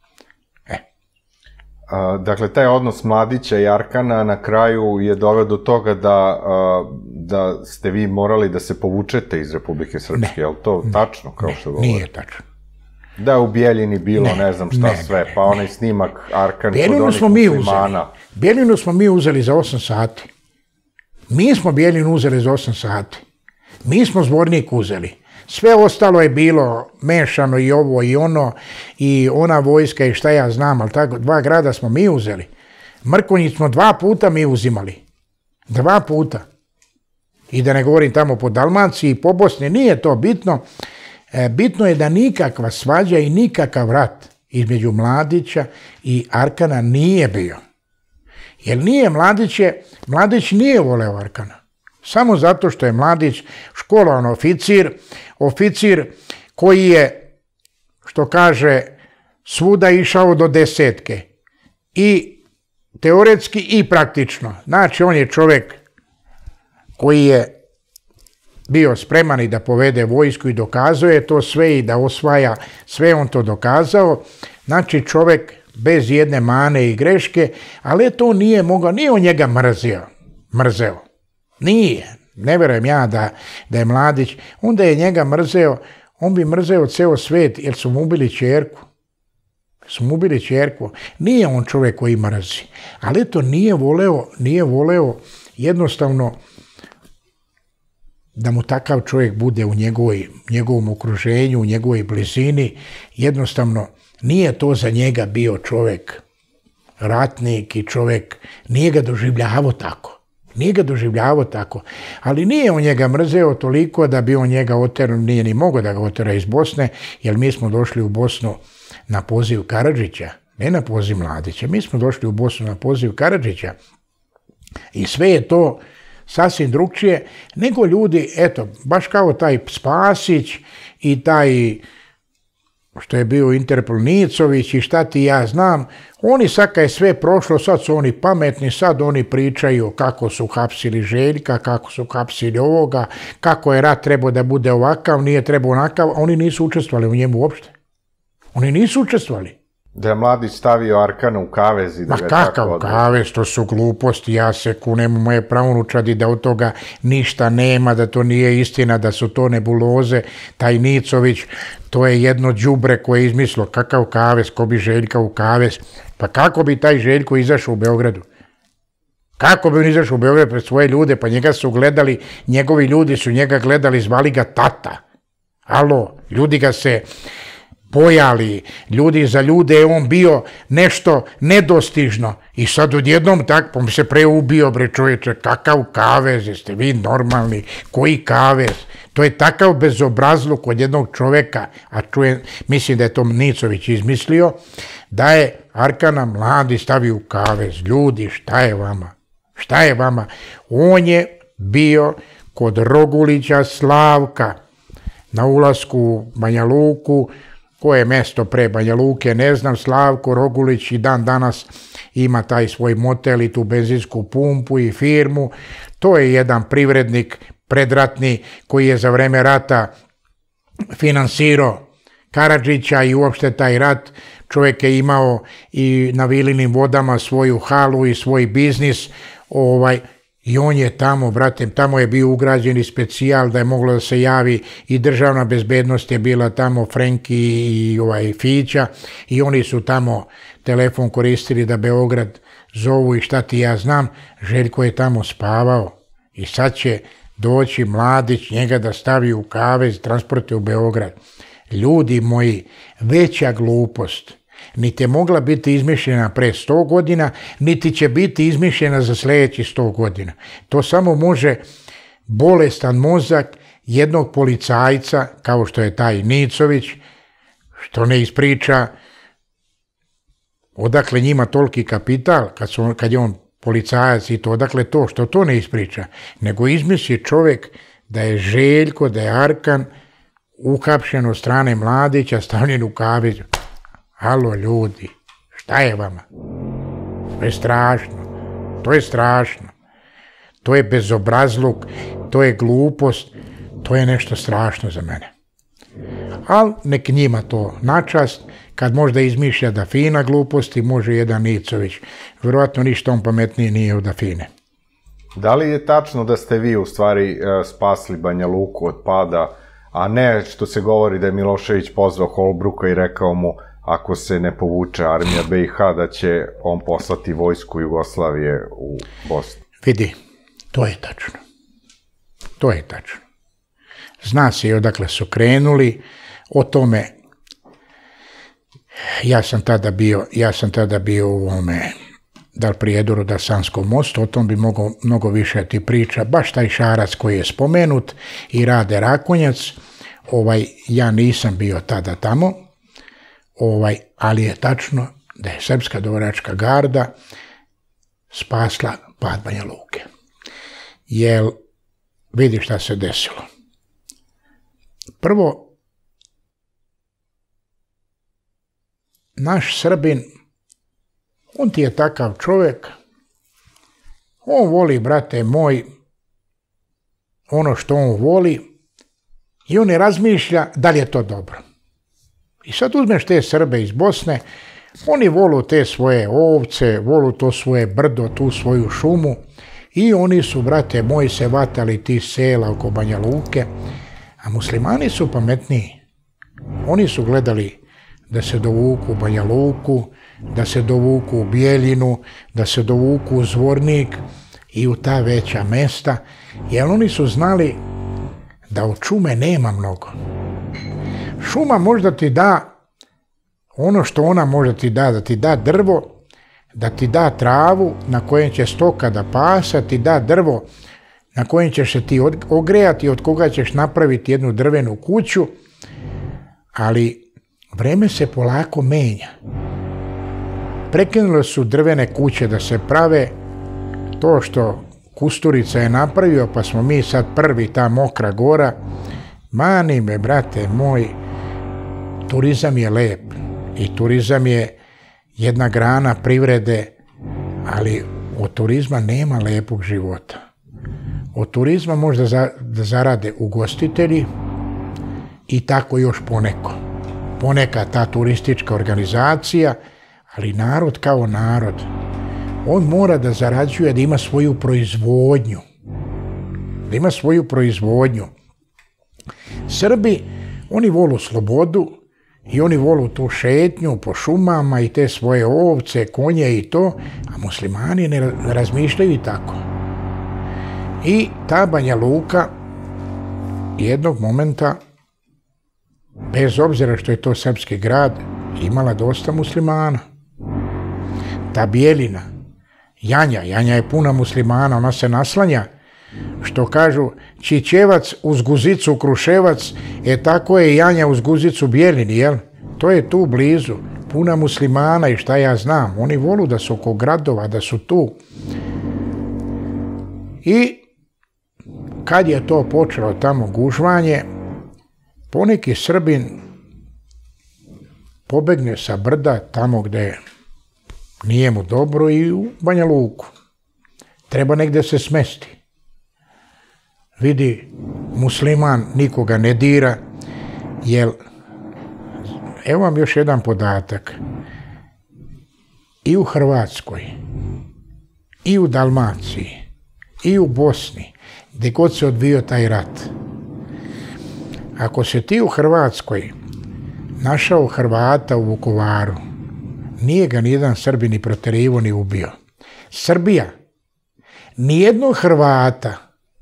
Dakle, taj odnos Mladića i Arkana na kraju je doveo do toga da ste vi morali da se povučete iz Republike Srpske. Je li to tačno, kao što govori? Nije tačno. Da je u Bijeljini bilo ne znam šta sve, pa onaj snimak Arkan kod onih muslimana. Bijeljinu smo mi uzeli za 8 sati. Mi smo Bijeljinu uzeli za 8 sati. Mi smo Zvornik uzeli. Sve ostalo je bilo mešano i ovo i ono i ona vojska i šta ja znam, ali tako 2 grada smo mi uzeli. Mrkonjić smo 2 puta mi uzimali. 2 puta. I da ne govorim tamo po Dalmaciji i po Bosni, nije to bitno. Bitno je da nikakva svađa i nikakav rat između Mladića i Arkana nije bio. Jer nije Mladić nije voleo Arkana. Samo zato što je Mladić školovan oficir koji je, što kaže, svuda išao do 10. I teoretski i praktično. Znači, on je čovjek koji je bio spreman i da povede vojsku i dokazao je to sve i da osvaja sve, on to dokazao. Znači čovjek bez jedne mane i greške, ali to nije mogao, nije on njega mrzeo. Nije. Ne vjerujem ja da je Mladić, onda je njega mrzeo, on bi mrzeo ceo svet jer su mu ubili ćerku. Nije on čovjek koji mrzi, ali to nije voleo jednostavno da mu takav čovjek bude u njegovom okruženju, u njegovoj blizini. Jednostavno nije to za njega bio čovjek ratnik i čovjek, nije ga doživljavao tako. Ali nije on njega mrzeo toliko da bi on njega oterao, nije ni mogao da ga otera iz Bosne, jer mi smo došli u Bosnu na poziv Karadžića, ne na poziv Mladića, mi smo došli u Bosnu na poziv Karadžića i sve je to sasvim drugčije nego ljudi, eto, baš kao taj Spasić i taj što je bio Interpol Nicović i šta ti ja znam, oni sad kad je sve prošlo, sad su oni pametni, sad oni pričaju kako su hapsili Željka, kako su hapsili ovoga, kako je rat trebao da bude ovakav, nije trebao onakav, oni nisu učestvovali u njemu uopšte. Oni nisu učestvovali. Da je Mladić stavio Arkana u kavez i da ga tako kakav kavez, to su gluposti, ja se kunem u moje pravunučadi da od toga ništa nema, da to nije istina, da su to nebuloze, taj Nicović, to je jedno đubre koje je izmislilo, kakav kavez, ko bi Željka u kavez, pa kako bi taj Željko izašao u Beogradu? Kako bi on izašao u Beogradu pred svoje ljude, pa njega su gledali, njegovi ljudi su njega gledali, zvali ga tata. Alo, ljudi ga se pojali, ljudi za ljude je on bio nešto nedostižno i sad odjednom tako mi se preubio, bre čovječe, kakav kavez, jeste vi normalni, koji kavez, to je takav bezobrazluk od jednog čovjeka, a mislim da je to Nicović izmislio, da je Arkana Mladi stavio u kavez. Ljudi, šta je vama? On je bio kod Rogulića Slavka na ulasku u Banja Luku, koje je mesto pre Banja Luke, ne znam, Slavko Rogulić i dan danas ima taj svoj motel i tu benzinsku pumpu i firmu. To je jedan privrednik predratni koji je za vreme rata finansirao Karadžića i uopšte taj rat. Čovjek je imao i na Vilinim vodama svoju halu i svoj biznis, i on je tamo, brate, tamo je bio ugrađeni specijal da je moglo da se javi i državna bezbednost je bila tamo, Frenki i Fića, i oni su tamo telefon koristili da Beograd zovu i šta ti ja znam. Željko je tamo spavao i sad će doći Mladić njega da stavi u kavez i transportuje u Beograd. Ljudi moji, veća glupost niti je mogla biti izmišljena pre 100 godina, niti će biti izmišljena za sljedećih 100 godina. To samo može bolestan mozak jednog policajca, kao što je taj Nicović, što ne ispriča odakle njima toliki kapital, kad je on policajac i to, odakle to, što to ne ispriča, nego izmisli čovjek da je Željko, da je Arkan uhapšen od strane Mladića, stavljen u kavez. Halo ljudi, šta je vama? To je strašno. To je bezobrazluk, to je glupost, to je nešto strašno za mene. Ali nek njima to načast, kad možda izmišlja da fina gluposti, može jedan Nicović. Vjerojatno ništa on pametnije nije od Afine. Da li je tačno da ste vi u stvari spasli Banja Luku od pada, a ne što se govori da je Milošević pozvao Holbruka i rekao mu ako se ne povuče armija BiH da će on poslati vojsku Jugoslavije u Bosnu? Vidi, to je tačno. Zna se i odakle su krenuli, o tome ja sam tada bio u ovome, da li Prijedoru, da Sanskom mostu, o tom bi mnogo više ti priča, baš taj Šarac koji je spomenut i Rade Rakonjac, ja nisam bio tada tamo, ali je tačno da je Srpska dobrovoljačka garda spasla pad Banja Luke. Jer vidi šta se desilo. Prvo, naš Srbin, on ti je takav čovjek, on voli, brate moj, ono što on voli i on ne razmišlja da li je to dobro. I sad uzmeš te Srbe iz Bosne, oni volu te svoje ovce, volu to svoje brdo, tu svoju šumu i oni su, brate moji, se vatali ti sela oko Banja Luke, a muslimani su pametniji. Oni su gledali da se dovuku u Banja Luku, da se dovuku u Bijeljinu, da se dovuku u Zvornik i u ta veća mesta, jer oni su znali da od šume nema mnogo. Šuma možda ti da ono što ona može ti da ti da drvo, da ti da travu na kojem će stoka da pasa, ti da drvo na kojem ćeš se ti ogrejati, od koga ćeš napraviti jednu drvenu kuću, ali vreme se polako menja. Prekinule su drvene kuće da se prave, to što Kusturica je napravio, pa smo mi sad prvi, ta Mokra Gora. Mani me, brate moj, turizam je lep i turizam je jedna grana privrede, ali od turizma nema lepog života. Od turizma možda da zarade ugostitelji i tako još poneko. Poneka ta turistička organizacija, ali narod kao narod. On mora da zarađuje, da ima svoju proizvodnju. Da ima svoju proizvodnju. Srbi, oni volu slobodu i oni volu tu šetnju po šumama i te svoje ovce, konje i to, a muslimani ne razmišljaju i tako. I ta Banja Luka jednog momenta, bez obzira što je to srpski grad, imala dosta muslimana. Ta Bijeljina, Janja je puna muslimana, ona se naslanja, što kažu Čičevac uz Guzicu Kruševac, tako je Janja uz Guzicu Bijeljini, jel? To je tu blizu, puna muslimana i šta ja znam, oni volu da su oko gradova, da su tu. I kad je to počelo tamo gužvanje, poneki Srbin pobegne sa brda tamo gde nije mu dobro i u Banja Luku. Treba negde se smesti. Vidi, musliman nikoga ne dira, jer, evo vam još jedan podatak, i u Hrvatskoj, i u Dalmaciji, i u Bosni, gdje god se odvio taj rat, ako se ti u Hrvatskoj našao Hrvata u Vukovaru, nije ga nijedan Srbin ni proterivo ni ubio. Srbija nijednog Hrvata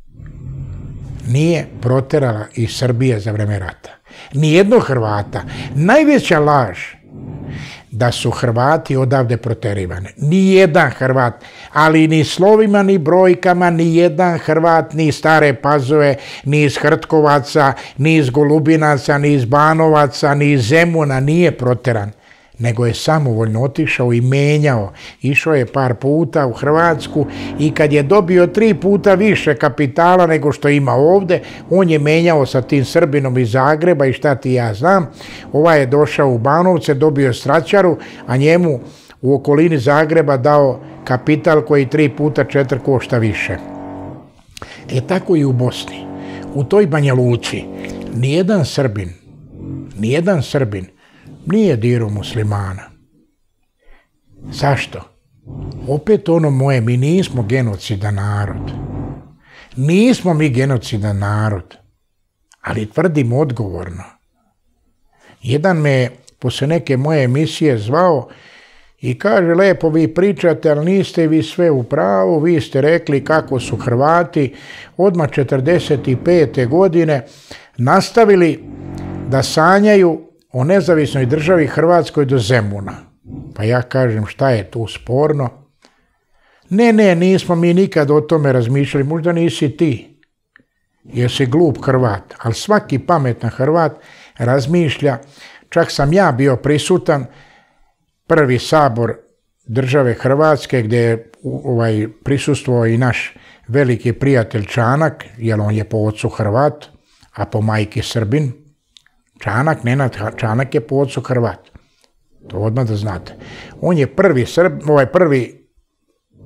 nije proterala iz Srbije za vreme rata. Nijednog Hrvata. Najveća laž da su Hrvati odavde proterivani. Nijedan Hrvat, ali ni slovima, ni brojkama, nijedan Hrvat, ni iz Stare Pazove, ni iz Hrtkovaca, ni iz Golubinaca, ni iz Banovaca, ni iz Zemuna nije proteran, nego je samovoljno otišao i menjao. Išao je par puta u Hrvatsku i kad je dobio 3 puta više kapitala nego što ima ovde, on je menjao sa tim Srbinom iz Zagreba i šta ti ja znam. Ovaj je došao u Banovce, dobio straćaru, a njemu u okolini Zagreba dao kapital koji 3 puta 4 košta više. Tako i u Bosni. U toj Banja Luci nijedan Srbin nije dirao muslimana. Zašto? Opet ono moje, mi nismo genocidan narod. Nismo mi genocidan narod, ali tvrdim odgovorno. Jedan me posle neke moje emisije zvao i kaže, lepo vi pričate, ali niste vi sve u pravu, vi ste rekli kako su Hrvati odmah 45. godine nastavili da sanjaju o nezavisnoj državi Hrvatskoj do Zemuna. Pa ja kažem, šta je tu sporno? Ne, nismo mi nikad o tome razmišljali, možda nisi ti, jer si glup Hrvat, ali svaki pametan Hrvat razmišlja, čak sam ja bio prisutan, prvi sabor države Hrvatske, gdje je prisustvovao i naš veliki prijatelj Čanak, jer on je po ocu Hrvat, a po majki Srbin. Čanak, Nenad Čanak je po ocu Hrvat. To odmah da znate. On je prvi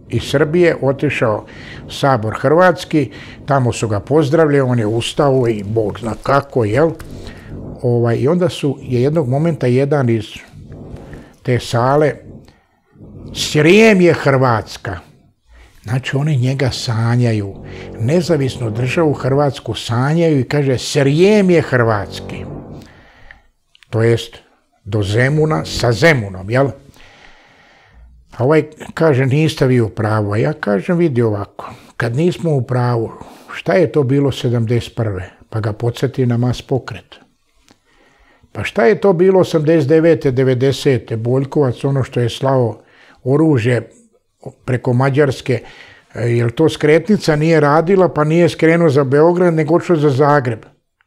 iz Srbije, otišao u Sabor hrvatski, tamo su ga pozdravljali, on je ustao i Bog zna kako, jel? I onda je jednog momenta jedan iz te sale, Srijem je Hrvatska. Znači oni njega sanjaju, nezavisnu državu Hrvatsku sanjaju i kaže Srijem je Hrvatski. To jest do Zemuna sa Zemunom, jel? A kaže niste vi u pravu, a ja kažem vidi ovako, kad nismo u pravu, šta je to bilo 71. Pa ga podsjeti na Mas pokret. Pa šta je to bilo 89. 90. Boljkovac, ono što je slao oružje preko Mađarske, jer to skretnica nije radila, pa nije skrenuo za Beograd, nego odšao za Zagreb.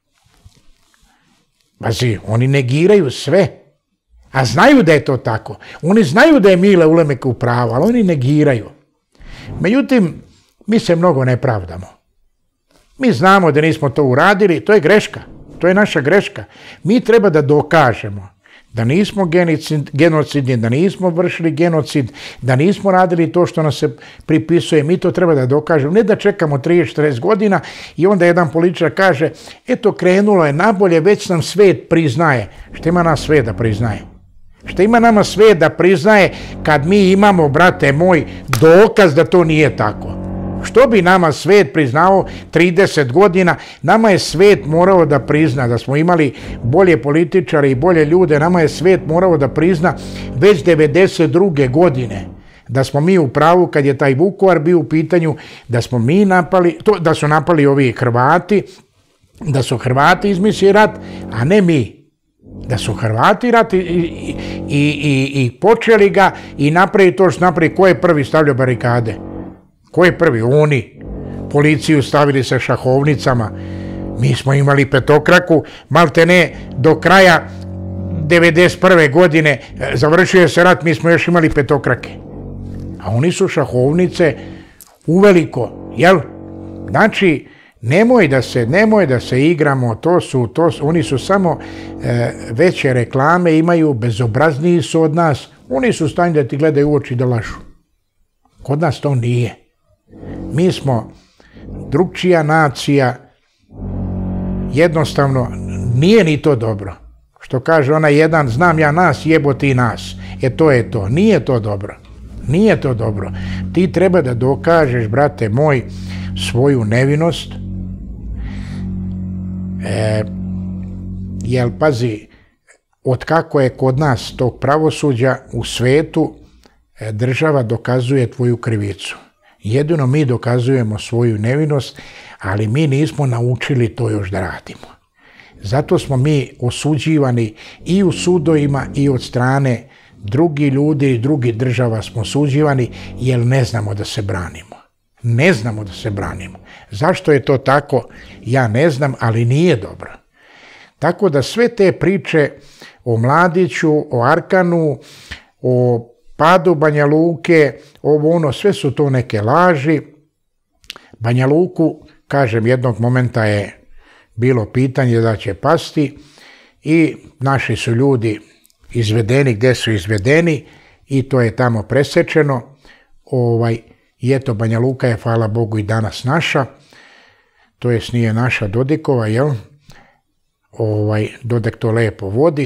Pazi, oni negiraju sve, a znaju da je to tako. Oni znaju da je Mile Ulemek u pravu, ali oni negiraju. Međutim, mi se mnogo ne pravdamo. Mi znamo da nismo to uradili, to je greška, to je naša greška. Mi treba da dokažemo da nismo genocidni, da nismo vršili genocid, da nismo radili to što nas se pripisuje, mi to treba da dokažemo. Ne da čekamo 30-40 godina i onda jedan političar kaže, eto krenulo je nabolje, već nam svet priznaje. Šta ima nas svet da priznaje? Šta ima nama svet da priznaje kad mi imamo, brate moj, dokaz da to nije tako? Što bi nama svet priznao 30 godina? Nama je svet morao da prizna da smo imali bolje političare i bolje ljude. Nama je svet morao da prizna već 92. godine da smo mi u pravu kad je taj Vukovar bio u pitanju, da smo mi napali, da su napali ovi Hrvati, da su Hrvati izmislili rat, a ne mi. Da su Hrvati rat i počeli ga i napravili to što napravi. Ko je prvi stavljao barikade? Ko je prvi? Oni. Policiju stavili sa šahovnicama. Mi smo imali petokraku, malte ne do kraja 91. godine završio se rat, mi smo još imali petokrake. A oni su šahovnice uveliko, jel? Znači, nemoj da se igramo, oni su samo veće reklame, imaju, bezobrazniji su od nas, oni su u stanju da ti gledaju u oči da lažu. Kod nas to nije. Mi smo drugčija nacija, jednostavno nije ni to dobro. Što kaže onaj jedan, znam ja nas, jebo ti nas. To je to. Nije to dobro. Nije to dobro. Ti treba da dokažeš, brate moj, svoju nevinost. Jer, pazi, otkako je kod nas tog pravosuđa u svetu, država dokazuje tvoju krivicu. Jedino mi dokazujemo svoju nevinost, ali mi nismo naučili to još da radimo. Zato smo mi osuđivani i u sudovima i od strane drugih ljudi i drugih država smo osuđivani jer ne znamo da se branimo. Ne znamo da se branimo. Zašto je to tako? Ja ne znam, ali nije dobro. Tako da sve te priče o Mladiću, o Arkanu, o padu Banja Luke, sve su to neke laži. Banja Luku, kažem, jednog momenta je bilo pitanje da će pasti i naši su ljudi izvedeni gdje su izvedeni i to je tamo presečeno. I eto, Banja Luka je, hvala Bogu, i danas naša, to jest nije naša Dodikova, jel? Dodik to lepo vodi.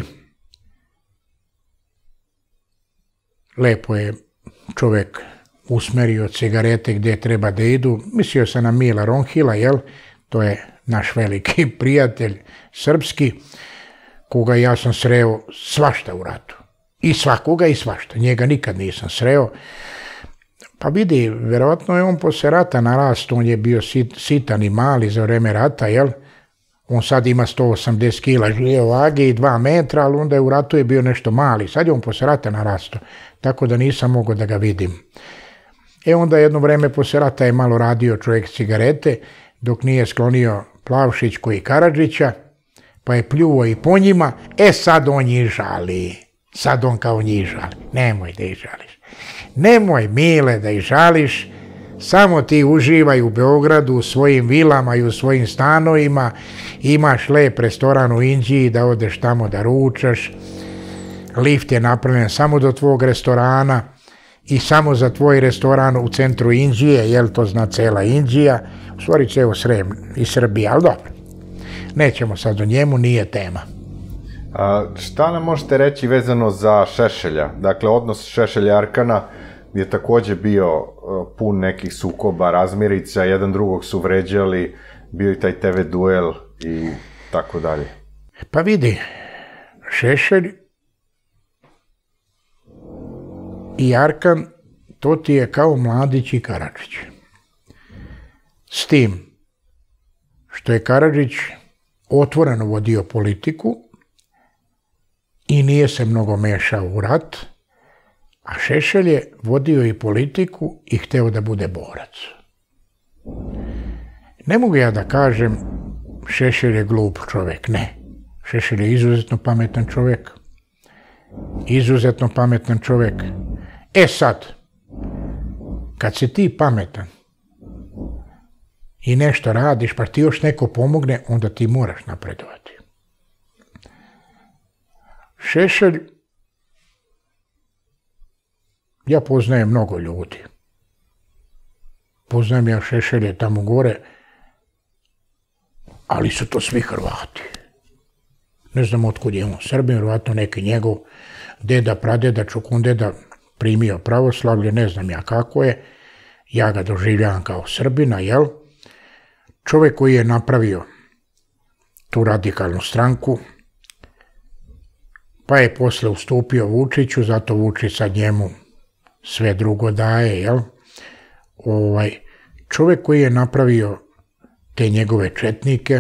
Lepo je čovjek usmerio cigarete gdje treba da idu. Mislio sam na Mila Ronhila, jel? To je naš veliki prijatelj srpski, koga ja sam sreo svašta u ratu. I svakoga i svašta. Njega nikad nisam sreo. Pa vidi, vjerovatno je on posle rata narastao, on je bio sitan i mali za vreme rata, jel? On sad ima 180 kila žije vage i 2 metra, ali onda je u ratu je bio nešto mali. Sad je on posle rata narastao, tako da nisam mogao da ga vidim. Onda jedno vreme posle rata je malo radio čovjek cigarete, dok nije sklonio Plavšićku i Karadžića, pa je pljuo i po njima. Sad on njih žali. Sad on kao njih žali. Nemoj da ih žališ. Nemoj, Mile, da ih žališ. Samo ti uživaj u Beogradu, u svojim vilama i u svojim stanovima. Imaš lep restoran u Inđiji da odeš tamo da ručaš. Lift je napravljen samo do tvog restorana. i samo za tvoj restoran u centru Inđije, jel to zna cela Inđija, u stvari ceo Srem i Srbija, ali dobro. Nećemo sad o njemu, nije tema. Šta nam možete reći vezano za Šešelja? Dakle, odnos Šešelja i Arkana je takođe bio pun nekih sukoba, razmirica, jedan drugog su vređali, bio i taj TV duel i tako dalje. Pa vidi, Šešelj i Arkan, to ti je kao Mladić i Karadžić. S tim što je Karadžić otvoreno vodio politiku i nije se mnogo mešao u rat, a Šešelj je vodio i politiku i hteo da bude borac. Ne mogu ja da kažem Šešelj je glup čovek, ne. Šešelj je izuzetno pametan čovek. Izuzetno pametan čovek. E sad, kad si ti pametan i nešto radiš, pa ti još neko pomogne, onda ti moraš napredovati. Šešelj, ja poznajem mnogo ljudi. Poznajem ja Šešelje tamo gore, ali su to svi Hrvati. Ne znam otkud je on Srbin, vjerovatno neki njegov deda, pradeda, čukundeda primio pravoslavlje, ne znam ja kako je. Ja ga doživljavam kao Srbina, jel? Čovjek koji je napravio tu radikalnu stranku, pa je posle ustupio Vučiću, zato Vučić sad njemu sve drugo daje, jel? Čovjek koji je napravio te njegove četnike,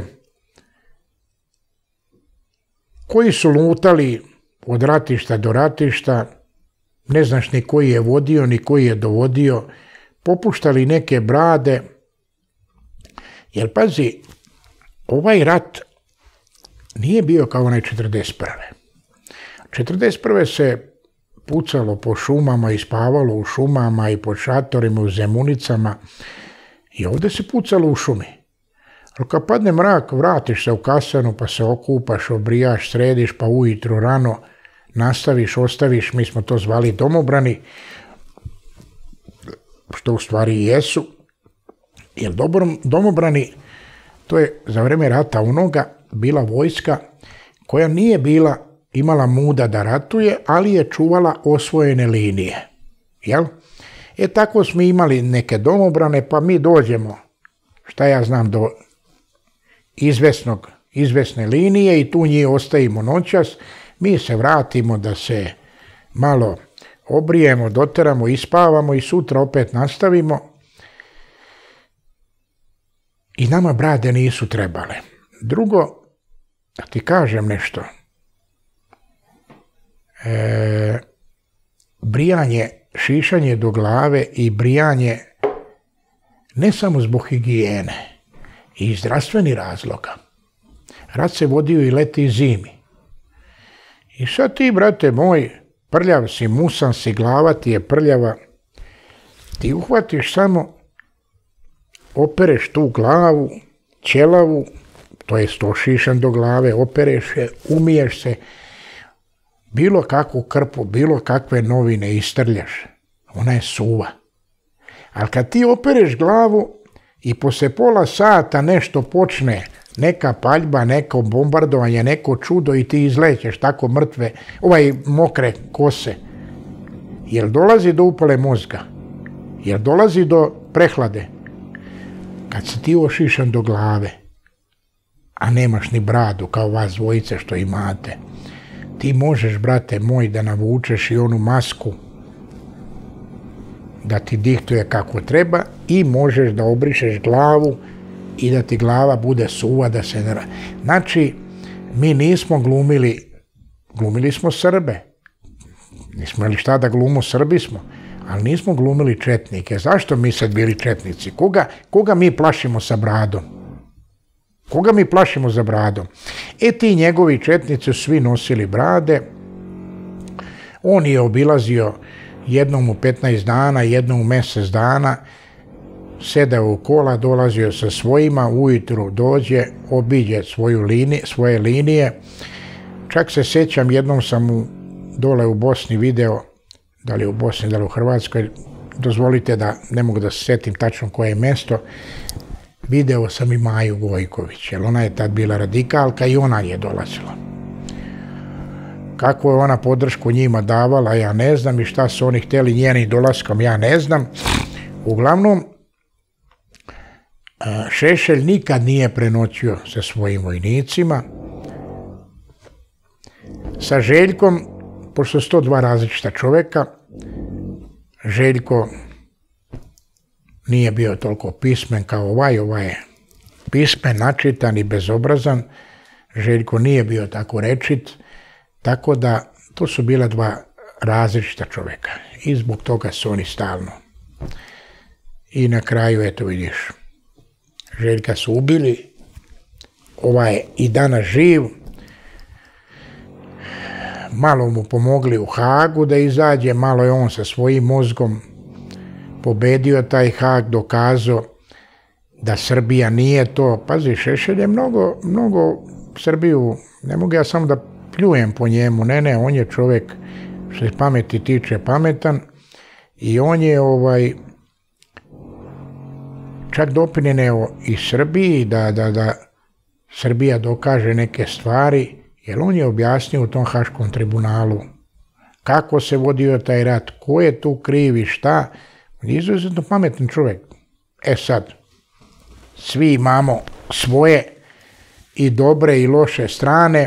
koji su lutali od ratišta do ratišta, ne znaš ni koji je vodio, ni koji je dovodio, popuštali neke brade, jer pazi, ovaj rat nije bio kao onaj 41. 41. se pucalo po šumama i spavalo u šumama i pod šatorima, u Zemunicama i ovdje se pucalo u šumi. Ali kad padne mrak, vratiš se u kasanu, pa se okupaš, obrijaš, središ, pa ujutru rano nastaviš, ostaviš, mi smo to zvali domobrani, što u stvari i jesu, jer domobrani, to je za vreme rata onoga bila vojska koja nije imala muda da ratuje, ali je čuvala osvojene linije. Jel? Tako smo imali neke domobrane, pa mi dođemo, šta ja znam, do izvesne linije i tu njih ostavimo noćas, mi se vratimo da se malo obrijemo, doteramo, ispavamo i sutra opet nastavimo. I nama brade nisu trebale. Drugo, da ti kažem nešto, brijanje, šišanje do glave i brijanje ne samo zbog higijene, i iz zdravstvenih razloga. Rat se vodio i leti i zimi. I sad ti, brate moj, prljav si, musan si, glava ti je prljava, ti uhvatiš samo, opereš tu glavu, ćelavu, to je ošišan do glave, opereš je, umiješ se, bilo kakvu krpu, bilo kakve novine istrljaš, ona je suva. Ali kad ti opereš glavu i posle pola sata nešto počne, neka paljba, neko bombardovanje, neko čudo i ti izlećeš tako mrtve, mokre kose, jer dolazi do upale mozga, jer dolazi do prehlade. Kad si ti ošišan do glave, a nemaš ni bradu kao vas dvojice što imate, ti možeš, brate moj, da navučeš i onu masku da ti dihtuje kako treba i možeš da obrišeš glavu i da ti glava bude suva, da se ne... Znači, mi nismo glumili smo Srbe. Nismo imali šta da glumo, Srbi smo, ali nismo glumili četnike. Zašto mi sad bili četnici? Koga mi plašimo sa bradom? Koga mi plašimo za bradom? Ti njegovi četnici su svi nosili brade. On je obilazio jednom u 15 dana, jednom u mjesec dana, sedao u kola, dolazio sa svojima, ujutru dođe, obiđe svoje linije. Čak se sjećam, jednom sam mu dole u Bosni video da li u Bosni, da li u Hrvatskoj, dozvolite da ne mogu da se setim tačno koje je mesto, video sam i Maju Gojković, jer ona je tad bila radikalka i ona je dolazila. Kako je ona podršku njima davala, ja ne znam, i šta su oni htjeli njenim dolaskom, ja ne znam. Uglavnom, Šešelj nikad nije prenoćio sa svojim vojnicima. Sa Željkom, pošto su to dva različita čovjeka, Željko nije bio toliko pismen kao ovaj je pismen, načitan i bezobrazan. Željko nije bio tako rečit, tako da to su bila dva različita čovjeka i zbog toga su oni stalno. I na kraju, eto vidiš, Željka su ubili, ovaj je i danas živ, malo mu pomogli u Hagu da izađe, malo je on sa svojim mozgom pobedio taj Hag, dokazao da Srbija nije to. Pazi, Šešelj je mnogo Srbiju, ne mogu ja samo da pljujem po njemu, ne, on je čovjek što se pameti tiče pametan i on je čak doprineo i Srbiji da Srbija dokaže neke stvari, jer on je objasnio u tom Haškom tribunalu kako se vodio taj rat, ko je tu kriv i šta. Izuzetno pametan čovjek. Sad, svi imamo svoje i dobre i loše strane,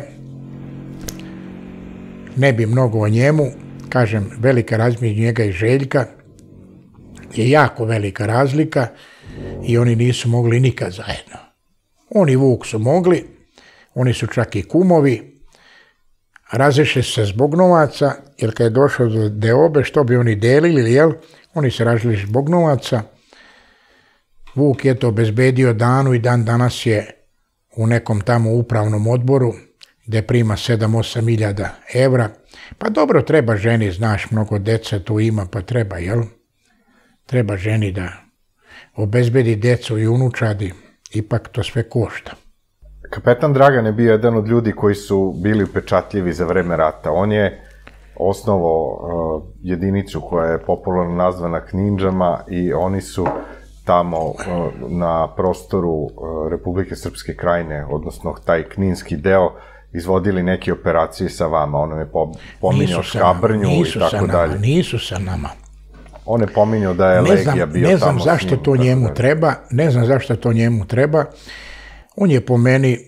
ne bi mnogo o njemu, kažem, velika razlika između njega i Željka je jako velika razlika i oni nisu mogli nikad zajedno. Oni i Vuk su mogli, oni su čak i kumovi, razišli se zbog novaca, jer kad je došlo do deobe, što bi oni delili, jel? Oni se razišli zbog novaca. Vuk je to obezbedio Danu i dan danas je u nekom tamo upravnom odboru gdje prima 7-8 hiljada evra. Pa dobro, treba ženi, znaš, mnogo deca tu ima, pa treba, jel? Treba ženi da obezbedi decu i unučadi, ipak to sve košta. Kapetan Dragan je bio jedan od ljudi koji su bili upečatljivi za vreme rata. On je osnovao jedinicu koja je popularno nazvana Knindžama i oni su tamo na prostoru Republike Srpske Krajine, odnosno taj kninski deo, izvodili neke operacije sa vama. On je pominjao Škabrnju i tako dalje. Nisu sa nama. On je pominjao da je Legija bio tamo s njim. Ne znam zašto to njemu treba, ne znam zašto to njemu treba. On je po meni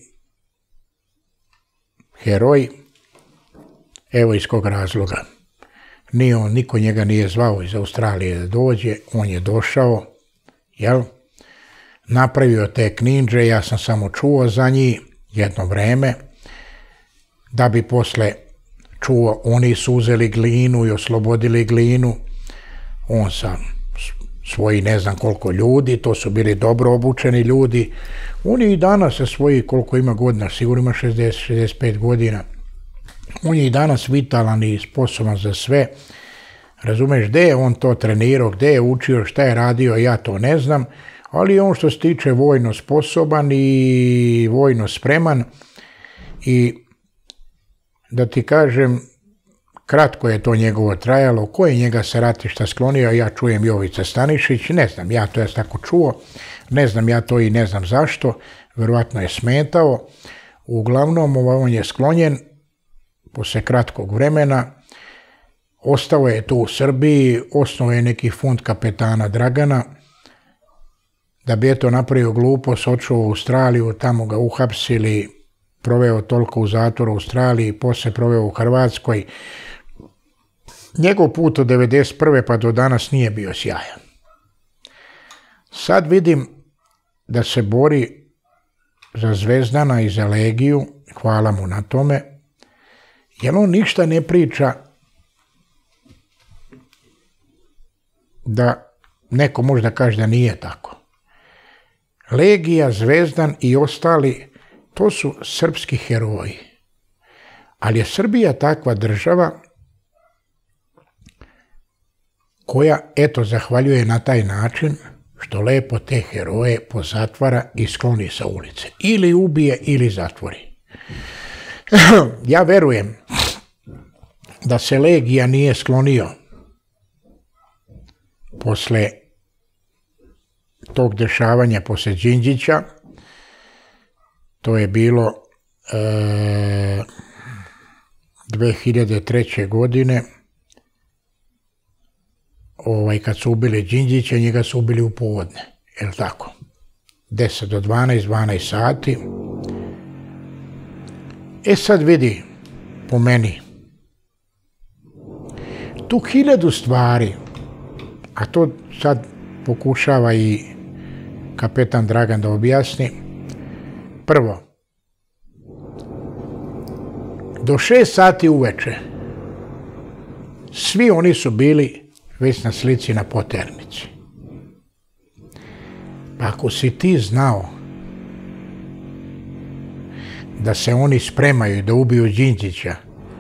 heroj, evo iz kog razloga. Niko njega nije zvao iz Australije da dođe, on je došao, jel? Napravio te Knindže, ja sam samo čuo za njih jedno vreme, da bi posle čuo, oni su uzeli Glinu i oslobodili Glinu, on sa svoji ne znam koliko ljudi, to su bili dobro obučeni ljudi, on je i danas sa svoji koliko ima godina, sigurno ima 60-65 godina, on je i danas vitalan i sposoban za sve, razumeš, gde je on to trenirao, gde je učio, šta je radio, ja to ne znam, ali on što se tiče vojno sposoban i vojno spreman i da ti kažem, kratko je to njegovo trajalo, ko je njega sa ratišta sklonio, ja čujem Jovica Stanišić, ne znam, ja to tako čuo, ne znam ja to i ne znam zašto, verovatno je smetao, uglavnom on je sklonjen, posle kratkog vremena, ostao je tu u Srbiji, osnovao je neki fond kapetana Dragana, da bi eto napravio glupost, otišao u Australiju, tamo ga uhapsili, proveo toliko u zatvoru u Australiji, posle proveo u Hrvatskoj. Njegov put od 1991. pa do danas nije bio sjajan. Sad vidim da se bori za Zvezdana i za Legiju, hvala mu na tome, jer on ništa ne priča da neko možda kaže da nije tako. Legija, Zvezdan i ostali, to su srpski heroji. Ali je Srbija takva država koja, eto, zahvaljuje na taj način što lepo te heroje pozatvara i skloni sa ulice. Ili ubije ili zatvori. Ja verujem da se Legija nije sklonio posle tog dešavanja, posle Đinđića, to je bilo 2003. godine, kad su ubili Đinđića, njega su ubili u povodne, je li tako? 10 do 12 sati. Sad vidi, po meni, tu 1000 stvari, a to sad pokušava i kapetan Dragan da objasni. Prvo, do 6 sati uveče svi oni su bili već na slici na poternici. Pa ako si ti znao da se oni spremaju da ubiju Đinđića,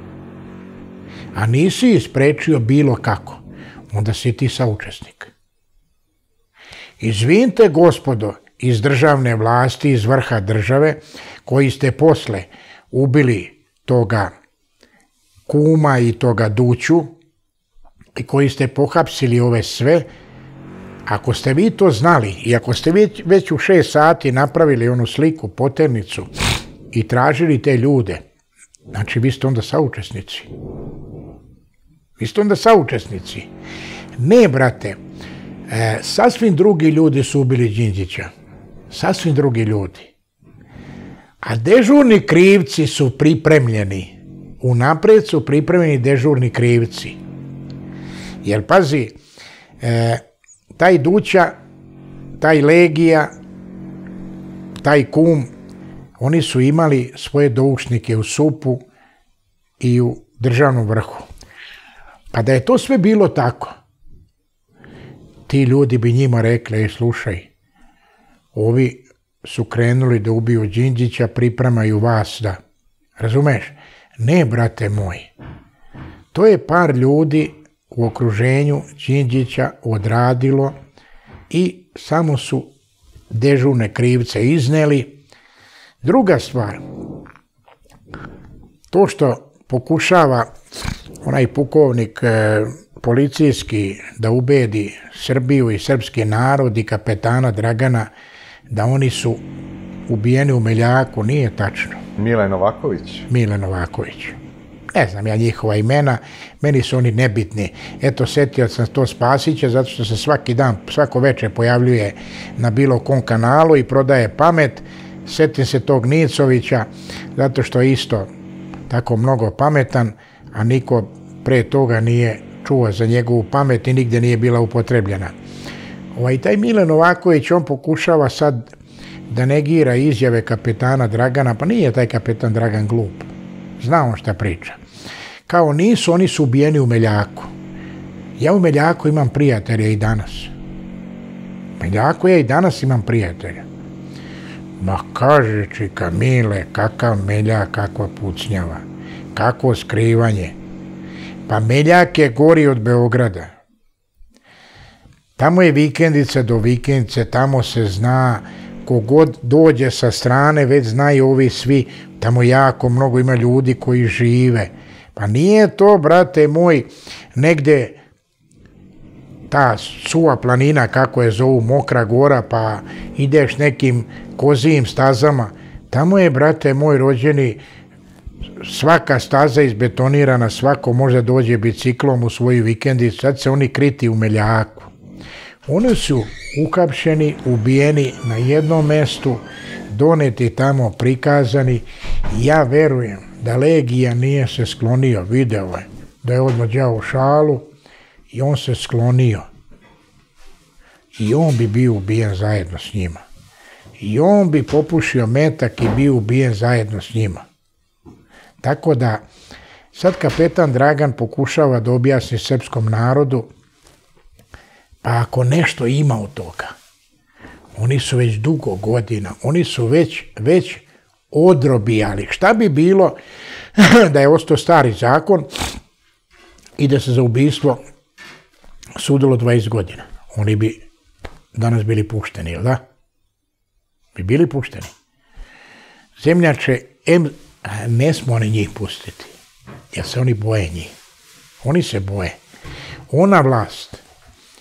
a nisi isprečio bilo kako, onda si ti saučesnik. Izvinite, gospodo, iz državne vlasti, iz vrha države, koji ste posle ubili toga kuma i toga Duću i koji ste pohapsili ove sve, ako ste vi to znali i ako ste već u 6 sati napravili onu sliku, poternicu i tražili te ljude, znači vi ste onda saučesnici. Vi ste onda saučesnici. Ne, brate, sasvim drugi ljudi su ubili Đinđića. Sasvim drugi ljudi. A dežurni krivci su pripremljeni. Unapred su pripremljeni dežurni krivci. Jer, pazi, taj Duća, taj Legija, taj kum, oni su imali svoje doušnike u SUP-u i u državnom vrhu. Pa da je to sve bilo tako, ti ljudi bi njima rekli, slušaj, ovi su krenuli da ubiju Đinđića, pripremaju vas da, razumeš? Ne, brate moj, to je par ljudi u okruženju Đinđića odradilo i samo su dežurne krivce izneli. Druga stvar, to što pokušava onaj pukovnik policijski da ubedi Srbiju i srpski narod i kapetana Dragana da oni su ubijeni u Meljaku, nije tačno. Mile Novaković? Mile Novaković. Ne znam ja njihova imena, meni su oni nebitni. Eto, setio sam to Spasića, zato što se svaki dan, svako večer pojavljuje na bilo kom kanalu i prodaje pamet. Setim se tog Nicovića, zato što je isto tako mnogo pametan, a niko pre toga nije čuo za njegovu pamet i nigde nije bila upotrebljena. Taj Mile Novaković, on pokušava sad da negira izjave kapetana Dragana, pa nije taj kapetan Dragan glup. Zna on šta priča. Kao nisu, oni su ubijeni u Meljaku. Ja u Meljaku imam prijatelja i danas. U Meljaku ja i danas imam prijatelja. Ma kaže čika Mile, kakav Meljak, kakva pucnjava, kakvo skrivanje. Pa Meljak je gori od Beograda. Tamo je vikendica do vikendice, tamo se zna, kogod dođe sa strane, već znaju ovi svi, tamo jako mnogo ima ljudi koji žive. Pa nije to, brate moj, negde ta Suva planina, kako je zovu, Mokra gora, pa ideš nekim kozijim stazama. Tamo je, brate moj rođeni, svaka staza izbetonirana, svako može dođe biciklom u svoju vikendicu, sad se oni kriti u Meljaku. Oni su uhapšeni, ubijeni na jednom mestu, doneti tamo, prikazani. Ja verujem da Legija nije se sklonio, video je da je odmah đavo šalu i on se sklonio. I on bi bio ubijen zajedno s njima. I on bi popušio metak i bio ubijen zajedno s njima. Tako da, sad kapetan Dragan pokušava da objasni srpskom narodu, pa ako nešto ima od toga, oni su već dugo godina, oni su već odrobijali. Šta bi bilo da je ostao stari zakon i da se za ubistvo sudilo 20 godina? Oni bi danas bili pušteni, jel da? Bi bili pušteni. Zemljače, ne smo oni njih pustiti, jer se oni boje njih. Oni se boje. Ona vlast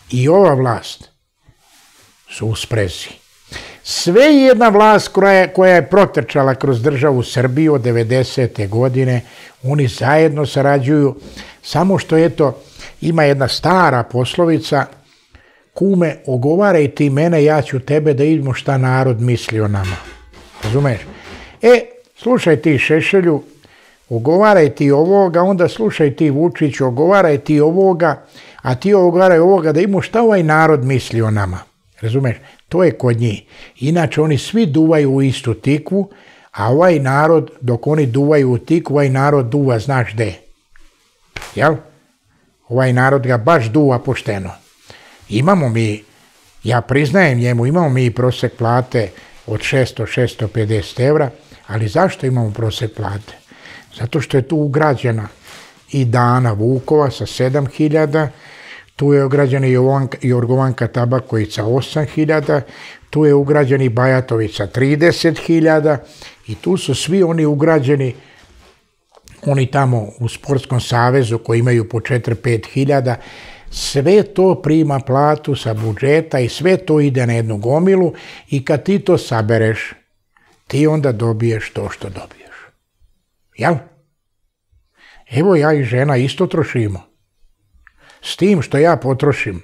i ova vlast su u sprezi. Sve jedna vlast koja je protrčala kroz državu Srbiju od 90. godine, oni zajedno sarađuju, samo što eto, ima jedna stara poslovica, kume, ogovaraj ti mene, ja ću tebe da vidimo šta narod misli o nama. Razumeš? Slušaj ti Šešelju, ogovaraj ti ovoga, onda slušaj ti Vučić, ogovaraj ti ovoga, a ti ogovaraj ovoga da vidimo šta ovaj narod misli o nama. Razumeš? To je kod njih. Inače, oni svi duvaju u istu tikvu, a ovaj narod, dok oni duvaju u tikvu, ovaj narod duva, znaš gde. Jel? Ovaj narod ga baš duva pošteno. Imamo mi, ja priznajem njemu, imamo mi prosek plate od 600-650 evra, ali zašto imamo prosek plate? Zato što je tu ugrađena i Dana Vukova sa 7.000, tu je ugrađena i Jorgovanka Tabaković sa 8.000, tu je ugrađen i Bajatović sa 30.000 i tu su svi oni ugrađeni, oni tamo u Sportskom savezu koji imaju po 4-5.000, sve to prima platu sa budžeta i sve to ide na jednu gomilu i kad ti to sabereš, ti onda dobiješ to što dobiješ. Jel? Evo ja i žena isto trošimo. S tim što ja potrošim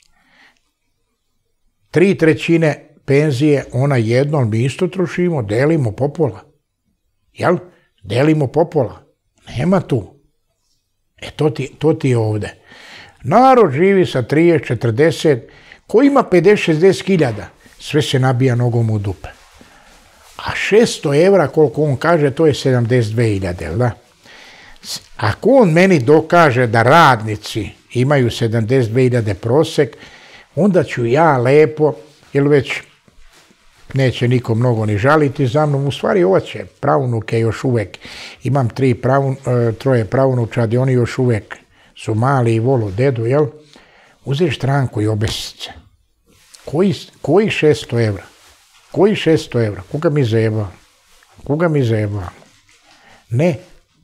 3/3 penzije, ona jednom mi isto trošimo, delimo popola. Jel? Delimo popola. Nema tu. To ti je ovde. Narod živi sa 30-40, ko ima 50-60 hiljada, sve se nabija nogom u dupe. A 600 evra, koliko on kaže, to je 72.000, da? Ako on meni dokaže da radnici imaju 72.000 prosek, onda ću ja lepo, jer već neće niko mnogo ni žaliti za mnom, u stvari hoće, pravunuke još uvek, imam 3 pravunučadi, oni još uvek su mali i volu dedu, jel? Uzeš stranku i obesiš se. Koji 600 evra? Koji 600 evra? Koga mi zajebamo? Koga mi zajebamo? Ne.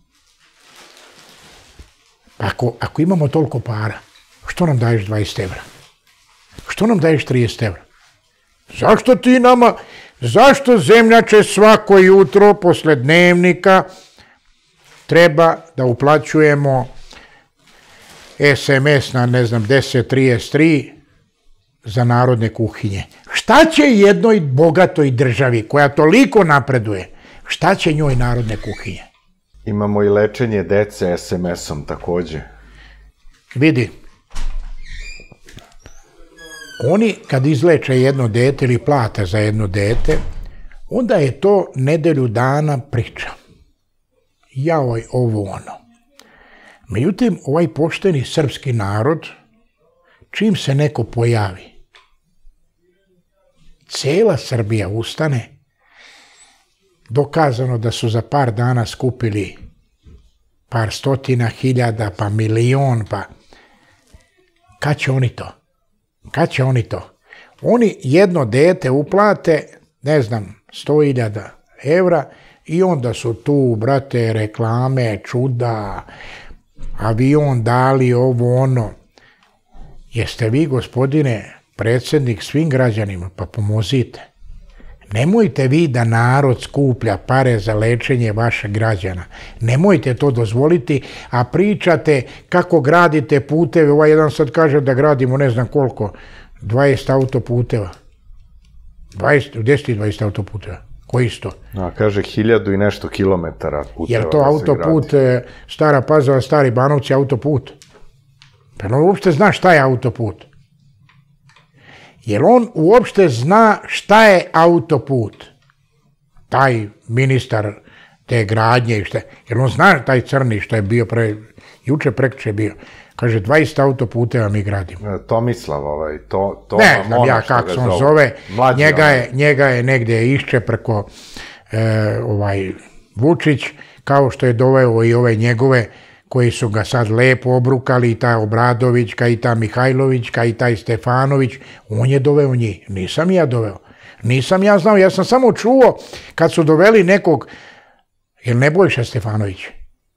Ako imamo toliko para, što nam daješ 20 evra? Što nam daješ 30 evra? Zašto ti nama, zašto zemljače svako jutro posle dnevnika treba da uplaćujemo SMS na, ne znam, 1033 za narodne kuhinje? Šta će jednoj bogatoj državi koja toliko napreduje, šta će njoj narodne kuhinje? Imamo i lečenje dece SMS-om takođe. Vidi, oni kad izleče jedno dete ili plate za jedno dete, onda je to nedelju dana priča. Jaoj, ovo ono. Međutim, ovaj pošteni srpski narod, čim se neko pojavi, cela Srbija ustane, dokazano da su za par dana skupili par stotina hiljada, pa milion, pa kad će oni to? Kad će oni to? Oni jedno dete uplate, ne znam, 100.000 evra i onda su tu, brate, reklame, čuda, avion dali, ovo ono. Jeste vi, gospodine predsjednik, svim građanima, pa pomozite. Nemojte vi da narod skuplja pare za lečenje vašeg građana. Nemojte to dozvoliti, a pričate kako gradite puteve. Ovaj jedan sad kaže da gradimo ne znam koliko, 20 autoputeva. Gde su ti 20 autoputeva? Koji sto? A kaže 1000 i nešto kilometara puteva. Jer to autoput, Stara Pazova, Stari Banovci, autoput? Pa on uopšte zna šta je autoput. Jer on uopšte zna šta je autoput. Taj ministar te gradnje i šta. Jer on zna taj crni što je bio juče prekče bio. Kaže 20 autoputeva mi gradimo. Tomislav ne znam ja kako se on zove. Njega je negde išče preko Vučić, kao što je doveo i ove njegove koji su ga sad lepo obrukali, i ta Obradovićka, i ta Mihajlovićka, i taj Stefanović, on je doveo njih. Nisam ja doveo. Nisam ja znao, ja sam samo čuo kad su doveli nekog, jer Nebojša Stefanović.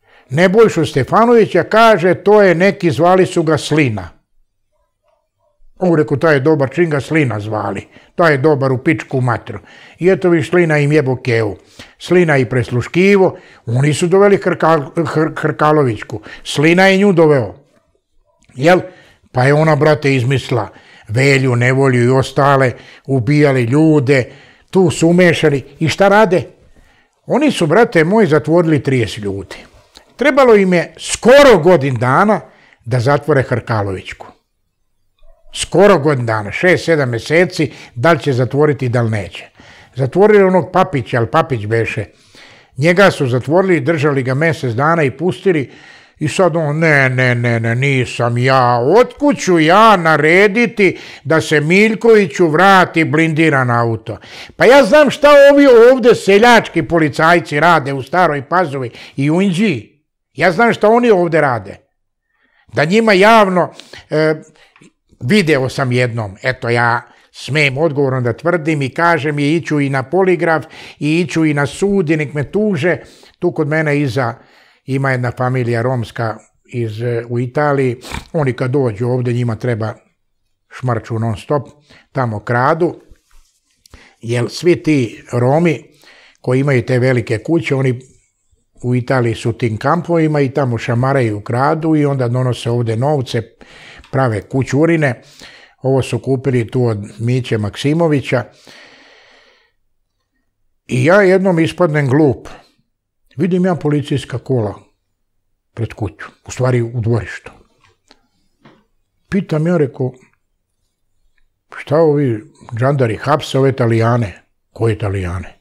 Nebojšu Stefanovića kaže, to je neki, zvali su ga Slina. Ovo rekao, taj je dobar, čim ga Slina zvali. Taj je dobar u pičku matru. I eto vi Slina im jebo kevu. Slina i presluškivo, oni su doveli Hrkalovićku. Slina je nju doveo. Jel? Pa je ona, brate, izmislila Velju, Nevolju i ostale, ubijali ljude, tu su umešali. I šta rade? Oni su, brate moji, zatvorili 30 ljudi. Trebalo im je skoro godin dana da zatvore Hrkalovićku. Skoro godin dana, 6-7 meseci, da li će zatvoriti, da li neće. Zatvorili onog Papića, ali Papić beše. Njega su zatvorili, držali ga mesec dana i pustili. I sad on, ne, nisam ja. Otkud ću ja narediti da se Miljkoviću vrati blindiran auto? Pa ja znam šta ovi ovde seljački policajci rade u Staroj Pazovi i u Inđiji. Ja znam šta oni ovde rade. Da njima javno, video sam jednom, eto ja smem odgovorno da tvrdim i kažem i iću i na poligraf i iću i na sud i nek me tuže. Tu kod mene iza ima jedna familija romska u Italiji. Oni kad dođu ovde njima treba šmrču non stop, tamo kradu. Jer svi ti Romi koji imaju te velike kuće, oni u Italiji su u tim kampovima i tamo šamaraju, kradu i onda donose ovde novce, prave kućurine. Ovo su kupili tu od Miće Maksimovića. I ja jednom ispadnem glup. Vidim ja policijska kola pred kuću, u stvari u dvorištu. Pitam ja, rekao, šta ovi džandari hapse ove Italijane? Koje Italijane?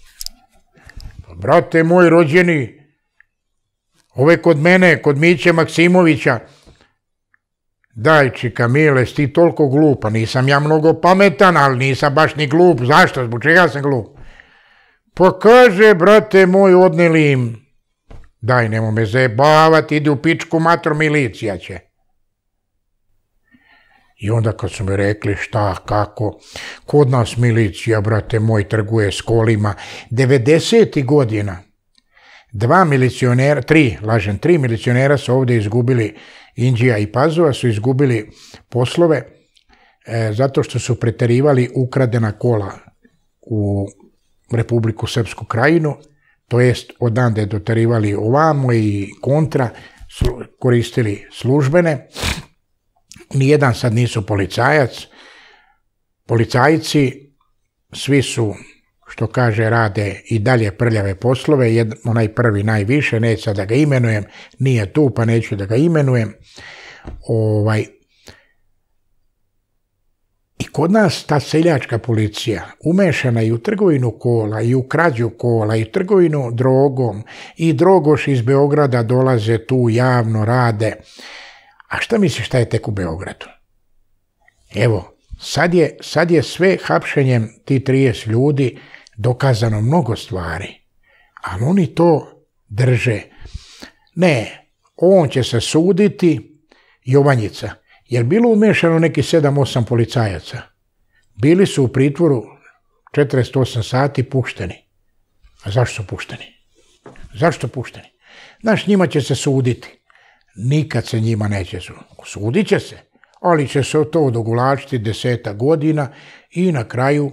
Brate moj rođeni, ove kod mene, kod Miće Maksimovića. Daj, čika mile, ti toliko glupa, nisam ja mnogo pametan, ali nisam baš ni glup. Zašto? Zbog čega sam glup? Pa kaže, brate moj, odneli im. Daj, nemo me zajebavati, idi u pičku matru, milicija će. I onda kad su mi rekli šta, kako, kod nas milicija, brate moj, trguje s kolima. 90. godina, 3 milicionera su ovde izgubili, Inđija i Pazova su izgubili poslove zato što su preterivali ukradena kola u Republiku Srpsku Krajinu, to jest odande doterivali ovamo i kontra, koristili službene. Nijedan sad nisu policajac. Policajci, svi su, što kaže, rade i dalje prljave poslove, onaj prvi najviše, neću sad da ga imenujem, nije tu pa neću da ga imenujem. I kod nas ta seljačka policija umešana i u trgovinu kola, i u krađu kola, i trgovinu drogom, i drogoši iz Beograda dolaze tu, javno rade. A šta misliš šta je tek u Beogradu? Evo, sad je sve hapšenjem ti 30 ljudi dokazano mnogo stvari, ali oni to drže. Ne, on će se suditi, Jovanjica. Jer bilo umešano neki 7-8 policajaca. Bili su u pritvoru 48 sati pušteni. A zašto su pušteni? Zašto pušteni? Znaš, njima će se suditi. Nikad se njima neće suditi. Sudit će se, ali će se to odogulačiti 10 godina i na kraju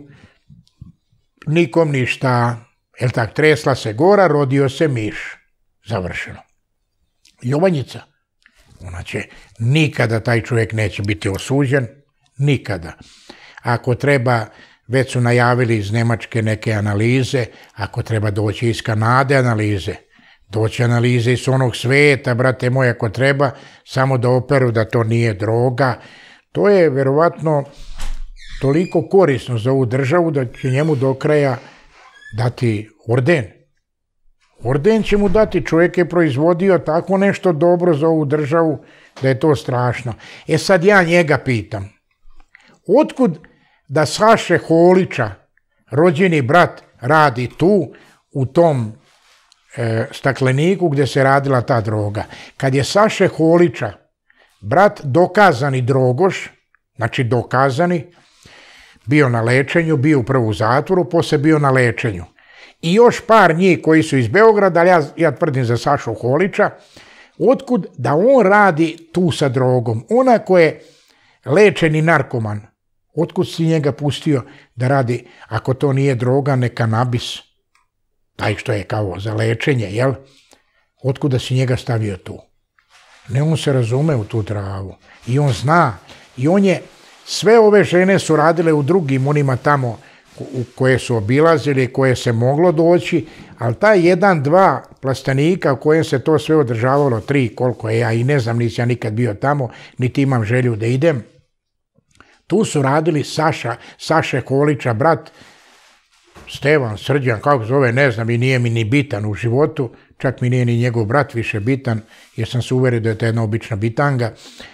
nikom ništa. Jel tak, tresla se gora, rodio se miš. Završeno. Jovanjica. Ona će, nikada taj čovjek neće biti osuđen, nikada. Ako treba, već su najavili iz Nemačke neke analize, ako treba doći iz Kanade analize, doći analize iz onog sveta, brate moj, ako treba, samo da operu da to nije droga. To je verovatno toliko korisno za ovu državu da će njemu do kraja dati orden. Orden će mu dati, čovjek je proizvodio tako nešto dobro za ovu državu da je to strašno. E sad ja njega pitam, otkud da Saše Holića, rođeni brat, radi tu u tom stakleniku gdje se radila ta droga? Kad je Saše Holića, brat dokazani drogoš, znači dokazani, bio na lečenju, bio prvo u zatvoru, poslije bio na lečenju. I još par njih koji su iz Beograda, ali ja tvrdim za Sašu Holića, otkud da on radi tu sa drogom? Ona koja je lečeni narkoman. Otkud si njega pustio da radi, ako to nije droga, ne kanabis, taj što je kao za lečenje, jel? Otkud da si njega stavio tu? Ne, on se razume u tu travu i on zna i on je, sve ove žene su radile u drugim onima tamo u koje su obilazili, koje se moglo doći, ali taj 1-2 plastenika u kojem se to sve održavalo, 3 koliko je, ja i ne znam, nisam ja nikad bio tamo, niti imam želju da idem, tu su radili Saše Holića, brat, Stevan, Srđan, kako zove, ne znam i nije mi ni bitan u životu, čak mi nije ni njegov brat više bitan, jer sam se uverio da je to jedna obična bitanga.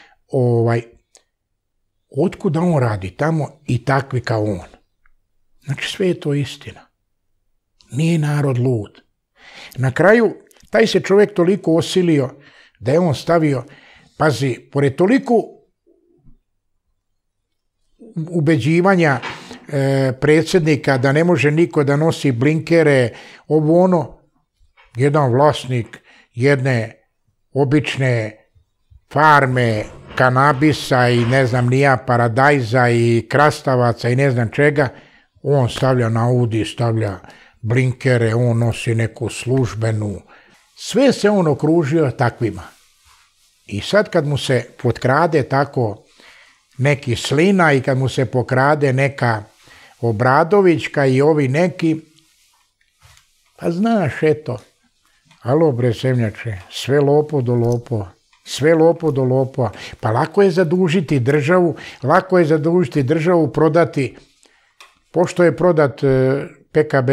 Otkuda on radi tamo i takvi kao on? Znači sve je to istina. Nije narod lud. Na kraju, taj se čovjek toliko osilio da je on stavio, pazi, pored toliko ubeđivanja predsjednika da ne može niko da nosi blinkere, ovo ono, jedan vlasnik jedne obične farme kanabisa i ne znam nija paradajza i krastavaca i ne znam čega, on stavlja na Audi, stavlja blinkere, on nosi neku službenu, sve se on okružio takvima. I sad kad mu se potkrade tako neki Slina i kad mu se pokrade neka Obradovićka i ovi neki, pa znaš, eto, alo bre zemljače, sve lopo do lopova, sve lopo do lopova, pa lako je zadužiti državu, prodati, pošto je prodat PKB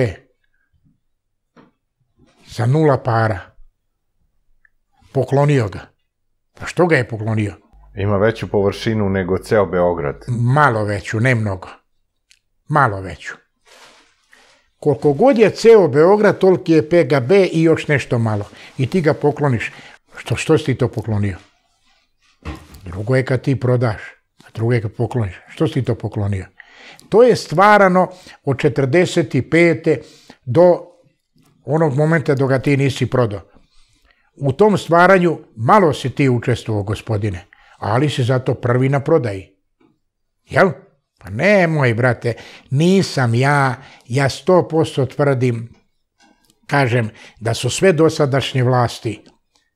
za 0 para, poklonio ga. Pa što ga je poklonio? Ima veću površinu nego ceo Beograd. Malo veću, ne mnogo. Malo veću. Koliko god je ceo Beograd, toliki je PKB i još nešto malo. I ti ga pokloniš. Što si ti to poklonio? Drugo je kad ti prodaš, a drugo je kad pokloniš. Što si ti to poklonio? To je stvarano od 45. do onog momenta dok ga ti nisi prodao. U tom stvaranju malo si ti učestvovao, gospodine, ali si zato prvi na prodaji. Jel? Pa nemoj, brate, nisam ja 100% tvrdim, kažem, da su sve dosadašnje vlasti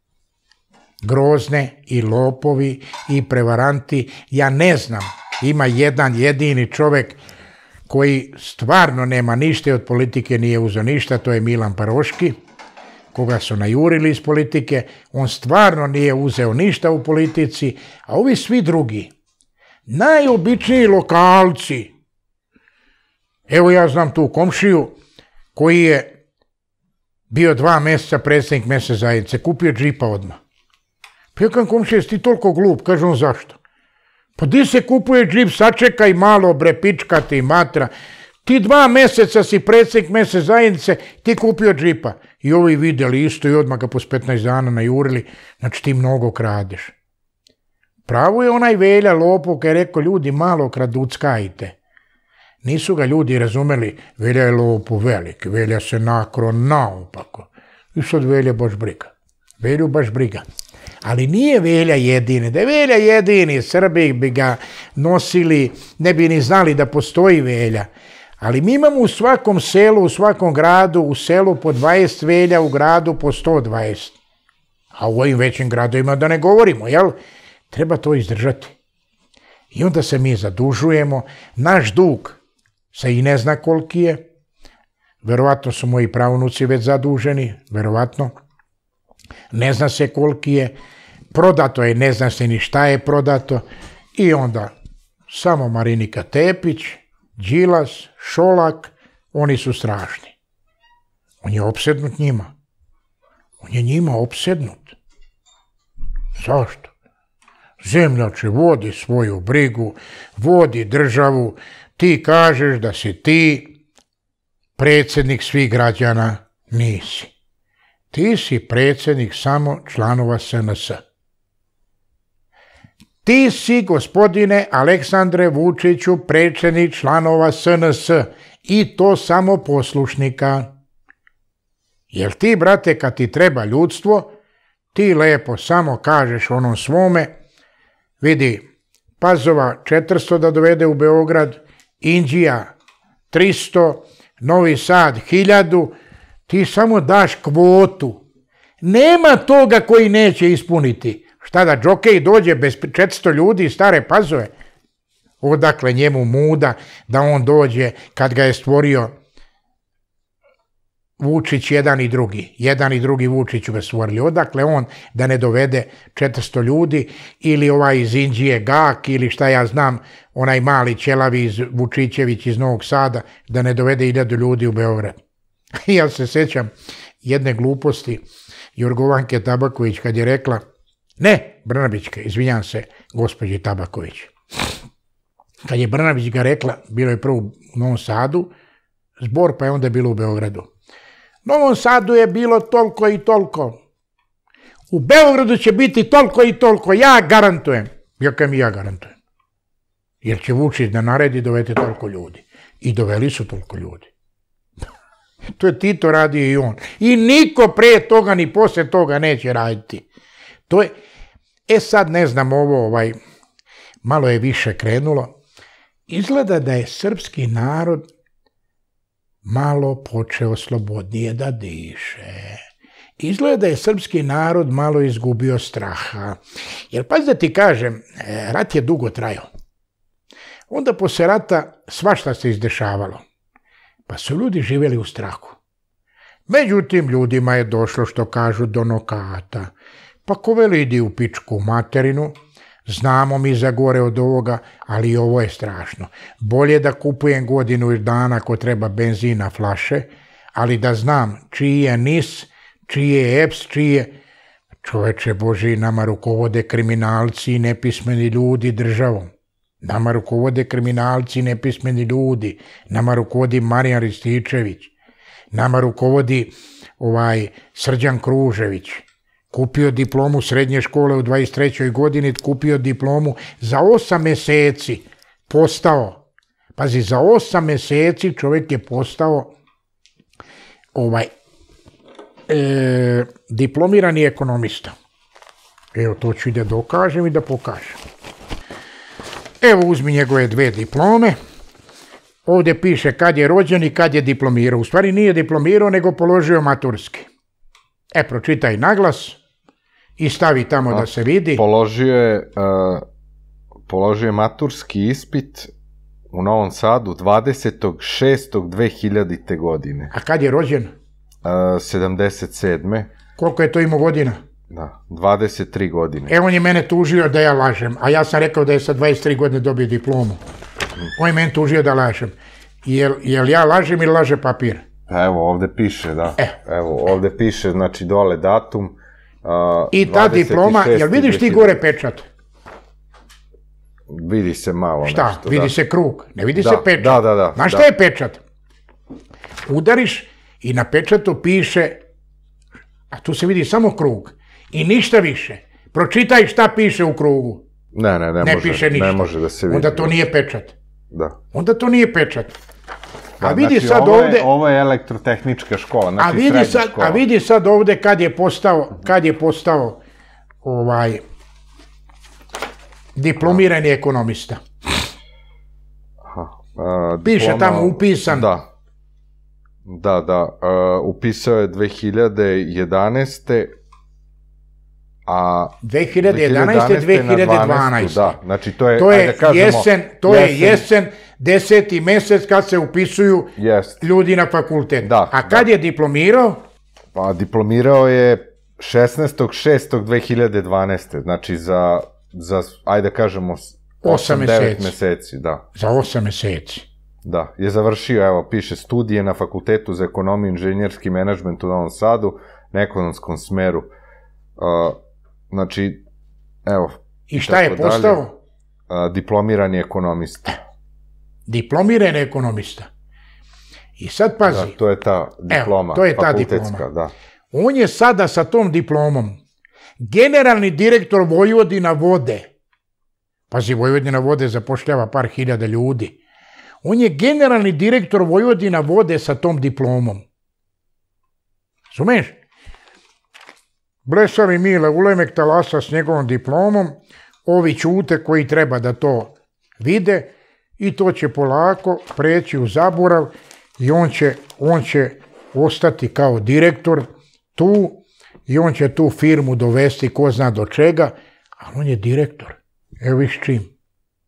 grozne i lopovi i prevaranti. Ja ne znam, ima jedan jedini čovjek koji stvarno nema ništa i od politike nije uzeo ništa, to je Milan Paroški, koga su najurili iz politike, on stvarno nije uzeo ništa u politici, a ovi svi drugi, najobičniji lokalci, evo ja znam tu komšiju koji je bio 2 mjeseca predsjednik mesne zajednice, kupio džipa odmah. Pa ja kažem, komšija, jesi ti toliko glup? Kaže on, zašto? Pa di se kupuje džip, sačekaj malo, bre, pička ti matra. Ti 2 mjeseca si predsjednik mesne zajednice, ti kupio džipa. I ovi vidjeli isto i odmah ga pos 15 dana najurili, znači ti mnogo kradeš. Pravo je onaj Velja lopov koji je rekao, ljudi, malo kraduckajte. Nisu ga ljudi razumeli, Velja je lopov velik, Velja se nakro naopako. I sad Velja baš briga. Velju baš briga. Ali nije Velja jedini. Da je Velja jedini, Srbi bi ga nosili, ne bi ni znali da postoji Velja. Ali mi imamo u svakom selu, u svakom gradu, u selu po 20 Velja, u gradu po 120. A u ovim većim gradovima da ne govorimo, jel? Treba to izdržati. I onda se mi zadužujemo. Naš dug se i ne zna koliki je. Verovatno su moji pravunuci već zaduženi, verovatno. Ne zna se koliki je. Prodato je, ne zna se ni šta je prodato. I onda samo Marinika Tepić, Đilas, Šolak, oni su strašni. On je opsednut njima. On je njima opsednut. Zašto? Zemljače, vodi svoju brigu, vodi državu, ti kažeš da si ti predsjednik svih građana, nisi. Ti si predsjednik samo članova SNS. Ti si, gospodine Aleksandre Vučiću, predsjednik članova SNS i to samo poslušnika. Jer ti, brate, kad ti treba ljudstvo, ti lepo samo kažeš onom svome, vidi, Pazova 400 da dovede u Beograd, Inđija 300, Novi Sad 1000, ti samo daš kvotu. Nema toga koji neće ispuniti. Šta da džokej dođe bez 400 ljudi iz Stare Pazove? Odakle njemu muda da on dođe kad ga je stvorio Vučić jedan i drugi. Jedan i drugi Vučiću ga stvorili. Odakle on da ne dovede 400 ljudi ili ovaj iz Inđije Gak ili šta ja znam, onaj mali ćelavi iz Vučićević iz Novog Sada da ne dovede 1000 ljudi u Beograd. Ja se sećam jedne gluposti Jorgovanke Tabaković kad je rekla, ne, Brnabićke, izvinjam se, gospođi Tabaković. Kad je Brnabić ga rekla, bilo je prvo u Novom Sadu, zbor pa je onda bilo u Beogradu. U Novom Sadu je bilo toliko i toliko. U Beogradu će biti toliko i toliko, ja garantujem. Ja garantujem. Jer će Vučić da naredi dovede toliko ljudi. I doveli su toliko ljudi. To je Tito radio i on. I niko pre toga ni posle toga neće raditi. To je, sad ne znam ovo, malo je više krenulo. Izgleda da je srpski narod malo počeo slobodnije da diše. Izgleda da je srpski narod malo izgubio straha. Jer pa da ti kažem, rat je dugo trajao. Onda posle rata svašta se izdešavalo. Pa su ljudi živjeli u strahu. Međutim, ljudima je došlo, što kažu, do nokata. Pa ko veli idi u pičku materinu, znamo mi za gore od ovoga, ali i ovo je strašno. Bolje da kupujem godinu dana ako treba benzina flaše, ali da znam čiji je NIS, čiji je EPS, čiji je... Čoveče Boži, nama rukovode kriminalci i nepismeni ljudi državom. Nama rukovode kriminalci i nepismeni ljudi. Nama rukovodi Marijan Rističević. Nama rukovodi Srđan Kružević. Kupio diplomu srednje škole u 23. godini, kupio diplomu za 8 meseci. Postao. Pazi, za 8 meseci čovjek je postao diplomirani ekonomista. Evo, to ću i da dokažem i da pokažem. Evo, uzmi njegove 2 diplome. Ovdje piše kad je rođen i kad je diplomirao. U stvari nije diplomirao, nego položio maturski. Pročitaj naglas i stavi tamo da se vidi. Položio je maturski ispit u Novom Sadu 20.6.2000. godine. A kad je rođen? 77. Koliko je to imao godina? Da, 23 godine. On je mene tužio da ja lažem, a ja sam rekao da je sa 23 godine dobio diplomu. On je mene tužio da lažem. Jel ja lažem ili laže papir? Evo, ovde piše, da. Evo, ovde piše, znači, dole datum. I ta diploma, jel vidiš ti gore pečat? Vidi se malo nešto. Šta? Vidi se krug, ne vidi se pečat. Da. Znaš šta je pečat? Udariš i na pečatu piše, a tu se vidi samo krug i ništa više. Pročitaj šta piše u krugu. Ne piše ništa. Ne može da se vidi. Onda to nije pečat. Da. Onda to nije pečat. A vidi sad ovde... Ovo je elektrotehnička škola, znači srednja škola. A vidi sad ovde kad je postao diplomirani ekonomista. Piše tamo upisan. Da, upisao je 2011. A 2011. 2012. Da, znači to je jesen, 10. mesec kad se upisuju ljudi na fakultet. A kad je diplomirao? Pa diplomirao je 16.6.2012. Znači za, ajde kažemo, 8-9 meseci. Da. Za 8 meseci. Da, je završio, evo, piše studije na Fakultetu za ekonomiju i inženjerski menadžment u Novom Sadu, na ekonomskom smeru. Znači, evo. I šta je postao? Diplomirani ekonomista. Diplomirani ekonomista. I sad pazi. Da, to je ta diploma. To je ta diploma. Da. On je sada sa tom diplomom generalni direktor Vojvodina vode. Pazi, Vojvodina vode zapošljava par hiljada ljudi. On je generalni direktor Vojvodina vode sa tom diplomom. Razumeš? Blesavi Mile Ulemek talasa s njegovom diplomom, ovi ćute koji treba da to vide i to će polako preći u zaborav i on će ostati kao direktor tu i on će tu firmu dovesti ko zna do čega, ali on je direktor. Evo viš čim.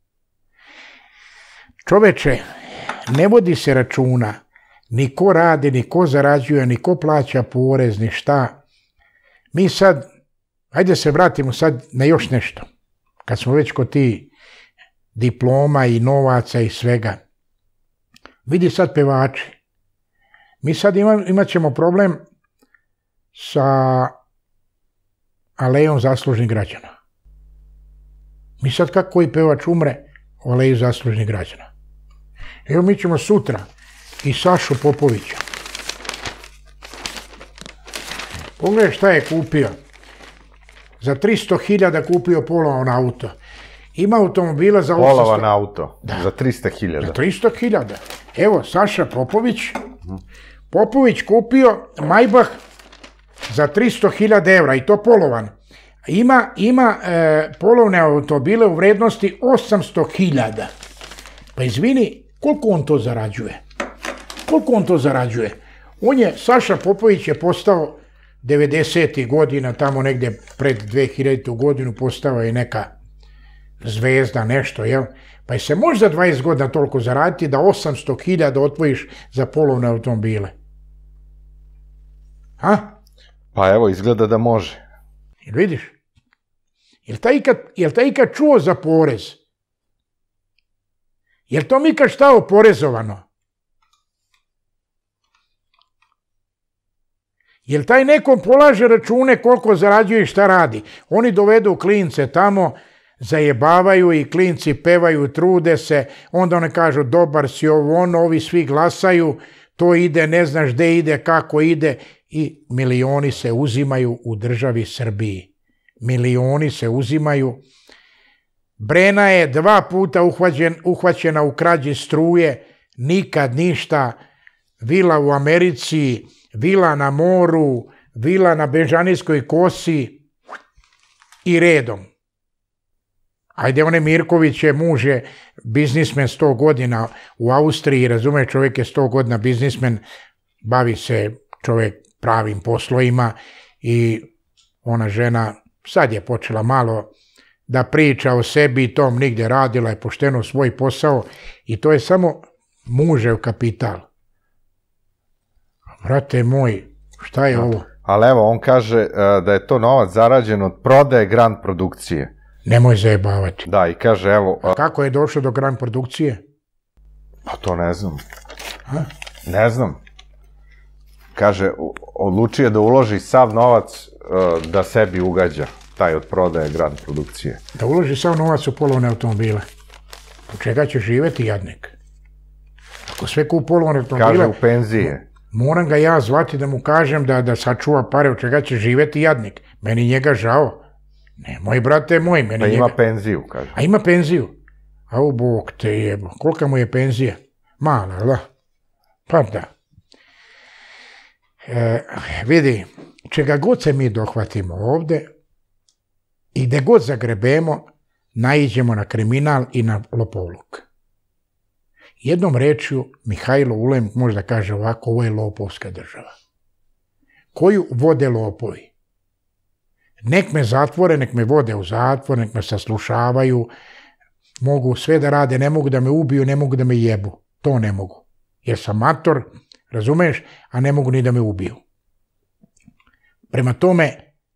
Čoveče, ne vodi se računa ni ko radi, ni ko zarađuje, ni ko plaća porez, ni šta. Mi sad, ajde se vratimo sad na još nešto. Kad smo već kod ti diploma i novaca i svega. Vidi sad pevači. Mi sad imat ćemo problem sa alejom zaslužnih građana. Mi sad kako koji pevač umre u aleju zaslužnih građana. Evo mi ćemo sutra i Sašu Popovića. Pogledaj šta je kupio. Za 300.000 kupio polovan auto. Ima automobila za 800. Polovan auto, da. Za 300.000. Za 300.000. Evo, Saša Popović. Popović kupio Maybach za 300.000 evra i to polovan. Ima polovne automobile u vrednosti 800.000. Pa izvini, koliko on to zarađuje? Koliko on to zarađuje? Saša Popović je postao 90. godina, tamo negdje pred 2000. godinu postao je neka zvezda, nešto, jel? Pa se može za 20 godina toliko zaraditi da 800.000 otvojiš za polovne automobile. Ha? Pa evo, izgleda da može. Jel vidiš? Jel taj ikad čuo za porez? Jel to mi kad šta oporezovano? Jel taj nekom polaže račune koliko zarađuje i šta radi? Oni dovedu klince tamo, zajebavaju i klinci pevaju, trude se, onda oni kažu dobar si ovo, ovi svi glasaju, to ide, ne znaš gde ide, kako ide i milioni se uzimaju u državi Srbiji. Milioni se uzimaju. Brena je 2 puta uhvaćena u krađi struje, nikad ništa, vila u Americi, vila na moru, vila na Bežanijskoj kosi i redom. Ajde, one Mirković je muž je biznismen 100 godina u Austriji, razume, čovjek je 100 godina biznismen, bavi se čovjek pravim poslovima i ona žena sad je počela malo da priča o sebi i tom nigdje radila je pošteno svoj posao i to je samo mužev kapital. Brate moj, šta je ovo? Ali evo, on kaže da je to novac zarađen od prodaje Grand produkcije. Nemoj zajebavati. Da, i kaže, evo... A kako je došlo do Grand produkcije? Pa to ne znam. Ne znam. Kaže, odlučio da uloži sav novac da sebi ugađa, taj od prodaje Grand produkcije. Da uloži sav novac u polovne automobile. Po čega će živeti jadnik? Ako sve kup polovne automobile... Kaže, u penzije. Moram ga ja zvati da mu kažem da sačuva pare, od čega će živeti jadnik. Meni njega žao. Nemoj, brate moj, meni njega... Pa ima penziju, kaže. A ima penziju? A u Bog te jebo. Kolika mu je penzija? Mala, da? Pa da. Vidi, čega god se mi dohvatimo ovde i gde god zagrebemo, naiđemo na kriminal i na lopovluk. Jednom rečju, Mihajlo Ulem možda kaže ovako, ovo je lopovska država. Koju vode lopovi? Nek me zatvore, nek me vode u zatvor, nek me saslušavaju, mogu sve da rade, ne mogu da me ubiju, ne mogu da me jebu. To ne mogu. Jer sam mator, razumeš, a ne mogu ni da me ubiju. Prema tome,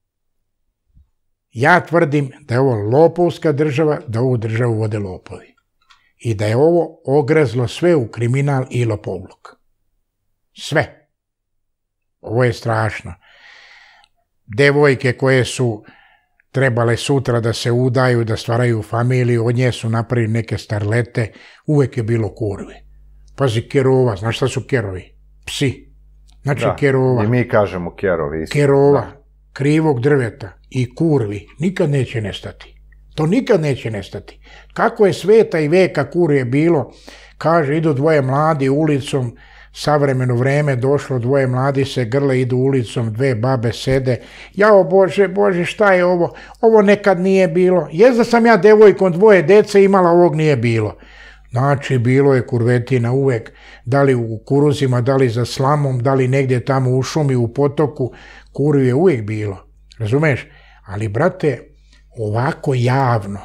ja tvrdim da je ovo lopovska država, da ovu državu vode lopovi. I da je ovo ogrezlo sve u kriminal i lopovluk. Sve. Ovo je strašno. Devojke koje su trebale sutra da se udaju, da stvaraju familiju, od nje su napravili neke starlete, uvek je bilo kurve. Pazi, kerova, znaš šta su kerovi? Psi. Znači kerova. I mi kažemo kerovi. Kerova, krivog drveta i kurvi nikad neće nestati. To nikad neće nestati. Kako je sveta i veka kurje bilo, kaže, idu dvoje mladi ulicom, savremeno vreme došlo, dvoje mladi se grle, idu ulicom, dve babe sede. Jao Bože, Bože, šta je ovo? Ovo nekad nije bilo. Jest da sam ja devojkom dvoje dece imala, ovog nije bilo. Znači, bilo je kurvetina uvek, da li u kukuruzima, da li za slamom, da li negdje tamo u šumi, u potoku, kurvi je uvijek bilo. Razumeš? Ali, brate, ovako javno,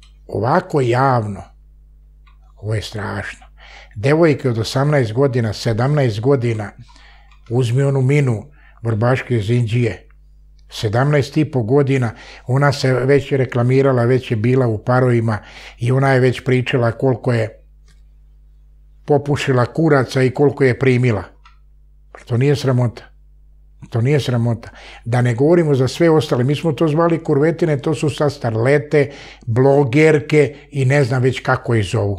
ovo je strašno. Devojke od 18 godina, 17 godina, uzmi onu Minu, Vrbaške Zinđije, 17,5 godina, ona se već reklamirala, već je bila u parovima i ona je već pričala koliko je popušila kuraca i koliko je primila. To nije sramota. To nije sramota. Da ne govorimo za sve ostale. Mi smo to zvali kurvetine, to su sad starlete, blogerke i ne znam već kako ih zovu.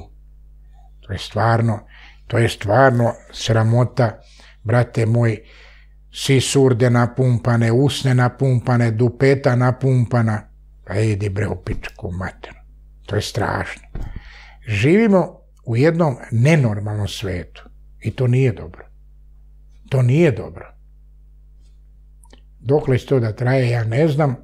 To je stvarno sramota, brate moj, sisurde napumpane, usne napumpane, dupeta napumpana. Pa idi bre u pičku mater. To je strašno. Živimo u jednom nenormalnom svetu i to nije dobro. To nije dobro. Dokle će to da traje, ja ne znam,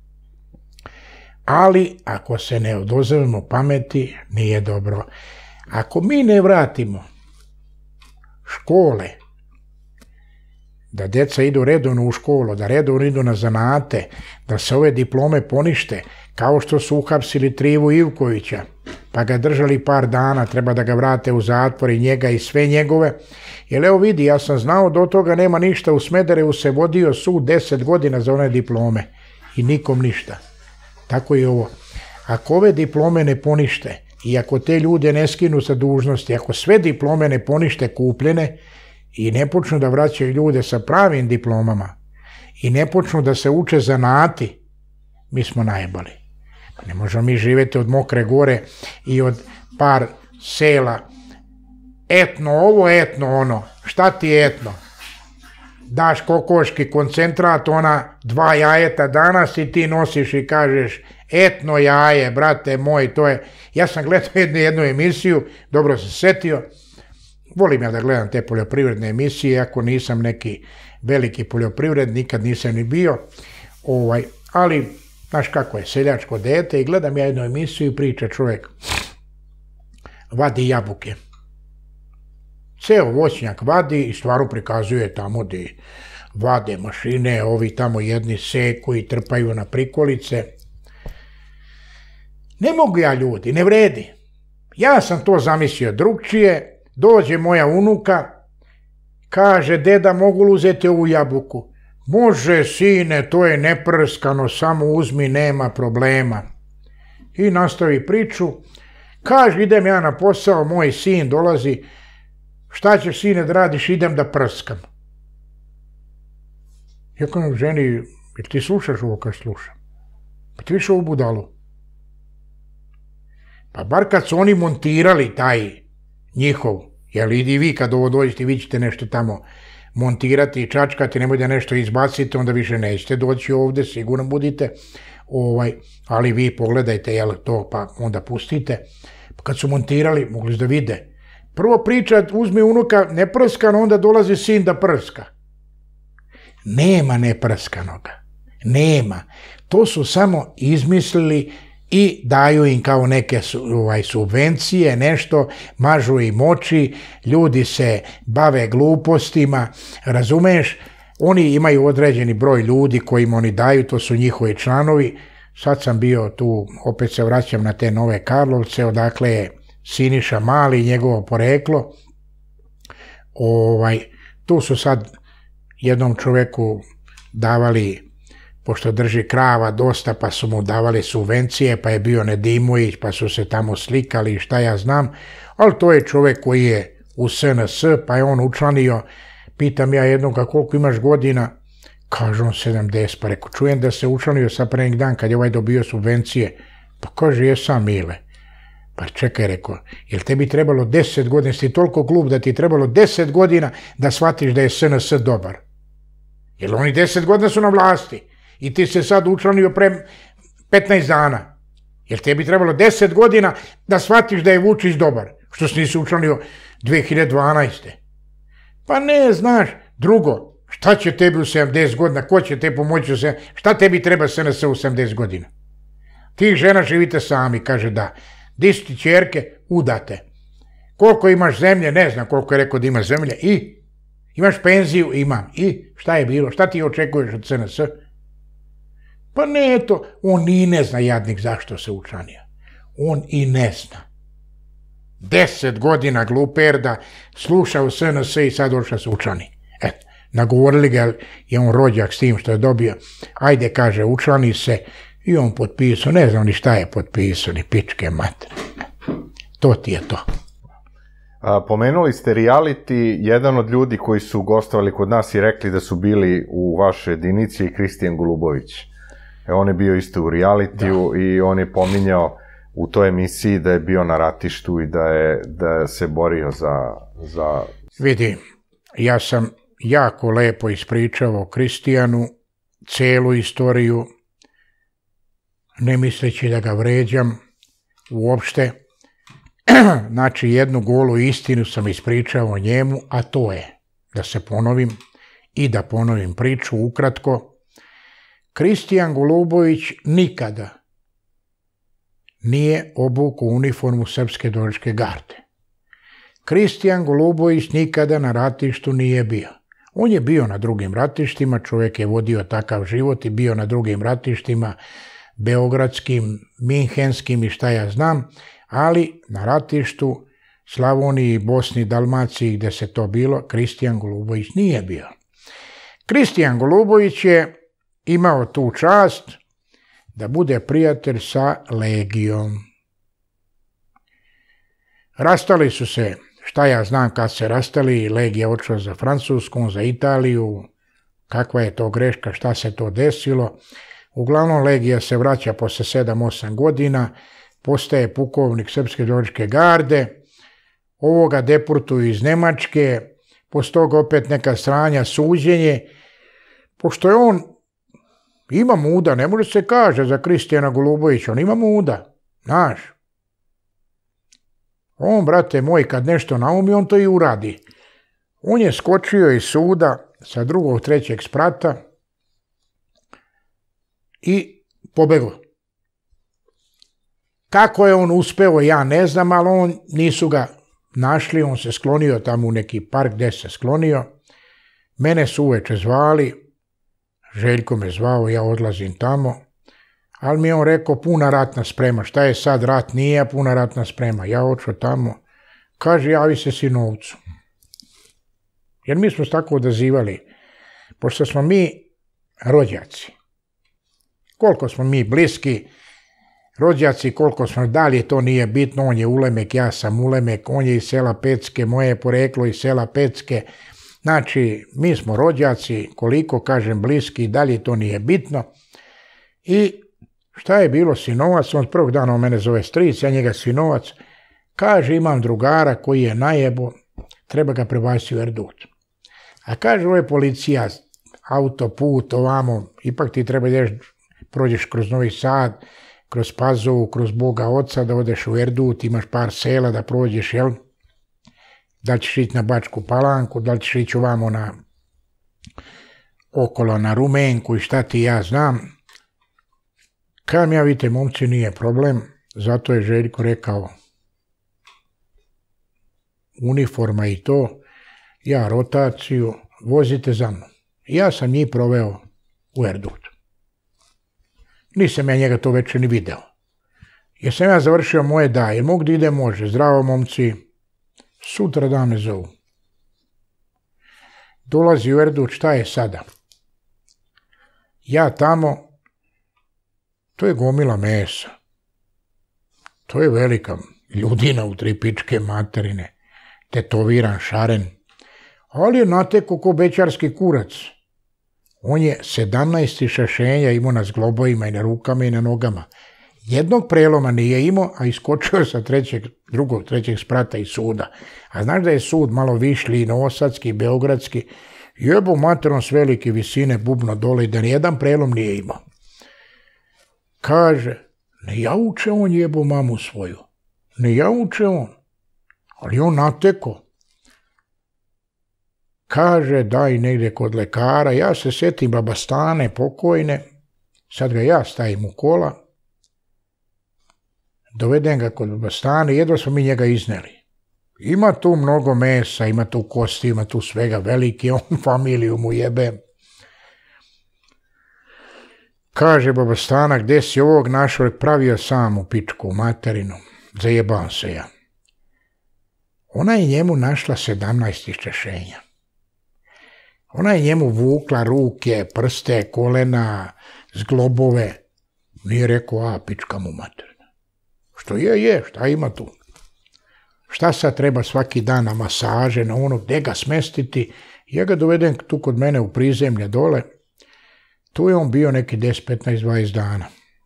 ali ako se ne odozovemo pameti, nije dobro. Ako mi ne vratimo škole, da djeca idu redovno u školu, da redovno idu na zanate, da se ove diplome ponište, kao što su uhapsili Trivu Ivkovića, pa ga držali par dana, treba da ga vrate u zatvor i njega i sve njegove. Jer evo vidi, ja sam znao do toga nema ništa, u Smederevu se vodio sud 10 godina za one diplome i nikom ništa. Tako i ovo. Ako ove diplome ne ponište i ako te ljude ne skinu sa dužnosti, ako sve diplome ne ponište kupljene i ne počnu da vraćaju ljude sa pravim diplomama i ne počnu da se uče zanati, mi smo najbali. Ne možemo mi živjeti od Mokre Gore i od par sela. Etno ovo, etno ono. Šta ti je etno? Daš kokoški koncentrat, ona 2 jajeta danas i ti nosiš i kažeš etno jaje, brate moj, to je... Ja sam gledao jednu emisiju, dobro se setio. Volim ja da gledam te poljoprivredne emisije, ako nisam neki veliki poljoprivrednik, nikad nisam ni bio. Ali, znaš kako je, seljačko dete i gledam ja jednu emisiju i priča čovjek. Vadi jabuke. Ceo voćnjak vadi i stvarno prikazuje tamo gdje vade mašine, ovi tamo jedni seku i trpaju na prikolice. Ne mogu ja ljudi, ne vredi. Ja sam to zamislio drugčije, dođe moja unuka, kaže, deda, mogu li uzeti ovu jabuku? Može, sine, to je neprskano, samo uzmi, nema problema. I nastavi priču, kaže, idem ja na posao, moj sin dolazi, šta ćeš, sine, da radiš, idem da prskam. Ja kažem ženi, jer ti slušaš ovo kad slušam? Pa ti viš ovu budalu? Pa bar kad su oni montirali taj njihov, jel idi vi kad ovo dođete, vi ćete nešto tamo montirati i čačkati, nemoj da nešto izbacite, onda više nećete doći ovde, sigurno budite, ali vi pogledajte, jel to, pa onda pustite. Kad su montirali, mogli da vide. Prvo priča, uzmi unuka neprskano, onda dolazi sin da prska. Nema neprskanoga. Nema. To su samo izmislili i daju im kao neke subvencije, nešto, mažu im oči, ljudi se bave glupostima, razumeš? Oni imaju određeni broj ljudi kojim oni daju, to su njihovi članovi. Sad sam bio tu, opet se vraćam na te Nove Karlovce, odakle je Siniša Mali i njegovo poreklo. Tu su sad jednom čoveku davali, pošto drži krava dosta, pa su mu davali subvencije, pa je bio Nedimović, pa su se tamo slikali i šta ja znam, ali to je čovek koji je u SNS, pa je on učlanio, pitam ja jednoga koliko imaš godina, kaže on 70, pa reko, čujem da se učlanio sa pre neki dan kad je ovaj dobio subvencije, pa kaže jesam Mile, pa čekaj reko, jel tebi trebalo 10 godina, si toliko glup da ti trebalo 10 godina da shvatiš da je SNS dobar, jer oni 10 godina su na vlasti, i ti se sad učlanio pre 15 dana. Jer tebi trebalo 10 godina da shvatiš da je Vučić dobar, što si nisi učlanio 2012. Pa ne, znaš, drugo, šta će tebi u 70 godina, ko će te pomoći u 70, šta tebi treba SNS u 70 godina? Ti žena živite sami, kaže da. Di su ti ćerke? Udate. Koliko imaš zemlje? Ne znam koliko je rekao da imaš zemlje. I? Imaš penziju? Imam. I? Šta je bilo? Šta ti očekuješ od SNS? Pa ne, eto, on i ne zna, jadnik, zašto se učlanio. On i ne zna. 10 godina gluperda, slušao SNS i sad došao se učlani. Eto, nagovorili ga, je on rođak s tim što je dobio. Ajde, kaže, učlani se. I on potpisao, ne znam ni šta je potpisao, ni pičke mater. To ti je to. Pomenuli ste reality, jedan od ljudi koji su gostovali kod nas i rekli da su bili u vašoj jedinici je Kristijan Golubović. On je bio isto u realitiju i on je pominjao u toj emisiji da je bio na ratištu i da se borio za... Vidi, ja sam jako lepo ispričao o Kristijanu celu istoriju, ne misleći da ga vređam uopšte. Znači, jednu golu istinu sam ispričao o njemu, a to je, da se ponovim i da ponovim priču ukratko, Kristijan Golubović nikada nije obukao uniformu Srpske doričke garde. Kristijan Golubović nikada na ratištu nije bio. On je bio na drugim ratištima, čovjek je vodio takav život i bio na drugim ratištima, beogradskim, minhenskim i šta ja znam, ali na ratištu Slavoniji, Bosni, Dalmaciji, gde se to bilo, Kristijan Golubović nije bio. Kristijan Golubović je imao tu čast da bude prijatelj sa Legijom. Rastali su se, šta ja znam kad se rastali, Legija odšla za Francuskom, za Italiju, kakva je to greška, šta se to desilo. Uglavnom, Legija se vraća posle 7-8 godina, postaje pukovnik Srpske doričke garde, ovoga deportuju iz Nemačke, posle toga opet neka sranja, suđenje, pošto je on ima muda, ne može se kaže za Kristijana Golubovića, on ima muda, znaš. On, brate moj, kad nešto naumi, on to i uradi. On je skočio iz suda sa 2. 3. sprata i pobegao. Kako je on uspeo, ja ne znam, ali nisu ga našli, on se sklonio tamo u neki park gde se sklonio. Mene su uveče zvali, Željko me zvao, ja odlazim tamo, ali mi je on rekao puna ratna sprema. Šta je sad rat? Nije puna ratna sprema. Ja odšao tamo, kaže javi se sinovcu. Jer mi smo se tako odazivali, pošto smo mi rođaci. Koliko smo mi bliski, rođaci, koliko smo dalje, to nije bitno, on je Ulemek, ja sam Ulemek, on je iz sela Pecke, moje poreklo iz sela Pecke. Znači, mi smo rođaci, koliko, kažem, bliski, dalje to nije bitno. I šta je bilo, sinovac, on s prvog dana on mene zove stric, ja njega sinovac, kaže, imam drugara koji je najebo, treba ga prebaciti u Erdut. A kaže, ovo je policija, autoput, ovamo, ipak ti treba da prođeš kroz Novi Sad, kroz Pazovu, kroz Boga Oca, da odeš u Erdut, imaš par sela da prođeš, jel? Da li ćeš ići na Bačku Palanku, da li ćeš ići ovamo okolo na Rumenku i šta ti ja znam. Kažem ja, vidite, momci, nije problem, zato je Željko rekao uniforma i to, ja rotaciju, vozite za mnom. Ja sam njih proveo u Erdutu. Nisam ja njega to večer ni video. Jer sam ja završio moje daje, mogu da ide, može, zdravo momci, sutra da me zovu. Dolazi u Erdut, šta je sada? Ja tamo, to je gomila mesa. To je velika ljudina u 3 pičke materine, tetoviran, šaren. Ali je nateko ko bećarski kurac. On je 17 šašenja imao na zglobovima i na rukama i na nogama. Jednog preloma nije imao, a iskočio sa 3. sprata iz suda. A znaš da je sud malo višlji, novosadski, beogradski, jebo materom s velike visine, bubno dole, i da nijedan prelom nije imao. Kaže, ne jauče on jebo mamu svoju. Ne jauče on. Ali on nateko. Kaže, daj negdje kod lekara. Ja se sjetim baba Stane pokojne. Sad ga ja stavim u kola. Dovedem ga kod baba Stane. Jedva smo mi njega izneli. Ima tu mnogo mesa, ima tu kosti, ima tu svega veliki. On familiju mu jebe. Kaže baba Stana, gdje si ovog našao? Pravio sam u pičku, materinu. Zajebam se ja. Ona je njemu našla 17 iščešenja. Ona je njemu vukla ruke, prste, kolena, zglobove. Nije rekao, a pička mu materina. Što je, šta ima tu? Šta sad treba svaki dan na masaže, na ono, gdje ga smestiti? Ja ga dovedem tu kod mene u prizemlje dole. Tu je on bio neki 10, 15, 20 dana.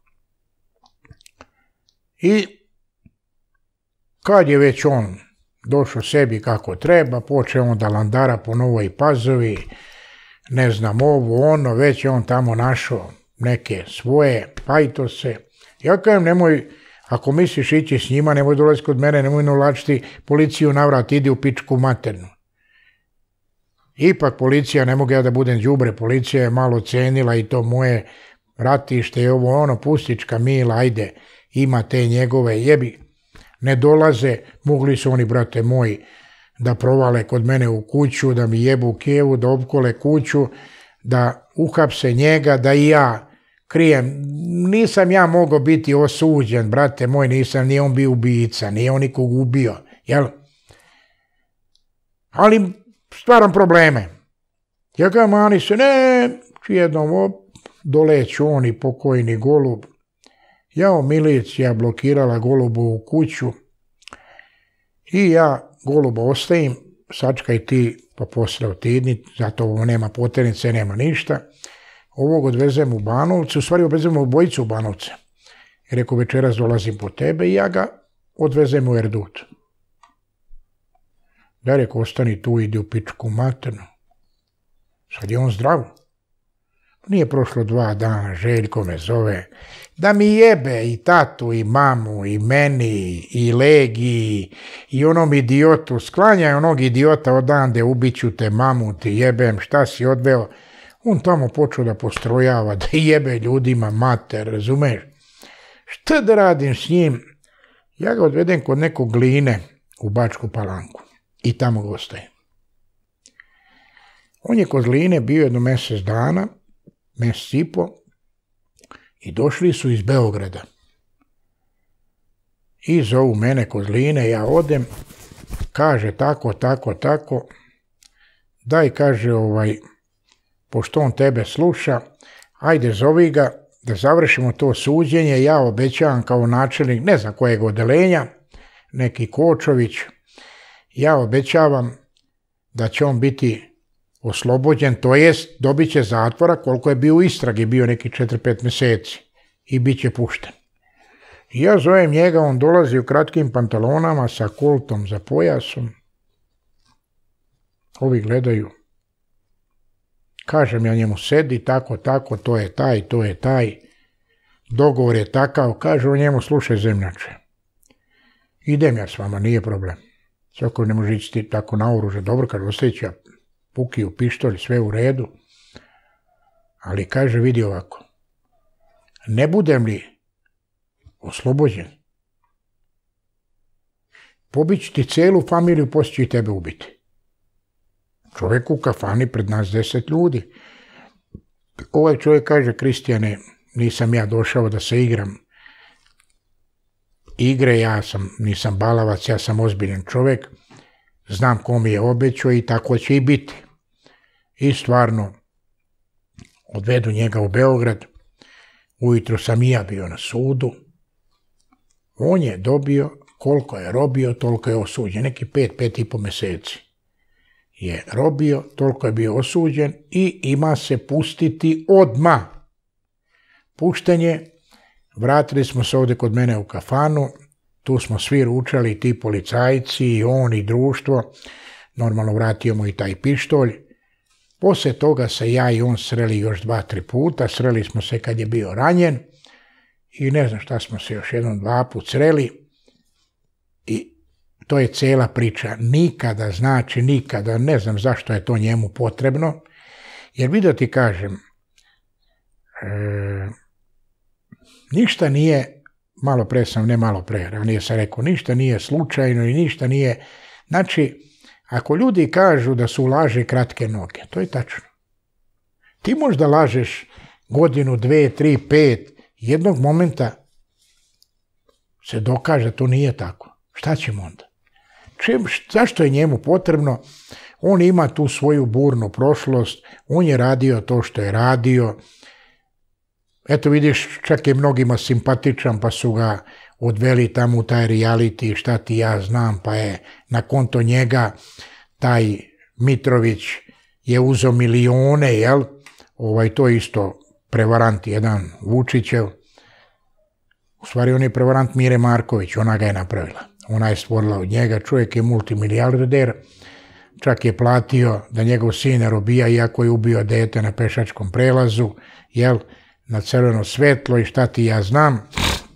I kad je već on došao sebi kako treba, počeo on da landara po Novoj Pazovi, ne znam ovo, ono, već je on tamo našao neke svoje pajtose. Ja kažem, nemoj, ako misliš ići s njima, nemoj dolaziti kod mene, nemoj navlačiti policiju na vrat, idi u pičku maternu. Ipak policija, ne mogu ja da budem đubre, policija je malo cenila i to moje ratište i ovo ono, pustička mila, ajde, ima te njegove, jebi, ne dolaze, mogli su oni, brate moji, da provale kod mene u kuću, da mi jebu kevu, da opkole kuću, da uhapse njega, da i ja krijem. Nisam ja mogao biti osuđen, brate moj, nisam, nije on bio ubica, nije on nikog ubio, jel? Ali stvaram probleme. Ja ga mani se, ne, jednom doleću on i pokojni Golub. Jao, milicija blokirala Golubovu kuću i ja Goluba ostavim, sačkaj ti pa posle otidni, zato ovo nema poternice, nema ništa. Ovog odvezem u Banovce, u stvari odvezem u obojicu u Banovce. I rekao, večeras dolazim po tebe i ja ga odvezem u Erdut. Da, rekao, ostani tu, idi u pičku maternu. Sad je on zdrav. Nije prošlo 2 dana, Željko me zove, da mi jebe i tatu, i mamu, i meni, i Legi, i onom idiotu. Sklanjaj onog idiota odande, ubiću te, mamu ti jebem, šta si odveo. On tamo počeo da postrojava, da jebe ljudima mater, razumeš? Šta da radim s njim? Ja ga odvedem kod nekog Gline u Bačku Palanku i tamo ga ostajem. On je kod Gline bio jedno mjesec dana, mjesec i po, i došli su iz Beograda. I zovu mene kod Gline, ja odem, kaže tako, daj, kaže, pošto on tebe sluša, ajde zovi ga da završimo to suđenje, ja obećavam kao načelnik, ne znam kojeg odelenja, neki Kočović, ja obećavam da će on biti oslobođen, to jest dobit će zatvora koliko je bio u istragi, bio neki 4-5 mjeseci i bit će pušten. I ja zovem njega, on dolazi u kratkim pantalonama sa koltom za pojasom. Ovi gledaju. Kažem ja njemu, sedi tako, to je taj. Dogovor je takav, kaže on njemu, slušaj zemljače. Idem ja s vama, nije problem. Svako ne može ići tako na oružje, dobro kad osjeća pukiju, pištolj, sve u redu. Ali kaže, vidi ovako, ne budem li oslobođen, pobiću ti celu familiju, poslije ću i tebe ubiti. Čovjek u kafani pred nas 10 ljudi. Ovaj čovjek kaže, Kristijane, nisam ja došao da se igram igre, nisam balavac, ja sam ozbiljan čovjek, znam ko mi je obećao i tako će i biti. I stvarno, odvedu njega u Beograd, ujutro sam i ja bio na sudu, on je dobio, koliko je robio, toliko je osuđen, neki 5,5 mjeseci je robio, toliko je bio osuđen i ima se pustiti odmah. Pušten je, vratili smo se ovdje kod mene u kafanu, tu smo svi ručali, ti policajci, i on i društvo, normalno vratio mu i taj pištolj. Poslije toga se ja i on sreli još 2-3 puta, sreli smo se kad je bio ranjen i ne znam šta smo se još 1-2 put sreli i to je cela priča. Nikada, znači nikada, ne znam zašto je to njemu potrebno, jer vi da ti kažem, ništa nije, ranije sam rekao, ništa nije slučajno i ništa nije, znači, ako ljudi kažu da su laži kratke noge, to je tačno. Ti možda lažeš godinu, 2, 3, 5, jednog momenta se dokaže da to nije tako. Šta ćemo onda? Zašto je njemu potrebno? On ima tu svoju burnu prošlost, on je radio to što je radio. Eto vidiš, čak je mnogima simpatičan, pa su ga odveli tamo u taj reality, šta ti ja znam, pa je na konto njega taj Mitrović je uzeo milione, jel? To isto prevarant jedan Vučićev. U stvari on je prevarant Mire Marković, ona ga je napravila. Ona je stvorila od njega, čovjek je multimilijarder, čak je platio da njegov sin robija, iako je ubio dete na pešačkom prelazu, jel? Na crveno svetlo i šta ti ja znam.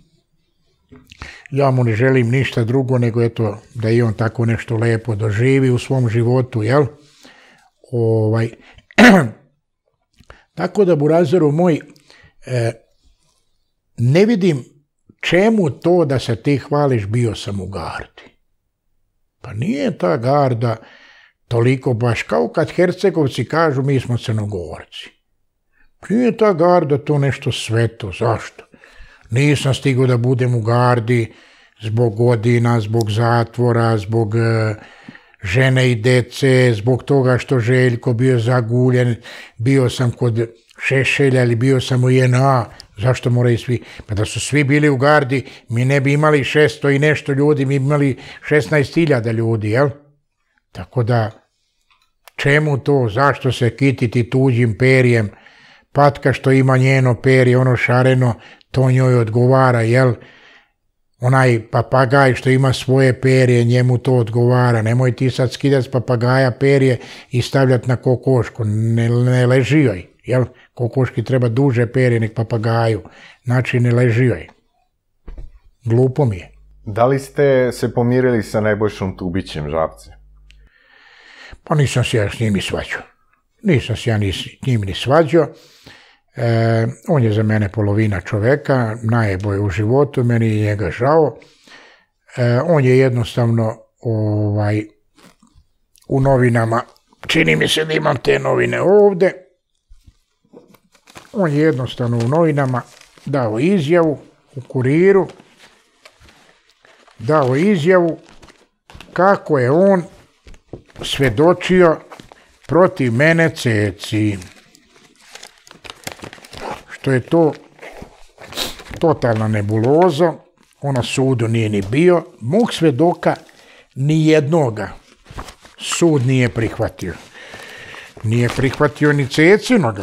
Ja mu ne želim ništa drugo nego eto da i on tako nešto lepo doživi u svom životu, jel? Tako da, burazeru moj, ne vidim čemu to da se ti hvališ bio sam u gardi. Pa nije ta garda toliko baš kao kad Hercegovci kažu mi smo Crnogorci. Nije ta garda to nešto sveto, zašto? Nisam stigao da budem u gardi zbog godina, zbog zatvora, zbog žene i dece, zbog toga što Željko bio zaguljen, bio sam kod Šešelja ili bio sam u JNA, zašto moraju svi? Pa da su svi bili u gardi, mi ne bi imali 600 i nešto ljudi, mi bi imali 16.000 ljudi, jel? Tako da, čemu to, zašto se kititi tuđim perjem? Patka što ima njeno perje, ono šareno, to njoj odgovara, jel? Onaj papagaj što ima svoje perje, njemu to odgovara. Nemoj ti sad skidati s papagaja perje i stavljati na kokošku, ne leži joj, jel? Kokoški treba duže perje nek papagaju, znači ne leži joj. Glupo mi je. Da li ste se pomirili sa Nebojšom Tubićem, Žabce? Pa nisam se ja s njim ni svađao. Nisam se ja s njim ni svađao. On je za mene polovina čoveka, najbolje u životu, meni je njega žao. On je jednostavno u novinama, čini mi se da imam te novine ovde, on je jednostavno u novinama dao izjavu u Kuriru, dao izjavu kako je on svedočio protiv mene Ceci. Što je to totalna nebuloza, on na sudu nije ni bio, mog svedoka ni jednoga sud nije prihvatio. Nije prihvatio ni Cecinoga.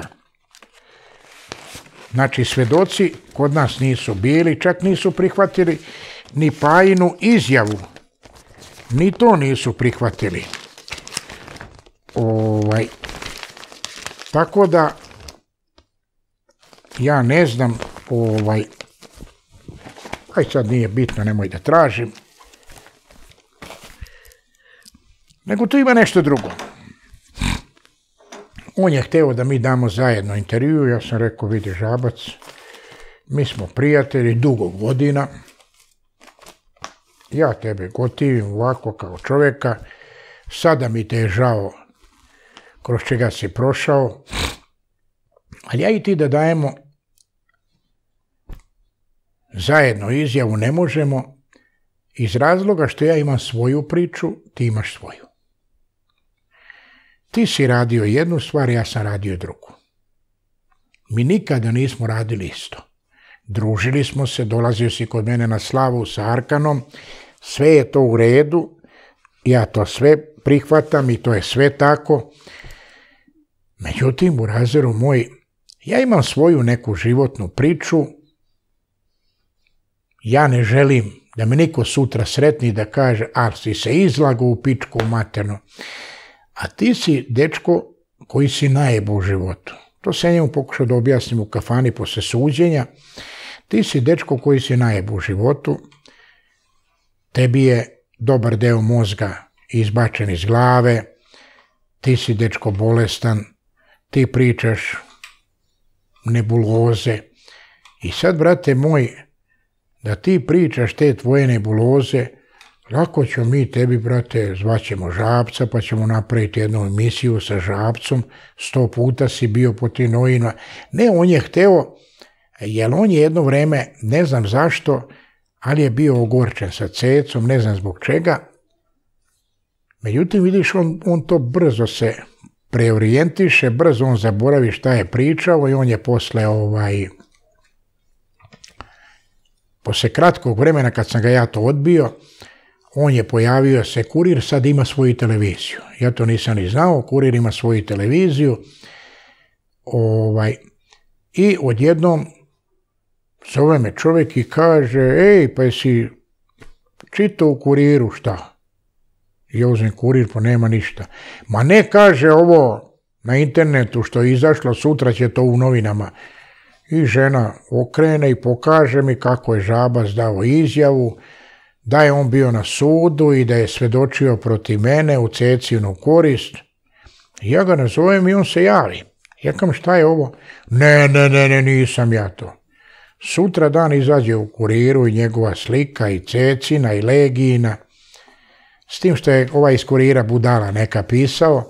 Znači, svedoci kod nas nisu bili, čak nisu prihvatili ni Pajinu izjavu. Ni to nisu prihvatili. Tako da, ja ne znam, aj sad nije bitno, nemoj da tražim. Nego tu ima nešto drugo. On je hteo da mi damo zajedno intervju, ja sam rekao, vidi Žabac, mi smo prijatelji dugo godina, ja tebe gotivim ovako kao čoveka, sada mi te je žao kroz čega si prošao, ali ja i ti da dajemo zajedno izjavu ne možemo iz razloga što ja imam svoju priču, ti imaš svoju. Ti si radio jednu stvar, ja sam radio drugu. Mi nikada nismo radili isto. Družili smo se, dolazio si kod mene na slavu sa Arkanom, sve je to u redu, ja to sve prihvatam i to je sve tako. Međutim, burazeru moj, ja imam svoju neku životnu priču, ja ne želim da me niko sutra sretni da kaže, ali si se izlagao u pičku maternu. A ti si dečko koji si najebo u životu. To se njemu pokušao da objasnim u kafani posle suđenja. Ti si dečko koji si najebo u životu. Tebi je dobar deo mozga izbačen iz glave, ti si dečko bolestan, ti pričaš nebuloze. I sad, brate moj, da ti pričaš te tvoje nebuloze, lako ćemo mi tebi, brate, zvaćemo Žabca, pa ćemo napraviti jednu emisiju sa Žabcom, 100 puta si bio po tim novinama. Ne, on je hteo, jer on je jedno vreme, ne znam zašto, ali je bio ogorčen sa Cecom, ne znam zbog čega. Međutim, vidiš, on to brzo se preorijentiše, brzo on zaboravi šta je pričao i on je posle kratkog vremena kad sam ga ja to odbio, on je pojavio se Kurir, sad ima svoju televiziju. Ja to nisam ni znao, Kurir ima svoju televiziju. I odjednom zove me čovjek i kaže, ej, pa jesi čitao u Kuriru šta? Ja uzmem Kurir, pa nema ništa. Ma ne, kaže, ovo na internetu što je izašlo, sutra će to u novinama. I žena okrene i pokaže mi kako je Žabac dao izjavu, da je on bio na sudu i da je svedočio protiv mene u Cecinu korist. Ja ga nazovem i on se javi. Ja kam, šta je ovo? Ne, nisam ja to. Sutra dan izađe u Kuriru i njegova slika i Cecina i Legijina. S tim što je ovaj iz Kurira budala neka pisao,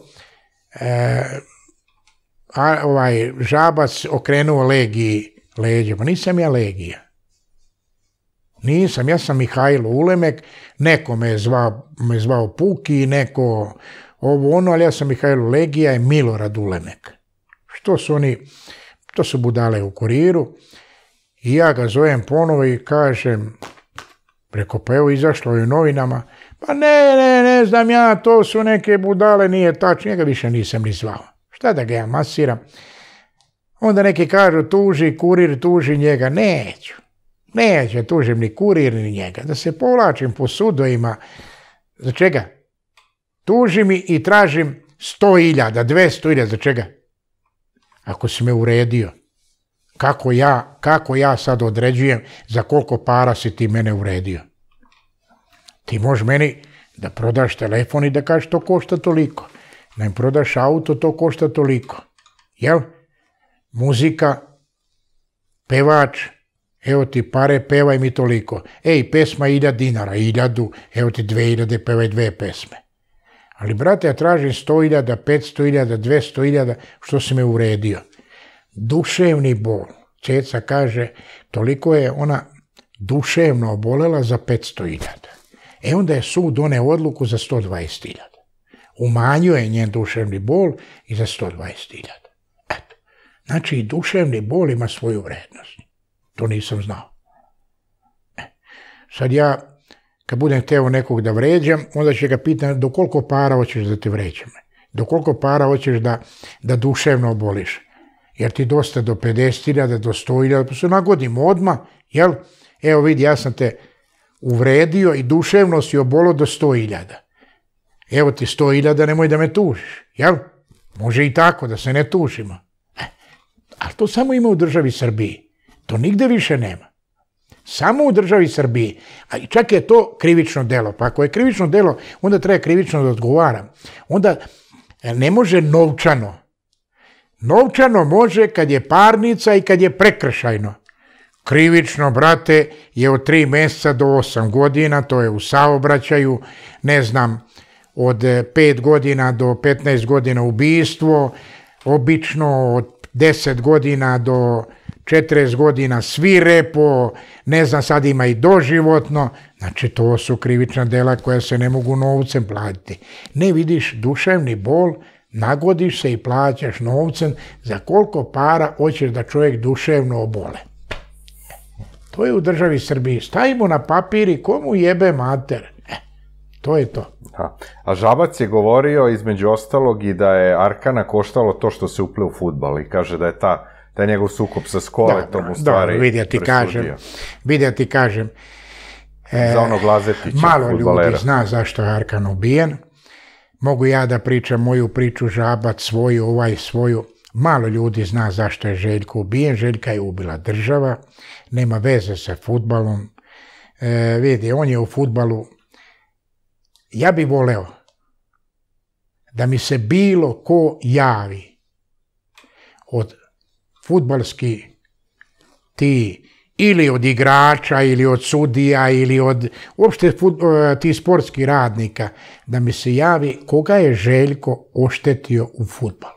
a Žabac okrenuo Legiji leđe. Pa nisam ja Legija. Nisam, ja sam Mihajlo Ulemek, neko me zvao Puki, neko ovo ono, ali ja sam Mihajlo Legija i Milorad Ulemek. Što su oni, to su budale u Kuriru. I ja ga zovem ponovo i kažem, preko pa evo izašlo je u novinama, pa ne znam ja, to su neke budale, nije tačno, njega više nisam ni zvao. Šta da ga ja masiram? Onda neki kažu tuži Kurir, tuži njega. Neću, tužim ni Kurir ni njega. Da se povlačim po sudovima. Za čega? Tužim i tražim 100.000, 200.000, za čega? Ako si me uredio. Kako ja sad određujem za koliko para si ti mene uredio? Ti možeš meni da prodaš telefon i da kažeš to košta toliko. Da im prodaš auto, to košta toliko. Jel? Muzika, pevač, evo ti pare, pevaj mi toliko. Ej, pesma 1.000 dinara, 1.000, evo ti 2.000, pevaj 2 pesme. Ali, brate, ja tražim 100.000, 500.000, 200.000, što si me uredio. Duševni bol. Ceca kaže, toliko je ona duševno obolela za 500.000. Onda je sud doneo odluku za 120.000. Umanjio je njen duševni bol i za 120.000. Eto. Znači, i duševni bol ima svoju vrednost. To nisam znao. Sad ja, kad budem hteo nekog da vređam, onda će ga pitati do koliko para hoćeš da te vređam. Do koliko para hoćeš da duševno oboliš. Jer ti dosta do 50.000, do 100.000, pa se nagodimo odmah, jel? Evo vidi, ja sam te uvredio i duševno si obolo do 100.000. Evo ti 100.000, nemoj da me tužiš, jel? Može i tako, da se ne tužimo. Ali to samo ima u državi Srbiji. To nigde više nema. Samo u državi Srbiji. A čak je to krivično delo. Pa ako je krivično delo, onda treba krivično da odgovara. Onda ne može novčano. Novčano može kad je parnica i kad je prekršajno. Krivično, brate, je od 3 mjeseca do 8 godina, to je u saobraćaju, ne znam, od 5 godina do 15 godina ubistvo, obično od 10 godina do 40 godina svirepo, ne znam, sad ima i doživotno. Znači, to su krivična dela koja se ne mogu novcem platiti. Ne vidiš duševni bol, nagodiš se i plaćaš novcem za koliko para hoćeš da čovjek duševno obole. To je u državi Srbiji. Stavimo na papir i komu jebe mater. To je to. A Žabac je govorio između ostalog i da je Arkana koštalo to što se upleo u fudbal i kaže da je taj njegov sukob sa Skoletom u stvari presudio. Vidio ti kažem. Za onog Lazetića, malo ljudi zna zašto je Arkan ubijen. Mogu ja da pričam moju priču, Žabac svoju, svoju. Malo ljudi zna zašto je Željko ubijen. Željka je ubila država. Nema veze sa fudbalom. Vidi, on je u fudbalu ja bi voleo da mi se bilo ko javi od fudbalski ti ili od igrača ili od sudija ili od uopšte ti sportskih radnika, da mi se javi koga je Željko oštetio u fudbalu.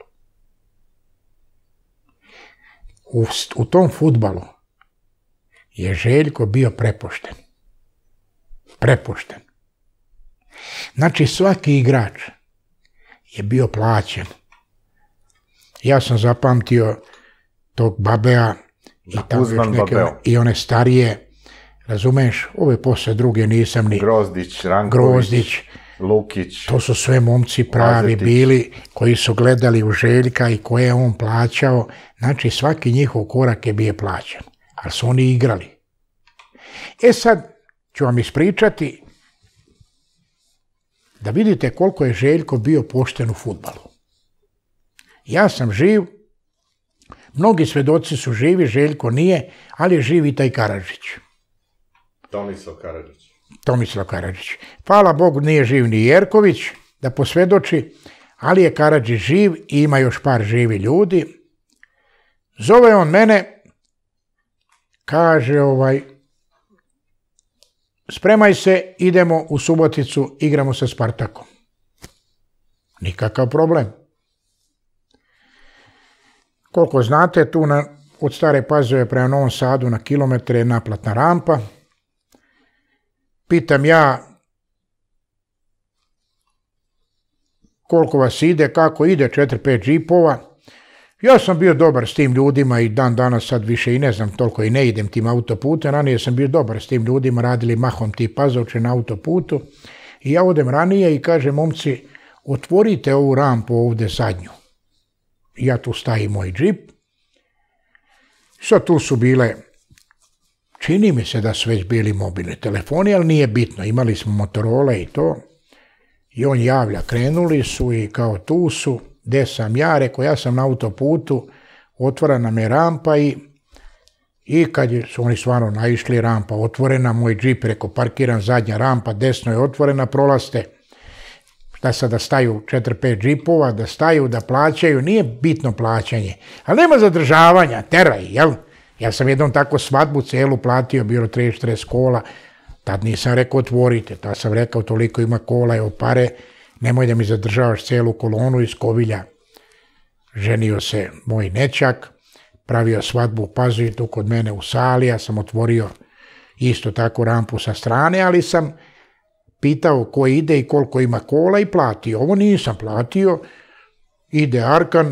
U tom fudbalu je Željko bio prepušten. Prepušten. Znači svaki igrač je bio plaćen. Ja sam zapamtio tog Babea i tamo još neke, i one starije, razumeš, ove posle druge nisam ni... Grozdić, Ranković, Grozdić, Lukić. To su sve momci pravi Lazetić. bili koji su gledali u Željka i koje je on plaćao. Znači svaki njihov korak je bio plaćan, ali su oni igrali. E sad ću vam ispričati da vidite koliko je Željko bio pošten u fudbalu. Ja sam živ, mnogi svedoci su živi, Željko nije, ali je živ i taj Karadžić. Tomislav Karadžić. Hvala Bogu nije živ ni Jerković da posvjedoči, ali je Karadžić živ i ima još par živi ljudi. Zove on mene, kaže spremaj se, idemo u Suboticu, igramo sa Spartakom. Nikakav problem. Koliko znate, tu od Stare Pazove prema Novom Sadu na kilometre je naplatna rampa. Pitam ja koliko vas ide, kako ide, 4-5 džipova. Ja sam bio dobar s tim ljudima i dan danas sad više i ne znam, toliko i ne idem tim autoputem. Ranije sam bio dobar s tim ljudima, radili mahom ti Pazovče na autoputu. I ja odem ranije i kažem, momci, otvorite ovu rampu ovdje zadnju. Ja tu stavim moj džip. Sad tu su bile, čini mi se da su već bili mobilni telefoni, ali nije bitno. Imali smo Motorola i to. I on javlja, krenuli su i kao tu su. Gde sam ja, rekao, ja sam na autoputu, otvara nam je rampa i kad su oni stvarno naišli, rampa otvorena, moj džip, rekao, parkiran, zadnja rampa, desno je otvorena, prolaste. Da sad da staju 4-5 džipova, da staju, da plaćaju, nije bitno plaćanje, ali nema zadržavanja, teraj, jel? Ja sam jednom tako svadbu celu platio, bilo 30-40 kola, tad nisam rekao otvorite, tad sam rekao toliko ima kola, evo pare, nemoj da mi zadržavaš celu kolonu iz Kovilja. Ženio se moj nećak, pravio svadbu u Pazovi, tu kod mene u sali, ja sam otvorio isto tako rampu sa strane, ali sam pitao ko ide i koliko ima kola i platio. Ovo nisam platio, ide Arkan,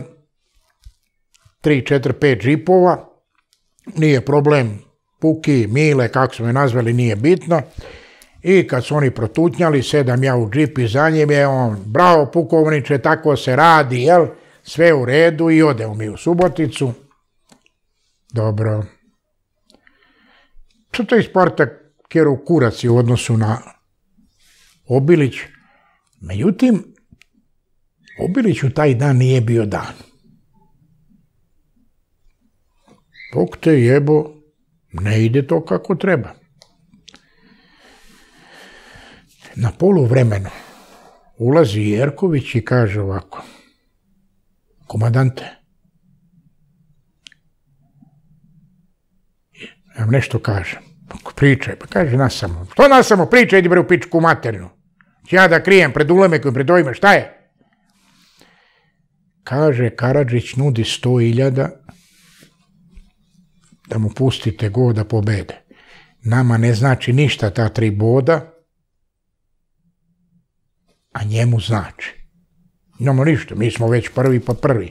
3-4-5 džipova, nije problem, Puki, Mile, kako smo je nazvali, nije bitno. I kad su oni protutnjali, sedam ja u džip i za njim je on, bravo pukovniče, tako se radi, jel? Sve u redu i odemo mi u Suboticu. Dobro. Što to je Spartak kjerov kurac u odnosu na Obilić? Međutim, Obiliću taj dan nije bio dan. Bog te jebo, ne ide to kako treba. Na poluvremenu ulazi Jerković i kaže ovako, komandante, ja vam nešto kažem, pričaj, pa kaže nas samo, što nas samo, pričaj, idi bre u pičku materinu, ću ja da krijem pred Ulemekom, pred ovime, šta je? Kaže, Karadžić nudi 100.000 da mu pustite go da pobede. Nama ne znači ništa ta 3 boda, a njemu znači. Imamo ništa, mi smo već prvi pa prvi.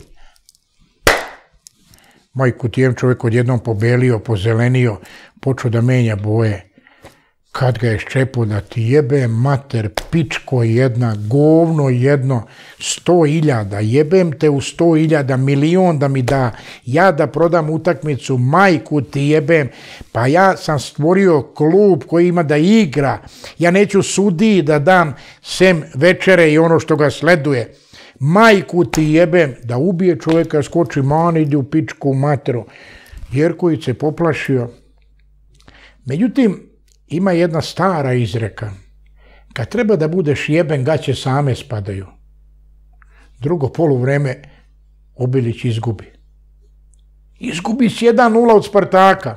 Moj Kutijev čovjek odjednom pobelio, pozelenio, počeo da menja boje. Kad ga je ščepo da ti jebe mater, pičko jedna, govno jedno, 100.000, jebem te u 100.000, milion da mi da, ja da prodam utakmicu, majku ti jebem, pa ja sam stvorio klub koji ima da igra, ja neću sudiji da dam sem večere i ono što ga sleduje, majku ti jebem, da ubije čovjeka, skoči man, ide u pičku materu. Jerković se poplašio. Međutim, ima jedna stara izreka. kad treba da budeš jeben, gaće same spadaju. Drugo poluvreme Obilić izgubi. Izgubi s 1-0 od Spartaka.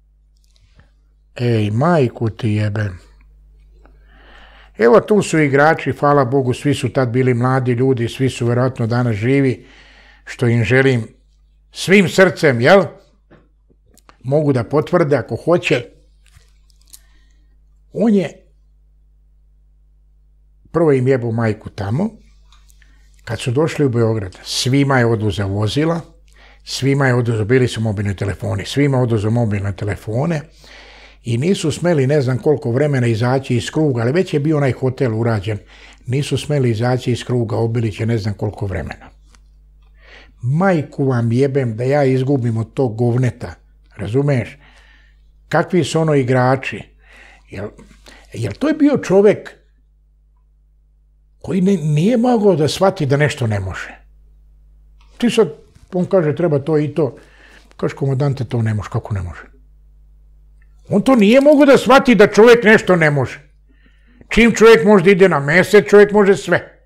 Ej, majku ti jebem. Evo tu su igrači, hvala Bogu, svi su tad bili mladi ljudi, svi su vjerojatno danas živi, što im želim svim srcem, jel? Mogu da potvrde ako hoće. On je prvo im jebao majku tamo, kad su došli u Beograd, svima je oduzeo vozila, svima je oduzeo, bili su mobilni telefoni, svima je oduzeo mobilne telefone i nisu smeli ne znam koliko vremena izaći iz kruga, ali već je bio onaj hotel urađen, nisu smeli izaći iz kruga, Obilić je ne znam koliko vremena. Majku vam jebem da ja izgubim od tog govneta, razumeš? Kakvi su ono igrači? Jel to je bio čovek koji nije mogao da shvati da nešto ne može. Ti sad, on kaže treba to i to, kaže komandante to ne može, kako ne može? On to nije mogao da shvati da čovjek nešto ne može. Čim čovjek može da ide na mesec, čovjek može sve.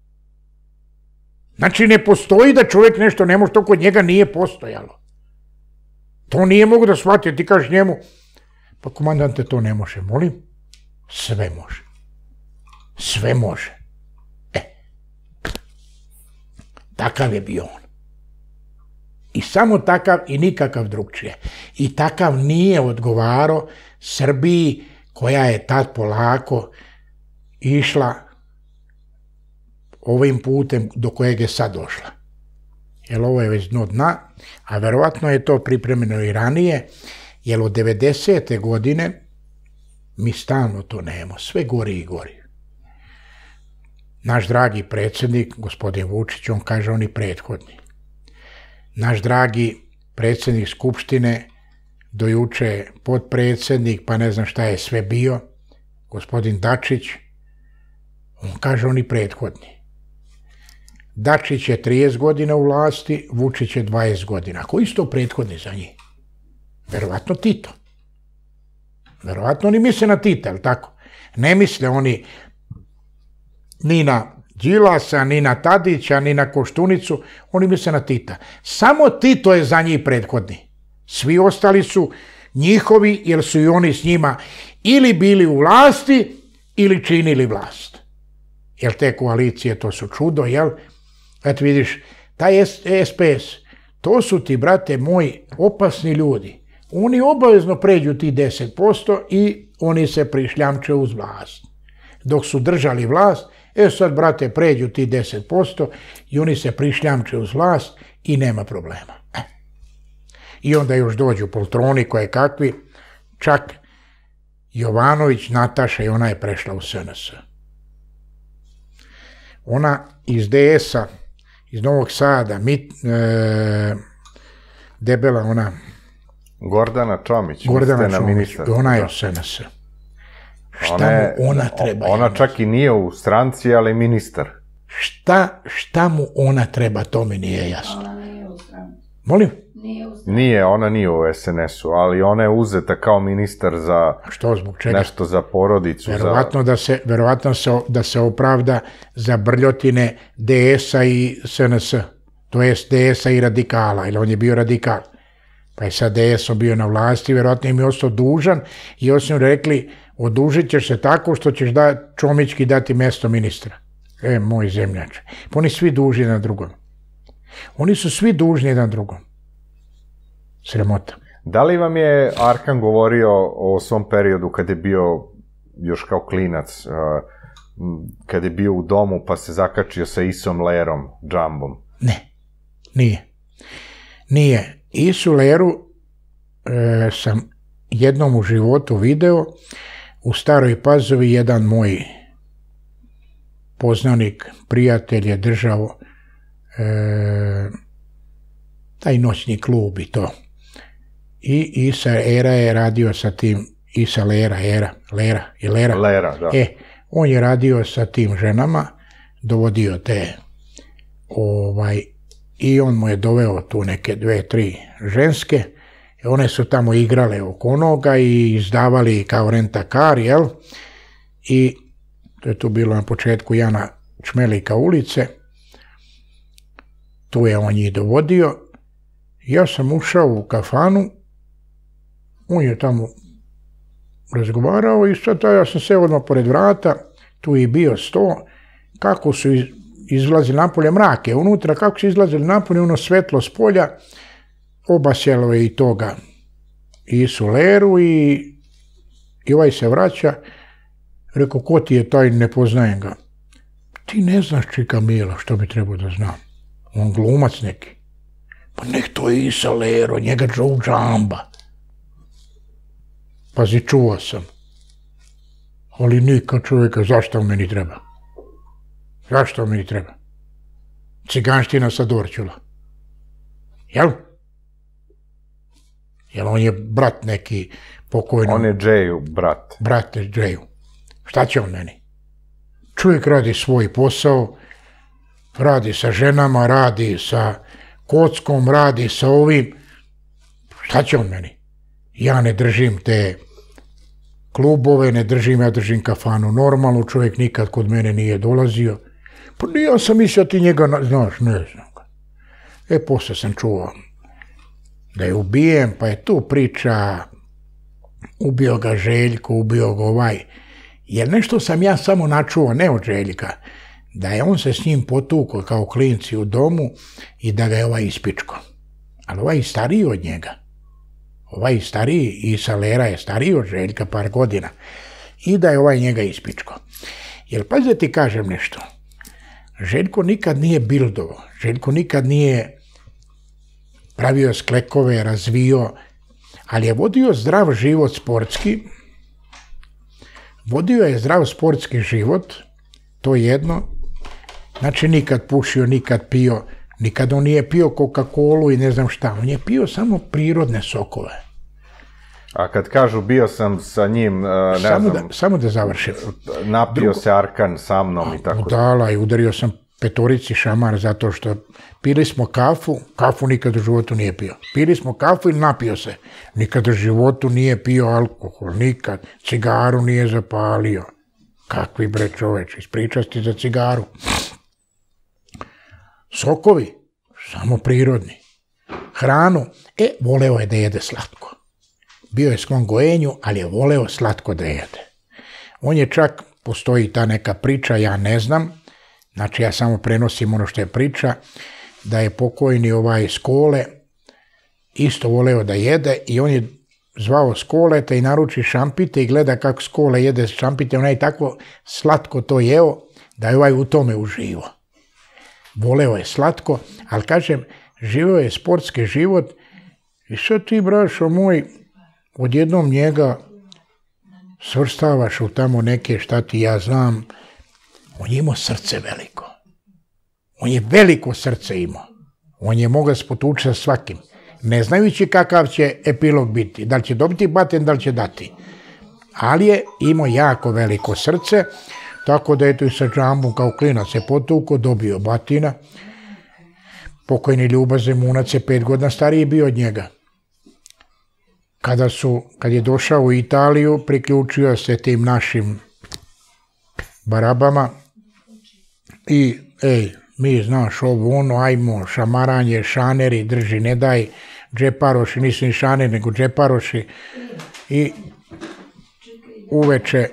Znači ne postoji da čovjek nešto ne može, to kod njega nije postojalo. To nije mogao da shvati, ti kažeš njemu, pa komandante to ne može, molim, sve može. Sve može. Takav je bio on. I samo takav i nikakav drugčije. I takav nije odgovarao Srbiji koja je tad polako išla ovim putem do kojeg je sad došla. Jer ovo je već dno dna, a verovatno je to pripremljeno i ranije, jer od 90. godine mi stalno to nemamo, sve gori i gori. Naš dragi predsjednik, gospodin Vučić, on kaže oni prethodni. Naš dragi predsjednik Skupštine, dojuče potpredsjednik, pa ne znam šta je sve bio, gospodin Dačić, on kaže oni prethodni. Dačić je 30 godina u vlasti, Vučić je 20 godina. Koji su to prethodni za njih? Verovatno Tito. Verovatno oni misle na Tita, ali tako? Ne misle oni ni na Đilasa, ni na Tadića, ni na Koštunicu, oni misle na Tita. Samo Tito je za njih prethodni. Svi ostali su njihovi, jer su i oni s njima ili bili u vlasti, ili činili vlast. Jer te koalicije, to su čudo, jel? Eto vidiš, taj SPS, to su ti, brate moji, opasni ljudi. Oni obavezno pređu ti 10% i oni se prišljamče uz vlast. Dok su držali vlast, sad, brate, pređu ti 10% i oni se prišljamče uz vlast i nema problema. I onda još dođu poltroni koje kakvi, čak Jovanović, Nataša i ona je prešla u SNS. Ona iz DS-a, iz Novog Sada, debela ona... Gordana Čomić, ona je u SNS. Ona treba? Ona čak i nije u stranci, ali ministar. Šta mu ona treba, to mi nije jasno. Ona nije u stranci. Molim? Nije, ona nije u SNS-u, ali ona je uzeta kao ministar za... Što, zbog čega? Nešto za porodicu. Verovatno da se opravda za brljotine DS-a i SNS. To je DS-a i radikala, ili on je bio radikal. Pa je sad DS-o bio na vlasti, verovatno im je ostao dužan i oni su rekli, odužit ćeš se tako što ćeš Čomićki dati mesto ministra. Moj zemljač. Pa oni svi dužni jedan drugom. Oni su svi dužni jedan drugom. Sramota. Da li vam je Arkan govorio o svom periodu kad je bio još kao klinac, kad je bio u domu pa se zakačio sa Isom Lerom, džambom? Ne, nije. Isu Leru sam jednom u životu video, u Staroj Pazovi jedan moj poznanik, prijatelj je držao taj noćni klub i to. I Isa Era je radio sa tim, Isa Lera, Lera, da. On je radio sa tim ženama, dovodio te i on mu je doveo tu neke 2-3 ženske, one su tamo igrale oko onoga i izdavali kao rentakar, jel? I to je tu bilo na početku Jana Čmelika ulice, tu je on njih dovodio, ja sam ušao u kafanu, on je tamo razgovarao i sad ja sam se odmah pored vrata, tu je bio sto, kako su izlazili napolje, mrak je unutra, kako su izlazili napolje, ono svetlo s polja, obasjelo je i toga, i Soleru i ovaj se vraća, rekao, ko ti je taj, ne poznajem ga. Ti ne znaš Čika Mila, što bi trebao da znam. On glumac neki. Pa nek to je i Solero, njega Joe Jamba. Pazi, čuo sam. Ali nikad čovjeka, zašto meni treba? Zašto meni treba? Ciganština sa Dorčula. Jel? Jel on je brat neki pokojno? On je Džeju, brat. Brat je Džeju. Šta će on meni? Čovjek radi svoj posao, radi sa ženama, radi sa kockom, radi sa ovim. Šta će on meni? Ja ne držim te klubove, ne držim, ja držim kafanu. Normalno, čovjek nikad kod mene nije dolazio. Pa ja sam mislio ti njega, znaš, ne znam ga. Posle sam čuo da je ubijen, pa je tu priča, ubio ga Željko, ubio ga ovaj. Jer nešto sam ja samo načuo, ne od Željka, da je on se s njim potukao kao klinci u domu i da ga je ovaj ispičko. Ali ovaj je stariji od njega. Ovaj stariji, i Salera je stariji od Željka par godina. I da je ovaj njega ispičko. Jer pazi da ti kažem nešto. Željko nikad nije bildovo. Željko nikad nije pravio sklekove, razvio, ali je vodio zdrav život sportski. Vodio je zdrav sportski život, to jedno. Znači nikad pušio, nikad pio, nikad on nije pio Coca-Colu i ne znam šta. On je pio samo prirodne sokove. A kad kažu bio sam sa njim, ne znam... Samo da završim. Napio se Arkan sa mnom i tako. Budala i udario sam petorici šamar zato što pili smo kafu nikad u životu nije pio. Pili smo kafu i napio se. Nikad u životu nije pio alkohol, nikad. Cigaru nije zapalio. Kakvi bre čoveče, ispričasti za cigaru. Sokovi, samo prirodni. Hranu, voleo je da jede slatko. Bio je sklon gojenju, ali je voleo slatko da jede. On je čak, postoji ta neka priča, ja ne znam, znači ja samo prenosim ono što je priča, da je pokojni Skole isto voleo da jede i on je zvao Skoleta i naruči šampite i gleda kako Skole jede šampite, onaj tako slatko to jeo da je u tome uživo. Voleo je slatko, ali kažem, živio je sportski život i sad ti, brašo moj, odjednom njega svrstavaš u tamo neke, šta ti ja znam, on je imao srce veliko. On je veliko srce imao. On je mogao spotući sa svakim. Ne znajući kakav će epilog biti. Da li će dobiti baten, da li će dati. Ali je imao jako veliko srce, tako da je i sa Džambom kao klinac se potuko, dobio batina. Pokojni Ljuba Zemunac je 5 godina stariji bio od njega. Kad je došao u Italiju, priključio se tim našim barabama i, mi znaš ovo ono, ajmo, šamaranje, šaneri, drži, ne daj, džeparoši, nisu ni šaneri, nego džeparoši i uveče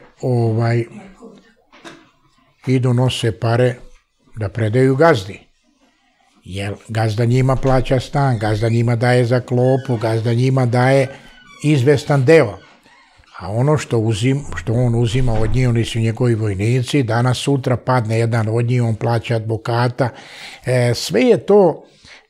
idu nose pare da predaju gazdi. Jer gazda njima plaća stan, gazda njima daje za klopu, gazda njima daje izvestan deo. A ono što on uzima od njih, oni su njegovi vojnici, danas sutra padne jedan od njih, on plaća advokata. Sve je to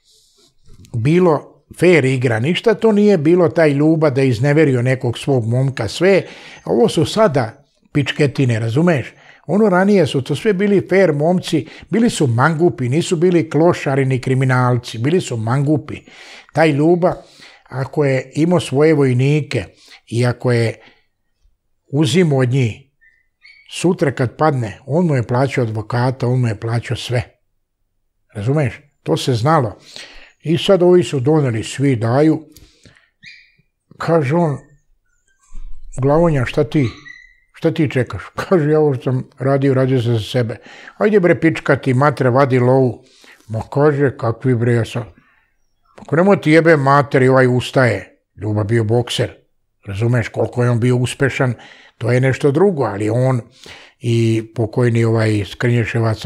bilo fair igra, ništa to nije bilo taj Ljuba da je izneverio nekog svog momka, sve. Ovo su sada pičketine, razumeš? Ono ranije su to sve bili fair momci, bili su mangupi, nisu bili klošari ni kriminalci, bili su mangupi. Taj Ljuba, ako je imao svoje vojnike i ako je uzimao od njih, sutra kad padne, on mu je plaćao advokata, on mu je plaćao sve. Razumeš? To se znalo. I sad ovi su doneli, svi daju. Kaže on, Glavonja, šta Šta ti čekaš? Kaže, ja ovo što sam radio sam za sebe. Ajde bre pička ti matre, vadi lovu. Ma kaže, kakvi bre, ja sam. Ako nemoj ti jebe mater i ovaj ustaje. Ljuba bio bokser. Razumeš koliko je on bio uspešan, to je nešto drugo, ali on i pokojni ovaj Skrnješevac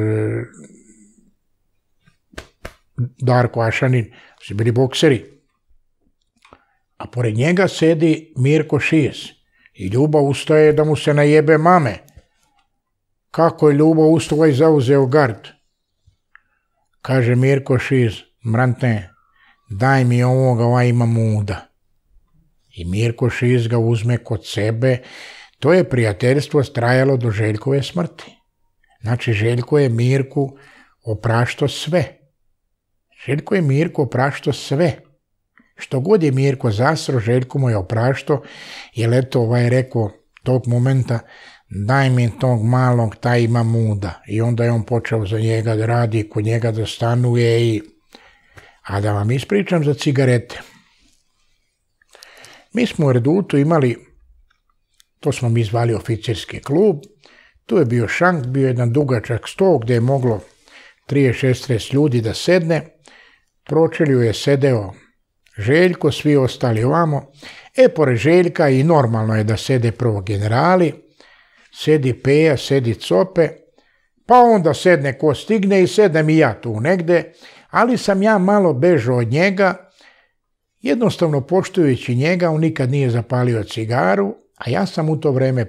Darko Ašanin su bili bokseri. A pored njega sedi Mirko Šiz. I Ljuba ustaje da mu se najebe mame. Kako je Ljuba ustao i zauzeo gard? Kaže Mirko Šiz, mrante, daj mi ovoga, ovaj ima muda. I Mirko Šiz ga uzme kod sebe. To je prijateljstvo trajalo do Željkove smrti. Znači, Željko je Mirku oprašto sve. Željko je Mirko oprašto sve. Što god je Mirko zasro, Željko mu je oprašto, jer eto ovaj rekao tog momenta, daj mi tog malog, taj ima muda. I onda je on počeo za njega da radi, kod njega da stanuje i... A da vam ispričam za cigarete. Mi smo u Redutu imali, to smo mi zvali oficirski klub, tu je bio šank, bio jedan dugačak sto gdje je moglo 36 ljudi da sedne, pročelju je sedeo Željko, svi ostali ovamo, pored Željka i normalno je da sede prvo generali, sedi Peja, sedi Cope, pa onda sedne ko stigne i sedem i ja tu negde, ali sam ja malo bežao od njega, jednostavno poštujući njega, on nikad nije zapalio cigaru, a ja sam u to vreme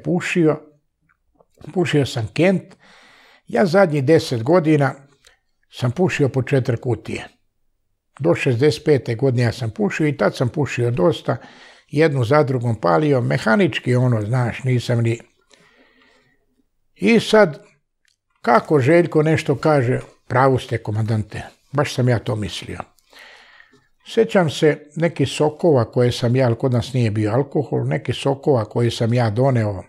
pušio sam Kent, ja zadnjih 10 godina sam pušio po 4 kutije. Do 65. godine ja sam pušio i tad sam pušio dosta, jednu za drugom palio, mehanički znaš, nisam ni... I sad, kako Željko nešto kaže, pravu ste komandante, baš sam ja to mislio. Sjećam se nekih sokova koje sam ja, ali kod nas nije bio alkohol, nekih sokova koje sam ja doneo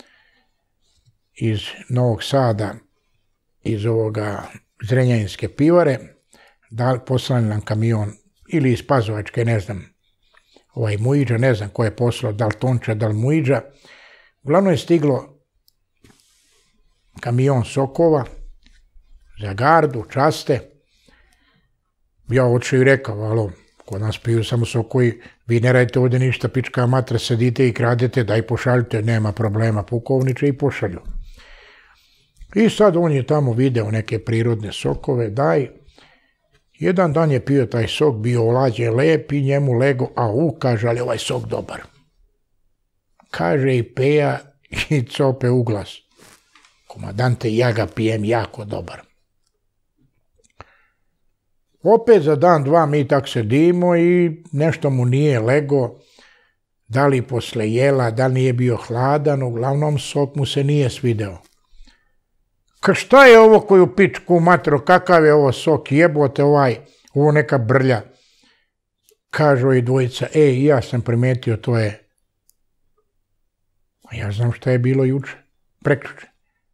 iz Novog Sada, iz ovoga Zrenjaninske pivare, poslali nam kamion, ili iz Pazovačke, ne znam, ovaj Mujiđa, ne znam ko je poslao, da li Tonča, da li Mujiđa. Uglavnom je stiglo kamion sokova za gardu, časte. Ja očeo i rekao, alo, kod nas piju samo sokovi, vi ne radite ovdje ništa, pička matra, sedite i kradete, daj pošaljite, nema problema, pukovniče i pošalju. I sad on je tamo video neke prirodne sokove, daj. Jedan dan je pio taj sok, bio olađen lep i njemu lego, kaže, ali ovaj sok dobar. Kaže i Peja i Cope u glas. Komandante, ja ga pijem jako dobar. Opet za dan, dva mi tak sedimo i nešto mu nije lego, da li posle jela, da li nije bio hladan, uglavnom sok mu se nije svideo. Šta je ovo koju pičku matro, kakav je ovo sok, jebote ovo neka brlja. Kažu i dvojica, ja sam primetio, to je. A ja znam šta je bilo juče, prekjuče.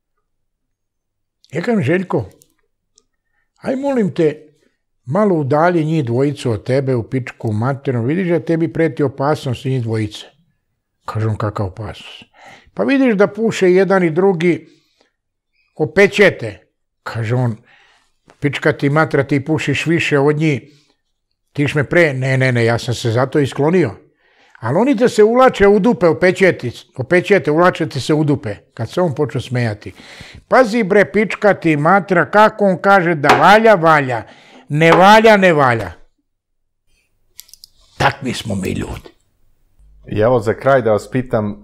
Ja kažem, Željko, aj molim te, malo udalji njih dvojicu od tebe u pičku materinu, vidiš da tebi preti opasnost njih dvojice. Kažem, kakav opasnost? Pa vidiš da puše jedan i drugi, opećete. Kaže on, pička ti matra, ti pušiš više od njih, tiš me pre, ne, ja sam se zato isklonio. Ali oni te se ulače u dupe, opečete, ulačete se u dupe, kad se on počeo smejati. Pazi bre, pička ti matra, kako on kaže da valja, valja, ne valja, ne valja. Takvi smo mi ljudi. I evo za kraj da vas pitam,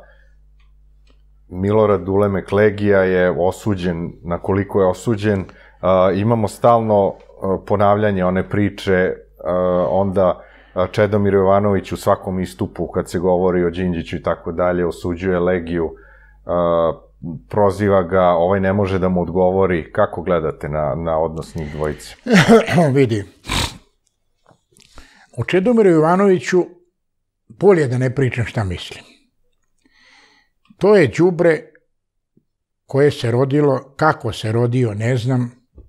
Milorad Ulemek Legija je osuđen, na koliko je osuđen, imamo stalno ponavljanje one priče, onda Čedomir Jovanović u svakom istupu kad se govori o Đinđiću i tako dalje osuđuje Legiju, proziva ga, ovaj ne može da mu odgovori. Kako gledate na odnos njih dvojice? Vidi, o Čedomiru Jovanoviću bolje da ne pričam šta mislim. To je đubre koje se rodilo, kako se rodio, ne znam.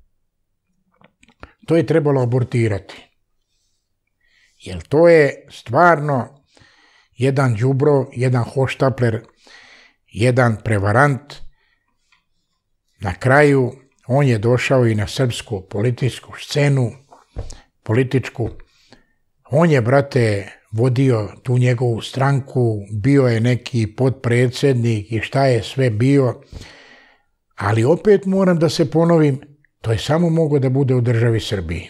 To je trebalo abortirati. Jer to je stvarno jedan đubrov, jedan hoštapler, jedan prevarant. Na kraju on je došao i na srpsku političku scenu, političku. On je, brate, vodio tu njegovu stranku, bio je neki potpredsjednik i šta je sve bio. Ali opet moram da se ponovim, to je samo moglo da bude u državi Srbiji.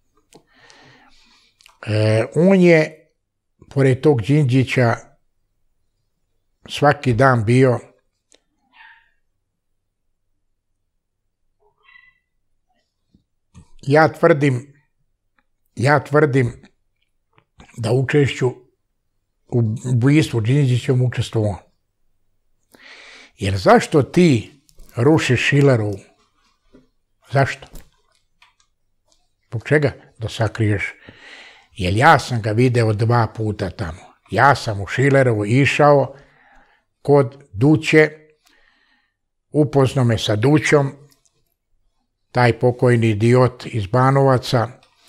On je, pored tog Đinđića, svaki dan bio ja tvrdim da učešću u ubojstvu Đinđićem učestvovao. Jer zašto ti rušiš Šilerovu? Zašto? Zbog čega? Da sakriješ. Jer ja sam ga video 2 puta tamo. Ja sam u Šilerovu išao kod Duće, upoznao me sa Dućom, taj pokojni idiot iz Banovaca,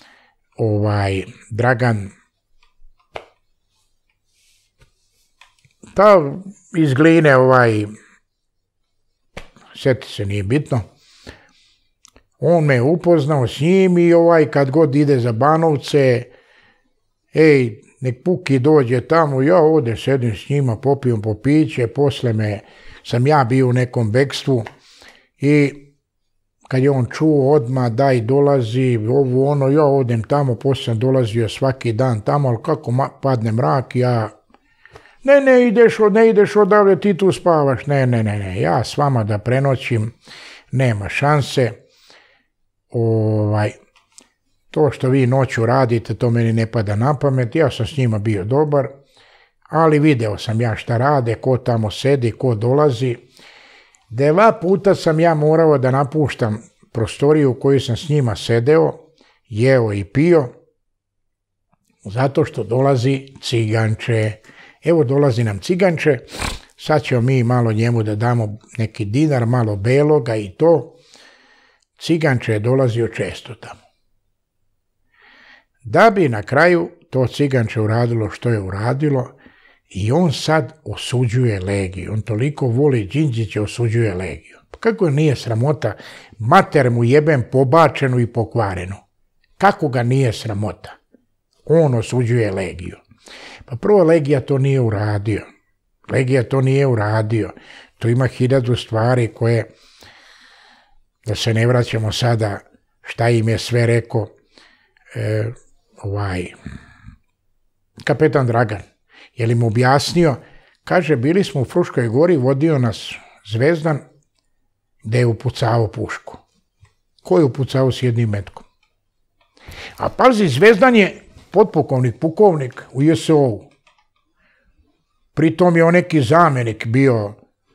Dragan, pa iz Gline, sjeti se, nije bitno. On me upoznao s njim i kad god ide za Banovce, ej, nek Puki dođe tamo, ja ovdje sedim s njima, popijem po piće, posle sam ja bio u nekom bekstvu i kad je on čuo odmah daj dolazi, ja odem tamo, poslije sam dolazio svaki dan tamo, ali kako padne mrak, ja ne ideš odavde, ti tu spavaš, ne, ja s vama da prenoćim, nema šanse, to što vi noću radite, to meni ne pada na pamet, ja sam s njima bio dobar, ali video sam ja šta rade, ko tamo sedi, ko dolazi. 2 puta sam ja morao da napuštam prostoriju u kojoj sam s njima sedeo, jeo i pio, zato što dolazi ciganče. Evo dolazi nam ciganče, sad ćemo mi malo njemu da damo neki dinar, malo beloga i to. Ciganče je dolazio često tamo. Da bi na kraju to ciganče uradilo što je uradilo i on sad osuđuje Legiju. On toliko voli Đinđića, osuđuje Legiju. Kako nije sramota, mater mu jebem pobačenu i pokvarenu. Kako ga nije sramota? On osuđuje Legiju. Pa prvo Legija to nije uradio. To ima 1000 stvari koje, da se ne vraćamo sada šta im je sve rekao kapetan Dragan. Je li mu objasnio? Kaže, bili smo u Fruškoj gori, vodio nas Zvezdan, gde je upucavao pušku. Ko je upucavao s jednim metkom? A pazi, Zvezdan je pukovnik u JSO-u. Pritom je on neki zamenik bio,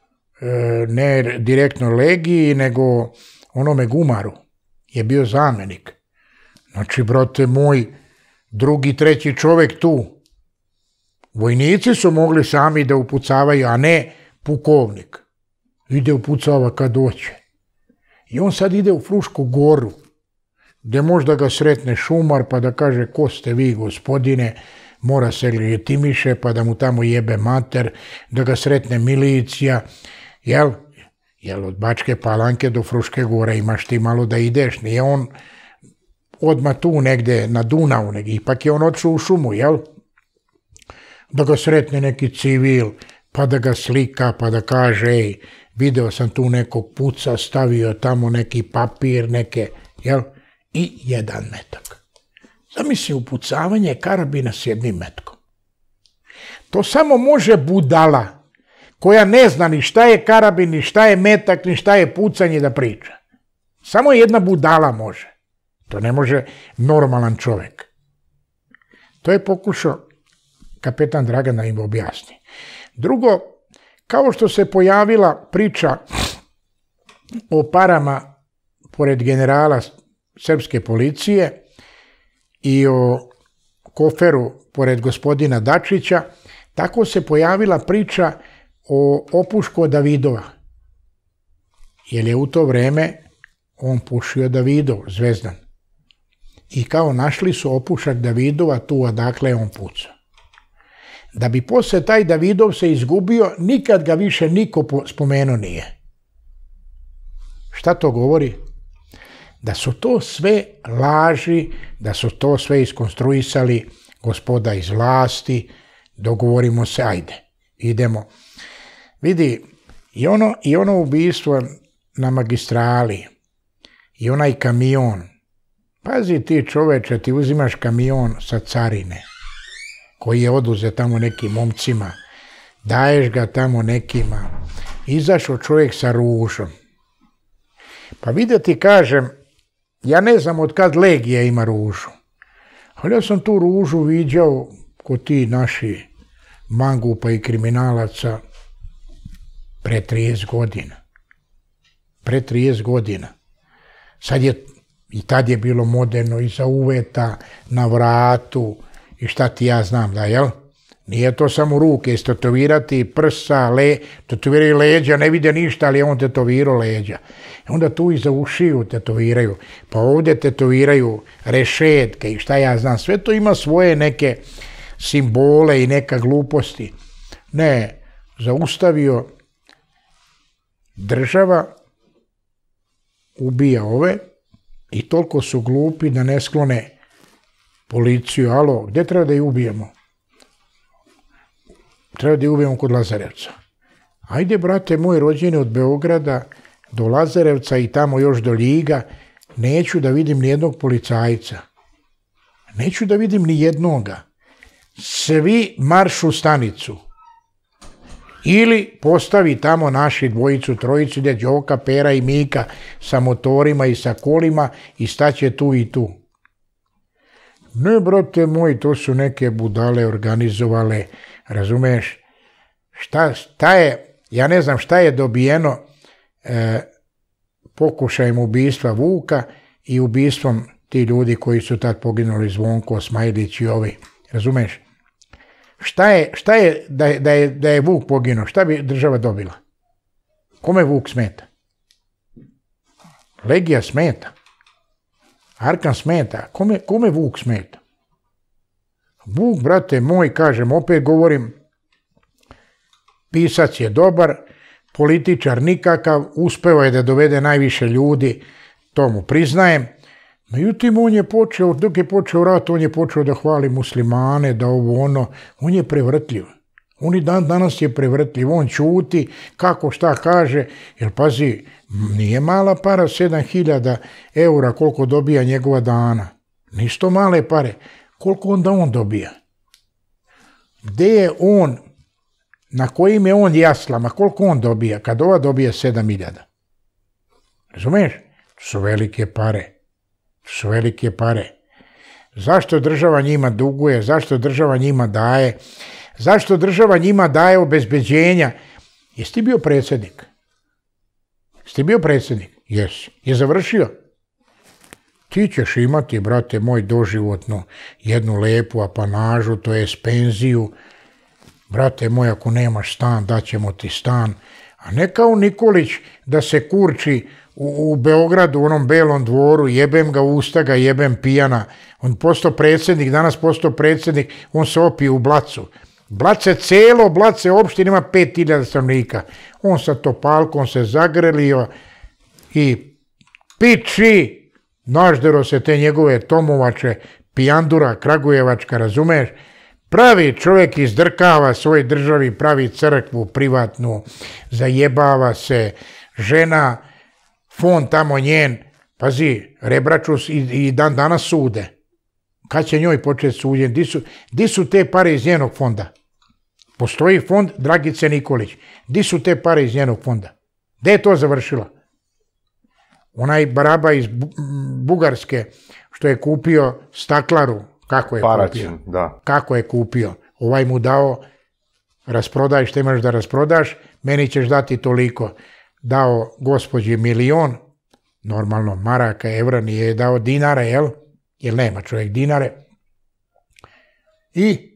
ne direktno Legiji, nego onome Gumaru je bio zamenik. Znači, brate moj, 2., 3. čovek tu. Vojnici su mogli sami da upucavaju, a ne pukovnik. Ide upucava kad doće. I on sad ide u Frušku goru, gde možda ga sretne šumar pa da kaže ko ste vi gospodine, mora se legitimiše pa da mu tamo jebe mater, da ga sretne milicija, jel od Bačke Palanke do Fruške gore imaš ti malo da ideš, nije on odmah tu negde na Dunavu, ipak je on odšao u šumu, jel? Da ga sretne neki civil, pa da ga slika, pa da kaže, ej, video sam tu nekog puca, stavio tamo neki papir, jel? I 1 metak. Zamisli upucavanje karabina s 1 metkom. To samo može budala, koja ne zna ni šta je karabin, ni šta je metak, ni šta je pucanje da priča. Samo jedna budala može. To ne može normalan čovek. To je pokušao kapetan Dragan da im objasni. Drugo, kao što se pojavila priča o parama pored generala srpske policije i o koferu pored gospodina Dačića, tako se pojavila priča o opušku od Davidova. Jer je u to vreme on pušio Davidov, Zvezdan. I kao našli su opušak Davidova tu odakle je on pucao. da bi posle taj Davidov se izgubio, nikad ga više niko spomenuo nije. Šta to govori? Da su to sve laži, da su to sve iskonstruisali gospoda iz vlasti, dogovorimo se, ajde, idemo. Vidi, i ono ubistvo na magistrali, i onaj kamion, pazi ti čoveče, ti uzimaš kamion sa carine, koji je oduzet tamo nekim momcima, daješ ga tamo nekima, izašao čovjek sa ružom. Pa vidi ti kažem, ja ne znam od kad Legija ima ružu, ali ja sam tu ružu viđao kod ti naši mangupa i kriminalaca pre 30 godina. Pre 30 godina. Sad je, i tad je bilo moderno iza uveta, na vratu i šta ti ja znam da, jel? Nije to samo ruke, istetovirati prsa, tetoviraju leđa, ne vide ništa, ali je on tetovirao leđa. Onda tu iza ušiju tetoviraju, pa ovdje tetoviraju rešetke i šta ja znam. Sve to ima svoje neke simbole i neka gluposti. Ne, zaustavio država, ubija ove i toliko su glupi da ne sklone policiju. Alo, gdje treba da je ubijemo? Treba da je ubijemo kod Lazarevca. Ajde, brate moj, rođeni od Beograda do Lazarevca i tamo još do Ljiga, neću da vidim ni jednog policajca. Neću da vidim ni jednoga. Svi marš u stanicu. Ili postavi tamo naši dvojicu, trojicu, gdje Đoka, Pera i Mika sa motorima i sa kolima i staće tu i tu. Ne, brate moj, to su neke budale organizovale, razumeš? Šta je, ja ne znam šta je dobijeno pokušajem ubistva Vuka i ubistvom ti ljudi koji su tad poginuli, Zvonko, Smajlić i ovi, razumeš? Šta je da je Vuk poginuo? Šta bi država dobila? Kome Vuk smeta? Legija smeta. Arkan smeta. Kome Vuk smeta? Vuk, brate moj, kažem, opet govorim, pisac je dobar, političar nikakav, uspeo je da dovede najviše ljudi, to mu priznajem. Međutim, on je počeo, dok je počeo rat, on je počeo da hvali muslimane, da ovo ono, on je prevrtljiv. On i danas je prevrtljiv, on ćuti, kako šta kaže, jer pazi, nije mala para 7.000 eura koliko dobija njegova Dana. Nisto male pare, koliko onda on dobija. Gde je on, na kojim je on jaslama, koliko on dobija, kad ova dobija 7.000. Razumeš? To su velike pare. Su velike pare. Zašto država njima duguje? Zašto država njima daje? Zašto država njima daje obezbeđenja? Jesi ti bio predsjednik? Jesi ti bio predsjednik? Jesi. Je završio? Ti ćeš imati, brate moj, doživotno jednu lepu apanažu, to je penziju. Brate moj, ako nemaš stan, daćemo ti stan. A ne kao Nikolić da se kurči u Beogradu, u onom Belom dvoru, jebem ga usta ga, jebem pijana. On postao predsjednik, danas postao predsjednik, on se opije u Blacu. Blace opštine ima 5.000 stanovnika. On sa topalkom se zagrelio i piči, naždero se te njegove tomovače, pijandura, kragujevačka, razumeš? Pravi čovjek izdrkava svoj državi, pravi crkvu privatnu, zajebava se, žena, fond tamo njen, pazi, Rebračus i dan danas sude. Kad će njoj početi suđenje? Di su te pare iz njenog fonda? Postoji fond Dragice Nikolić. Di su te pare iz njenog fonda? Gde je to završilo? Onaj baraba iz Bugarske što je kupio staklaru, kako je Paraćin, kupio? Da. Kako je kupio? Ovaj mu dao, rasprodaj što imaš da rasprodaš, meni ćeš dati toliko. Dao gospođi 1.000.000, normalno maraka, evra, nije dao dinara, jel? Jer nema čovjek dinare. I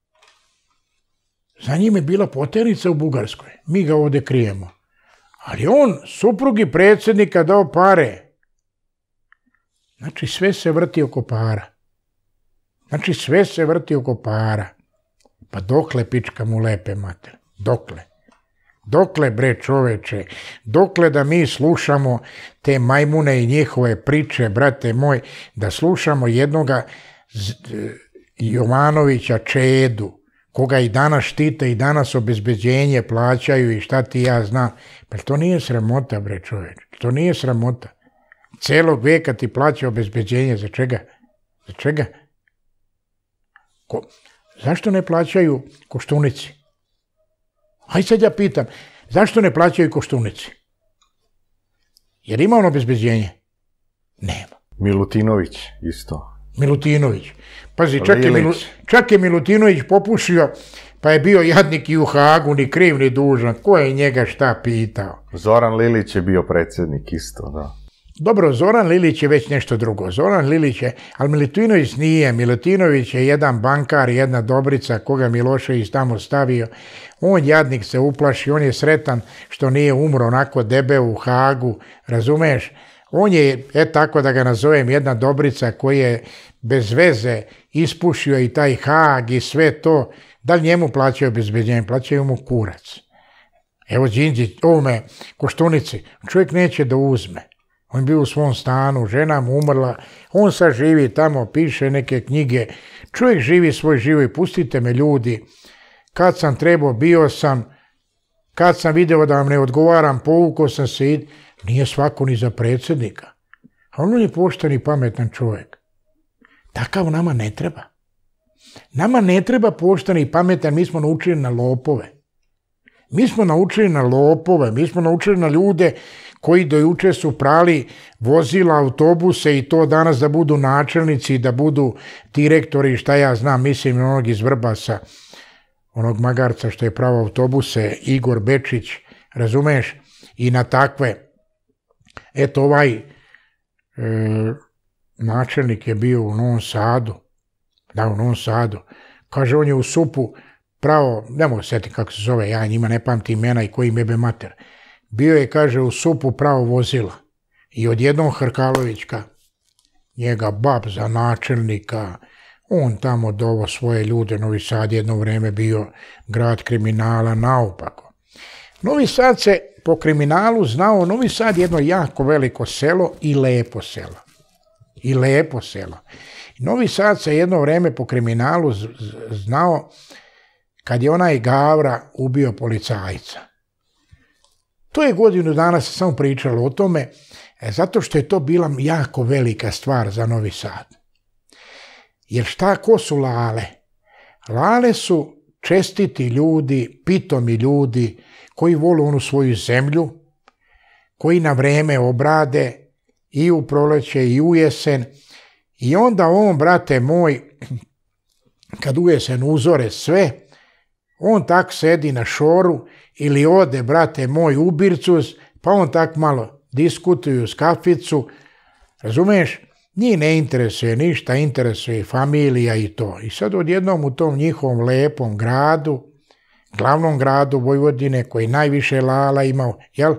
za njim je bila poternica u Bugarskoj. Mi ga ovdje krijemo. Ali on, suprugi predsjednika, dao pare. Znači, sve se vrti oko para. Pa dokle pička mu lepe mater? Dokle? Dokle bre čoveče? Dokle da mi slušamo te majmune i njihove priče, brate moj, da slušamo jednoga Jovanovića Čedu, koga i danas štite i danas obezbeđenje plaćaju i šta ti ja znam. Pa to nije sramota bre čoveče, to nije sramota. Celog veka ti plaća obezbeđenje, za čega? Za čega? Zašto ne plaćaju Koštunici? Aj sad ja pitam, zašto ne plaćaju Koštunici? Jer ima on obezbeđenje? Nema. Milutinović isto. Milutinović. Pazi, čak je Milutinović popušio, pa je bio jadnik i u Hagu, ni kriv ni dužan. Ko je njega šta pitao? Zoran Lilić je bio predsjednik isto, da. Dobro, Zoran Lilić je već nešto drugo. Zoran Lilić je, ali Milutinović nije. Milutinović je jedan bankar, jedna dobrica koga Milošević tamo stavio. On jadnik se uplaši, on je sretan što nije umro onako debeo u Hagu, razumeš? On je, tako da ga nazovem, jedna dobrica koji je bez veze ispušio i taj Hag i sve to. Da li njemu plaćaju obezbeđenje? Plaćaju mu kurac. Evo Đinđić, ovome Koštunici, čovjek neće da uzme. On je bio u svom stanu, žena mu umrla, on sad živi tamo, piše neke knjige. Čovjek živi svoj život i pustite me ljudi. Kad sam trebao, bio sam. Kad sam video da vam ne odgovaram, povukao sam se i nije svako ni za predsjednika. A on je pošten i pametan čovjek. Takav nama ne treba. Nama ne treba pošten i pametan, mi smo naučili na lopove. Mi smo naučili na lopove, mi smo naučili na ljude koji do juče su prali vozila, autobuse i to danas da budu načelnici, da budu direktori, šta ja znam, mislim onog iz Vrbasa, onog magarca što je pravo autobuse, Igor Bečić, razumeš, i na takve. Eto ovaj načelnik je bio u Novom Sadu, da u Novom Sadu, kaže on je u SUP-u pravo, ne mogu setiti kako se zove, ja njima ne pamtim imena i koji im jebe mater. Bio je, kaže, u SUP-u pravo vozila i odjednom Hrkalovićka, njega bab za načelnika, on tamo dovo svoje ljude, Novi Sad jedno vreme bio grad kriminala, naopako. Novi Sad se po kriminalu znao, Novi Sad jedno jako veliko selo i lepo selo. I lepo selo. Novi Sad se jedno vreme po kriminalu znao kad je onaj Gavra ubio policajca. To je godinu dana se samo pričalo o tome, zato što je to bila jako velika stvar za Novi Sad. Jer ko su lale? Lale su čestiti ljudi, pitomi ljudi, koji vole onu svoju zemlju, koji na vreme obrade i u proleće i u jesen. I onda on, brate moj, kad u jesen uzore sve, on tak sedi na šoru ili ode, brate moj, u Bircus, pa on tak malo diskutuju s kaficu, razumeš? Njih ne interesuje ništa, interesuje familija i to. I sad odjednom u tom njihovom lepom gradu, glavnom gradu Vojvodine, koji najviše lala imao, jel?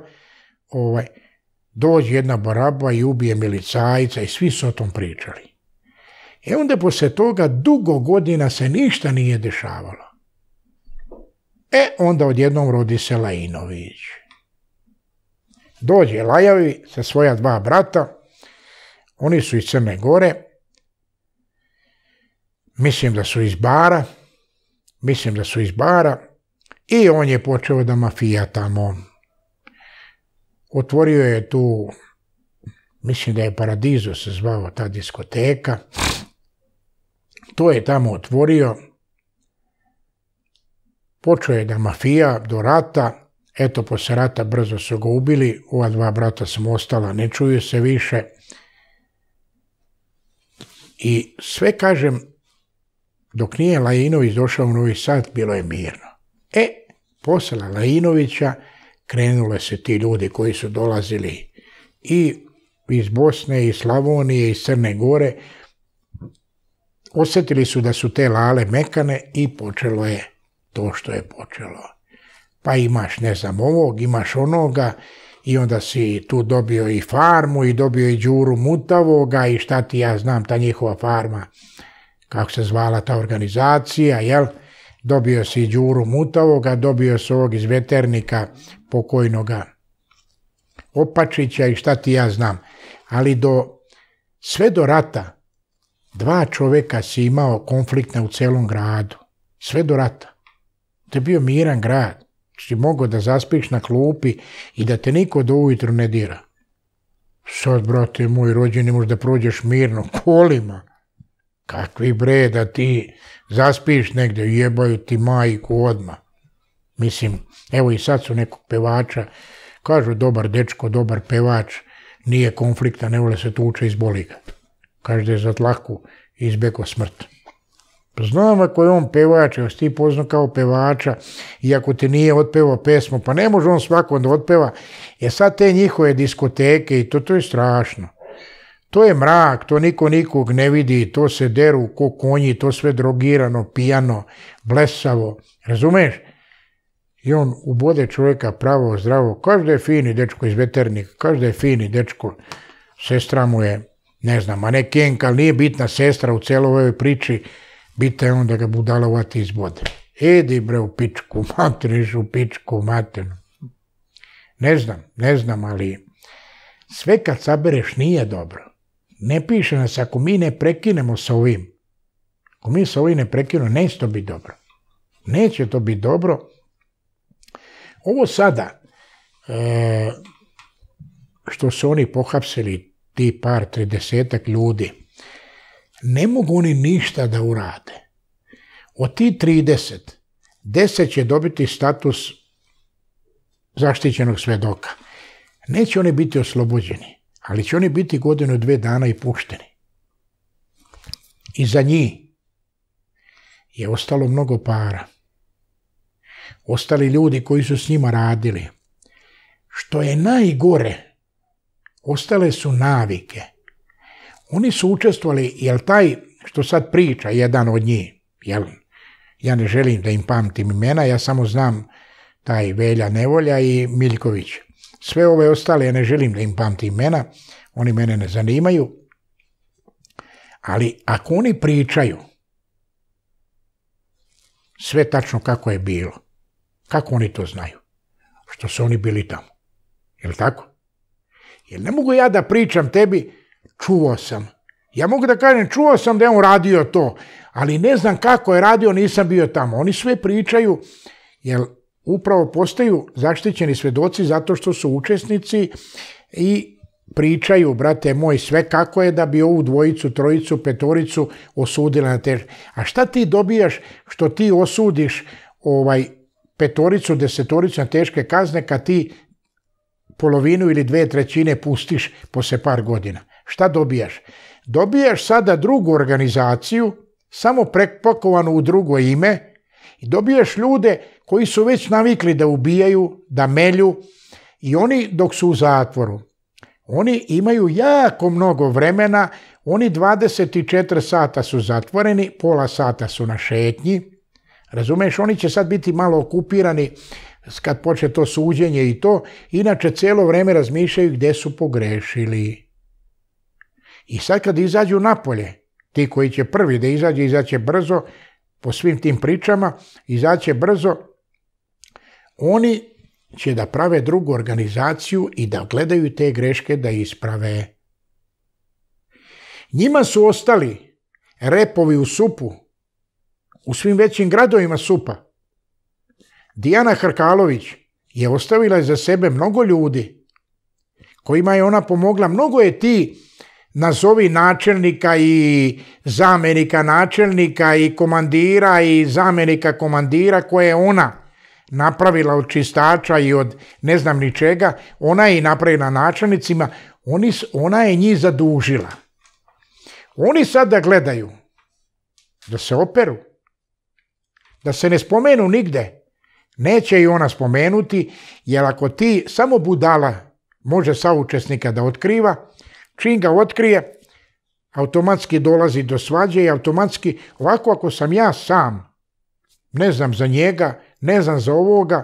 Dođe jedna baraba i ubije milicajca i svi su o tom pričali. I onda posle toga dugo godina se ništa nije dešavalo. Onda odjednom rodi se Lajinović. Dođe Lajavi sa svoja dva brata, oni su iz Crne Gore, mislim da su iz Bara, i on je počeo da mafija tamo. Otvorio je tu, mislim da je Paradizo se zvao ta diskoteka, to je tamo otvorio, počeo je da mafija do rata, eto posle rata brzo su ga ubili, ova dva brata sam ostala, ne čuju se više. I sve kažem, dok nije Lajinović došao u Novi Sad, bilo je mirno. Posle Lajinovića krenule se ti ljudi koji su dolazili i iz Bosne, iz Slavonije, iz Crne Gore, osjetili su da su te lale mekane i počelo je to što je počelo. Pa imaš, ne znam, ovog, imaš onoga i onda si tu dobio i farmu i dobio i Đuru Mutavoga i šta ti ja znam, ta njihova farma, kako se zvala ta organizacija, jel? Dobio si Đuru Mutavoga, dobio si ovog iz Veternika, pokojnoga Opačića i šta ti ja znam. Ali sve do rata 2 čoveka si imao konfliktne u celom gradu. Sve do rata. To je bio miran grad. Si mogao da zaspiš na klupi i da te niko do ujutru ne dira. Sad, brate moj, rođeni, možeš da prođeš mirno kolima. Kakvi bre da ti zaspiš negde, jebaju ti majku odmah. Mislim, evo i sad su nekog pevača, kažu dobar dečko, dobar pevač, nije konflikta, ne vole se tuče, izboli ga. Kaže da je za tlaku izbegao smrt. Znam ako je on pevač, ako si ti poznao kao pevača i ako ti nije otpevao pesmu, pa ne može on svakom da otpeva. Sad te njihove diskoteke i to je strašno. To je mrak, to niko nikog ne vidi, to se deru ko konji, to sve drogirano, pijano, blesavo, razumeš? I on ubode čovjeka pravo, zdravo, kaže da je fini dečko iz Veternika, kaže da je fini dečko, sestra mu je, ne znam, manekenka, ali nije bitna sestra u celoj ovoj priči, bitno je on da ga budala uvati izbode. Edi bre u pičku, materniš u pičku, maternu. Ne znam, ali sve kad sabereš nije dobro. Ne piše nas, ako mi ne prekinemo sa ovim, ako mi sa ovim ne prekinemo, neće to biti dobro. Neće to biti dobro. Ovo sada, što su oni pohapsili, ti par 30 ljudi, ne mogu oni ništa da urade. Od ti 30, 10 će dobiti status zaštićenog svedoka. Neće oni biti oslobođeni, ali će oni biti 1-2 dana i pušteni. I za njih je ostalo mnogo para. Ostali ljudi koji su s njima radili. Što je najgore, ostale su navike. Oni su učestvovali, jel taj što sad priča, jedan od njih, jel, ja ne želim da im pamtim imena, ja samo znam taj Velja Nevolja i Miljković. Sve ove ostale ja ne želim da im pamtim imena, oni mene ne zanimaju, ali ako oni pričaju sve tačno kako je bilo, kako oni to znaju? Što su oni bili tamo. Jel' tako? Jer ne mogu ja da pričam tebi, čuo sam. Ja mogu da kažem, čuo sam da je on radio to, ali ne znam kako je radio, nisam bio tamo. Oni sve pričaju, jer upravo postaju zaštićeni svedoci zato što su učesnici i pričaju, brate moj, sve kako je da bi ovu 2, 3, 5 osudila na teže. A šta ti dobijaš što ti osudiš 5, 10 na teške kazne kad ti polovinu ili 2/3 pustiš posle par godina? Šta dobijaš? Dobijaš sada drugu organizaciju, samo prepakovanu u drugo ime, i dobijaš ljude koji su već navikli da ubijaju, da melju, i oni dok su u zatvoru, oni imaju jako mnogo vremena, oni 24 sata su zatvoreni, pola sata su na šetnji, razumeš, oni će sad biti malo okupirani kad počne to suđenje i to, inače cijelo vreme razmišljaju gde su pogrešili. I sad kad izađu napolje, ti koji će prvi da izađe brzo, po svim tim pričama, izaće brzo, oni će da prave drugu organizaciju i da gledaju te greške da isprave. Njima su ostali repovi u SUP-u, u svim većim gradovima SUP-a. Dijana Hrkalović je ostavila za sebe mnogo ljudi kojima je ona pomogla. Mnogo je ti nazovi načelnika i zamenika načelnika i komandira i zamenika komandira koje je ona napravila od čistača i od ne znam ni čega, ona je i napravila načelnicima, ona je njih zadužila. Oni sada gledaju da se operu, da se ne spomenu nigde. Neće i ona spomenuti, jer ako ti samo budala može saučesnika da otkriva, čim ga otkrije, automatski dolazi do svađe i automatski, ovako ako sam ja sam, ne znam za njega, ne znam za ovoga,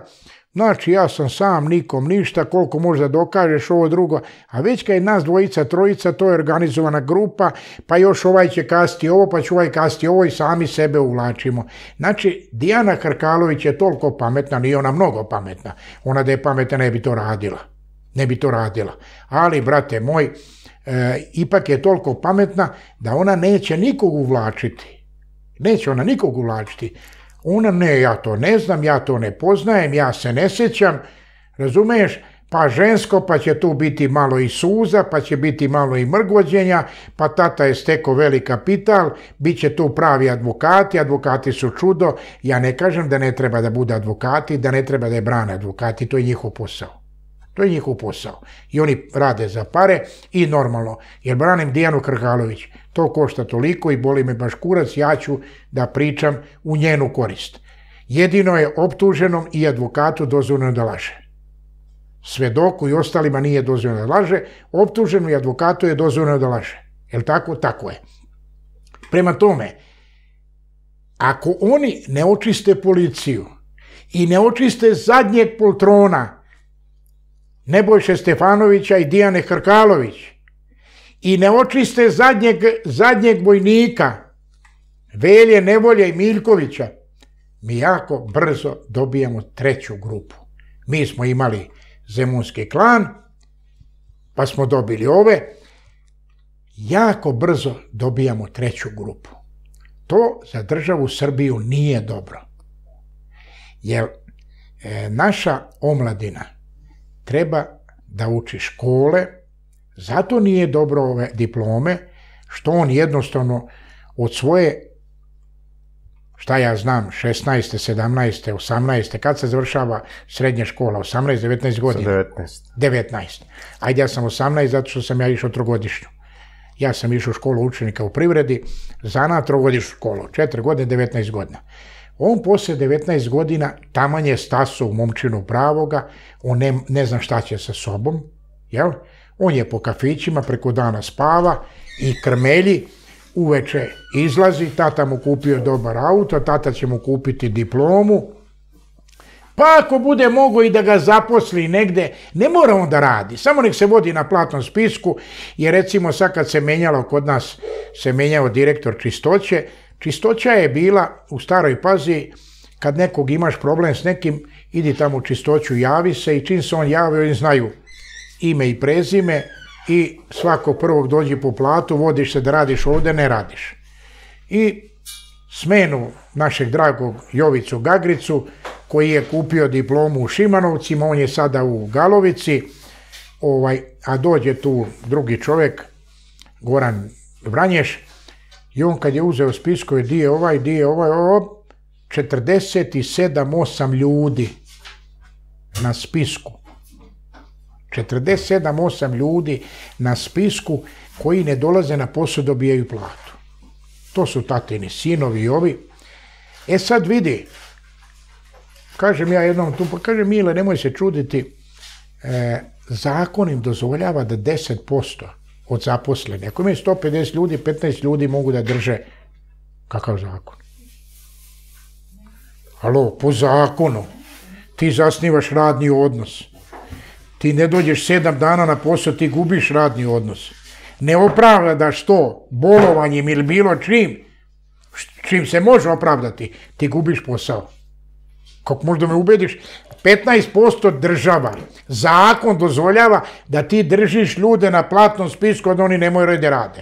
Znači, ja sam sam, nikom ništa, koliko možda dokažeš ovo drugo, a već kad je nas dvojica, trojica, to je organizovana grupa, pa još ovaj će kasti ovo, pa će ovaj kasti ovo i sami sebe uvlačimo. Znači, Dijana Hrkalović je toliko pametna, nije ona mnogo pametna. Ona da je pametna ne bi to radila. Ne bi to radila. Ali, brate moj, ipak je toliko pametna da ona neće nikog uvlačiti. Neće ona nikog uvlačiti. Ona ne, ja to ne znam, ja to ne poznajem, ja se ne sjećam, razumiješ, pa žensko, pa će tu biti malo i suza, pa će biti malo i mrgvođenja, pa tata je stekao velik kapital, bit će tu pravi advokati, advokati su čudo, ja ne kažem da ne treba da bude advokati, da ne treba da je brane advokati, to je njihov posao. To je njihov posao. I oni rade za pare i normalno, jer branim Dijanu Hrkalović. To košta toliko i boli me baš kurac, ja ću da pričam u njenu korist. Jedino je optuženom i advokatu dozvoljeno da laže. Svedoku i ostalima nije dozvoljeno da laže, optuženu i advokatu je dozvoljeno da laže. Jel tako? Tako je. Prema tome, ako oni ne očiste policiju i ne očiste zadnjeg poltrona Nebojše Stefanovića i Dijane Hrkalović i ne očiste zadnjeg vojnika Velje Nevolje i Miljkovića, mi jako brzo dobijamo treću grupu. Mi smo imali Zemunski klan, pa smo dobili ove, jako brzo dobijamo treću grupu. To za državu Srbiju nije dobro. Jer naša omladina treba da uči škole, zato nije dobro ove diplome, što on jednostavno od svoje, šta ja znam, 16. 17. 18. kad se završava srednja škola, 18, 19 godina? 19. Ajde, ja sam 18 zato što sam ja išao trogodišnju. Ja sam išao u školu učenika u privredi, zanat trogodišnju školu, 4 godine, 19 godina. On posle 19 godina taman je stasao u momčinu pravoga, on ne zna šta će sa sobom, jel? On je po kafićima, preko dana spava i krmelji, uveče izlazi, tata mu kupio dobar auto, tata će mu kupiti diplomu, pa ako bude mogo i da ga zaposli negde, ne mora on da radi, samo nek se vodi na platnom spisku, jer recimo sad kad se menjalo kod nas, se menjao direktor čistoće, čistoća je bila u Staroj Paziji, kad nekog imaš problem s nekim, idi tamo u čistoću, javi se i čim se on javi, oni znaju ime i prezime i svako prvog dođi po platu, vodiš se da radiš ovde, ne radiš. I smenu našeg dragog Jovicu Gagricu, koji je kupio diplomu u Šimanovcima, on je sada u Galovici, a dođe tu drugi čovek, Goran Vranješ, i on kad je uzeo spiskove, di je ovaj, 47-8 ljudi na spisku. 47-8 ljudi na spisku koji ne dolaze na posao, dobijaju platu. To su tatini sinovi i ovi. E sad vidi, kažem ja jednom tu, pa kaže Mile, nemoj se čuditi, zakon im dozvoljava da 10% od zaposlenih, ako imaju 150 ljudi, 15 ljudi mogu da drže. Kakav zakon? Alo, po zakonu ti zasnivaš radni odnos. Ti ne dođeš 7 dana na posao, ti gubiš radni odnos. Ne opravdaš to bolovanjem ili bilo čim se može opravdati, ti gubiš posao. Kako možda me ubediš, 15% država, zakon dozvoljava da ti držiš ljude na platnom spisku, da oni ne moraju da rade.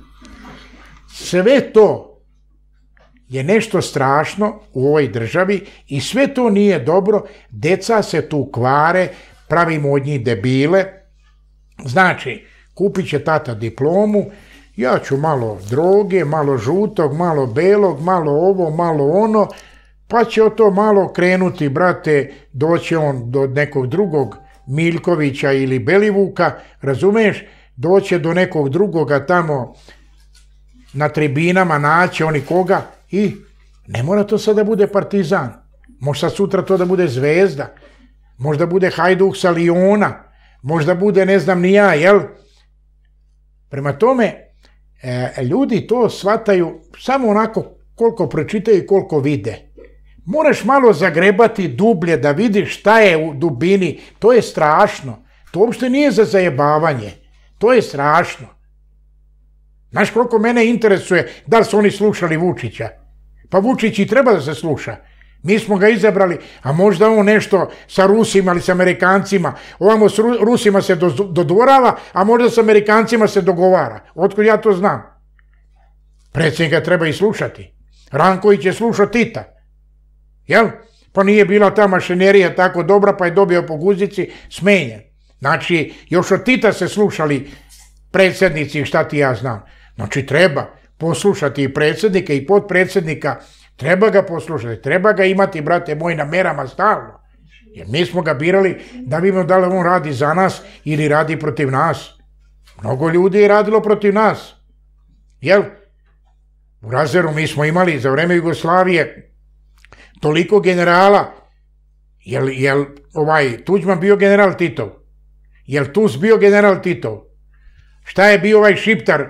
Sve to je nešto strašno u ovoj državi i sve to nije dobro, deca se tu kvare, pravimo od njih debile. Znači, kupit će tata diplomu, ja ću malo droge, malo žutog, malo belog, malo ovo, malo ono, pa će o to malo krenuti, brate, doće on do nekog drugog Miljkovića ili Belivuka, razumeš, doće do nekog drugoga tamo na tribinama, naće oni koga i ne mora to sad da bude Partizan, možda sutra to da bude Zvezda, možda bude Hajduk sa Liona, možda bude ne znam ni ja, jel? Prema tome, ljudi to shvataju samo onako koliko pročitaju i koliko vide. Moraš malo zagrebati dublje da vidiš šta je u dubini. To je strašno. To uopšte nije za zajebavanje. To je strašno. Znaš koliko mene interesuje da li su oni slušali Vučića? Pa Vučić i treba da se sluša. Mi smo ga izabrali, a možda on nešto sa Rusima ili sa Amerikancima. Ovamo s Rusima se dodvorava, a možda sa Amerikancima se dogovara. Otkud ja to znam? Predsjednika treba i slušati. Ranković je slušao Tita. Jel? Pa nije bila ta mašinerija tako dobra, pa je dobio po guzici, smenjen. Znači, još od Tita se slušali predsjednici, šta ti ja znam. Znači, treba poslušati i predsjednika i potpredsjednika, treba ga poslušati, treba ga imati, brate moj, na merama stalno. Jer mi smo ga birali da vidimo da li on radi za nas ili radi protiv nas. Mnogo ljudi je radilo protiv nas. Jel? U Razeru mi smo imali za vreme Jugoslavije toliko generala. Jel Tuđman bio general Titov? Jel Tus bio general Titov? Šta je bio ovaj Šiptar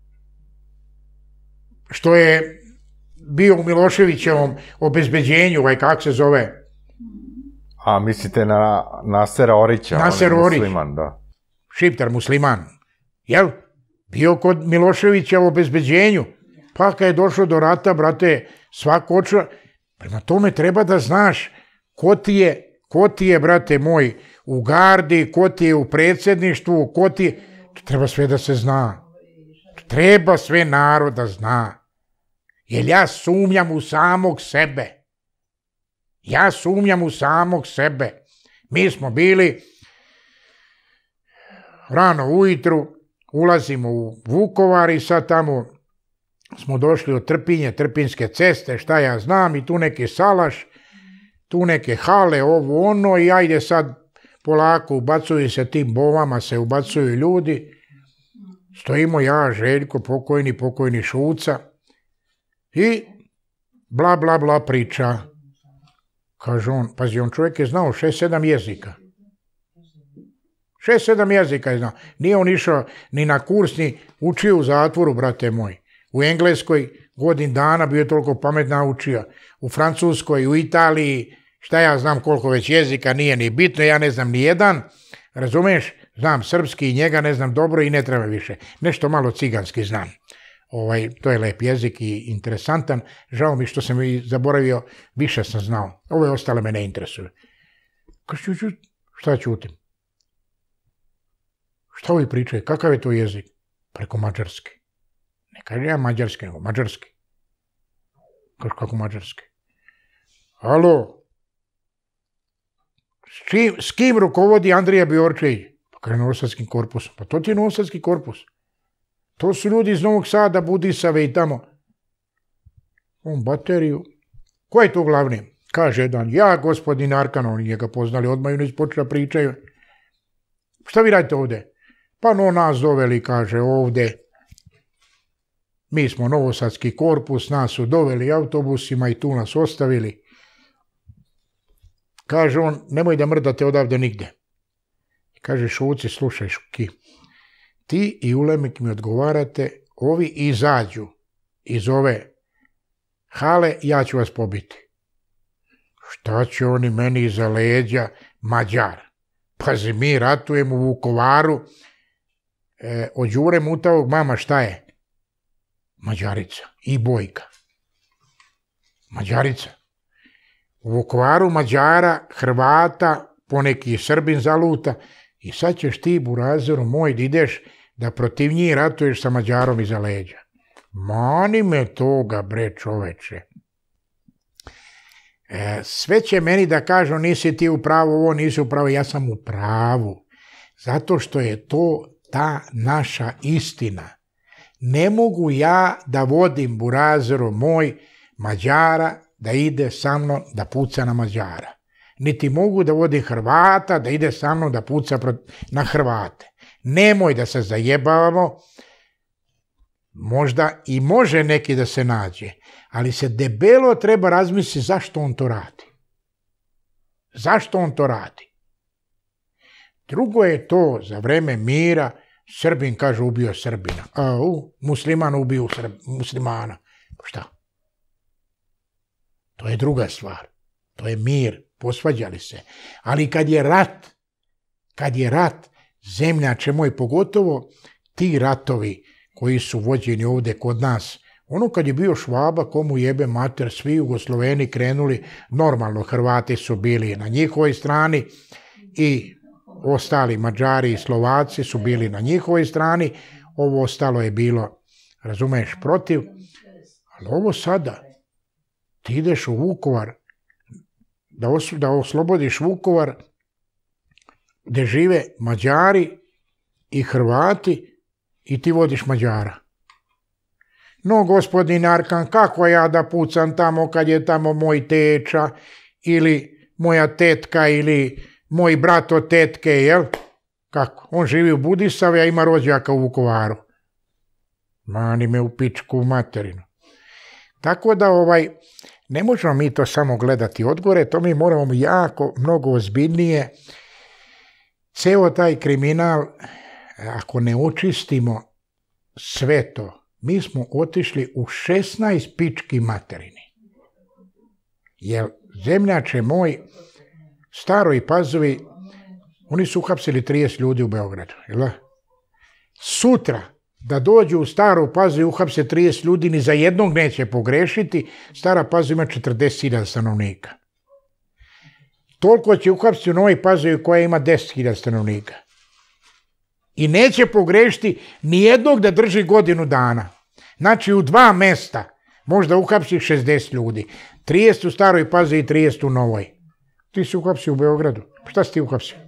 što je bio u Miloševićevom obezbeđenju, kako se zove? A mislite na Nasera Orića? Naser Orić. Musliman, da. Šiptar, musliman. Jel? Bio kod Miloševića u obezbeđenju. Pa kad je došlo do rata, brate, svako oča. Prema tome treba da znaš ko ti je, brate moj, u gardi, ko ti je u predsjedništvu, ko ti je... To treba sve da se zna. Treba sve narod da zna. Jer ja sumnjam u samog sebe. Ja sumnjam u samog sebe. Mi smo bili rano ujutru, ulazimo u Vukovar i sad tamo smo došli od Trpinje, Trpinjske ceste, šta ja znam, i tu neki salaš, tu neke hale, ovo ono, i ajde sad polako ubacuju se tim bovama, se ubacuju ljudi. Stojimo ja, Željko, pokojni Šuca, i bla bla bla priča. Kaže on, pazi, on čovjek je znao 6-7 jezika. 6-7 jezika je znao. Nije on išao ni na kurs, ni učio u zatvoru, brate moj. U Engleskoj godin dana bio je toliko pamet naučio. U Francuskoj, u Italiji, šta ja znam koliko već jezika, nije ni bitno, ja ne znam ni jedan. Razumeš? Znam srpski i njega ne znam dobro i ne treba više. Nešto malo ciganski znam. To je lep jezik i interesantan. Žao mi što sam i zaboravio, više sam znao. Ove ostale me ne interesuje. Kaže, šta ćutim? Šta ovi pričaju? Kakav je to jezik? Preko mađarski. Ne kaže ja mađarski, nego mađarski. Kaže, kako mađarski? Alo? S kim rukovodi Andrija Bjorčević? Pa kaže, Novosadskim korpusom. Pa to ti je Novosadski korpus. To su ljudi iz Novog Sada, Budisave i tamo. On bateriju. Ko je to glavni? Kaže jedan, ja, gospodin Arkan, oni njega poznali, odmah i oni počela pričaju. Šta vi radite ovde? Pa no nas doveli, kaže, ovde. Mi smo Novosadski korpus, nas su doveli autobusima i tu nas ostavili. Kaže on, nemoj da mrdate odavde nigde. Kaže Šuci, slušaj Šuki, ti i Ulemik mi odgovarate, ovi izađu iz ove hale, ja ću vas pobiti. Šta će oni meni iza leđa? Mađar. Pazi, mi ratujemo u Vukovaru, od Đure Mutavog mama šta je? Mađarica i Bojka. Mađarica. U Vukovaru Mađara, Hrvata, poneki Srbin zaluta i sad ćeš ti, burazeru moj, da ideš da protiv njih ratuješ sa Mađarom iza leđa. Mani me toga, bre čoveče. Sve će meni da kažu nisi ti u pravu, ovo nisi u pravu, ja sam u pravu. Zato što je to ta naša istina. Ne mogu ja da vodim, burazeru moj, Mađara da ide sa mnom da puca na Mađara. Niti mogu da vodim Hrvata da ide sa mnom da puca na Hrvate. Nemoj da se zajebavamo, možda i može neki da se nađe, ali se debelo treba razmisliti zašto on to radi. Zašto on to radi? Drugo je to za vreme mira, Srbin kaže ubio Srbina, musliman ubio muslimana. Šta? to je druga stvar. To je mir, posvađali se. Ali kad je rat, zemljače moj, pogotovo ti ratovi koji su vođeni ovdje kod nas, ono kad je bio Švaba, komu jebe mater, svi Jugosloveni krenuli, normalno Hrvati su bili na njihovoj strani i ostali Mađari i Slovaci su bili na njihovoj strani, ovo ostalo je bilo, razumeš, protiv, ali ovo sada, ti ideš u Vukovar, da oslobodiš Vukovar, gdje žive Mađari i Hrvati i ti vodiš Mađara. No, gospodin Arkan, kako ja da pucam tamo kad je tamo moj teča ili moja tetka ili moj brat od tetke, jel? Kako? On živi u Budisavi, a ima rođaka u Vukovaru. Mani me u pičku materinu. Tako da ne možemo mi to samo gledati odgore, to mi moramo jako mnogo ozbiljnije. Ceo taj kriminal, ako ne očistimo sve to, mi smo otišli u 16 pički materini. Jer zemljače moj, Staroj Pazovi, oni su uhapsili 30 ljudi u Beogradu. Jel? Sutra da dođu u Staru Pazovu i uhapse 30 ljudi, ni za jednog neće pogrešiti. Stara Pazova ima 40.000 stanovnika. Toliko će uhapsiti u Novoj Pazovi koja ima 10.000 stanovnika. I neće pogrešiti ni jednog da drži godinu dana. Znači u 2 mesta možda uhapsi 60 ljudi. 30 u Staroj Pazovi i 30 u Novoj. Ti si uhapsio u Beogradu. Šta si ti uhapsio?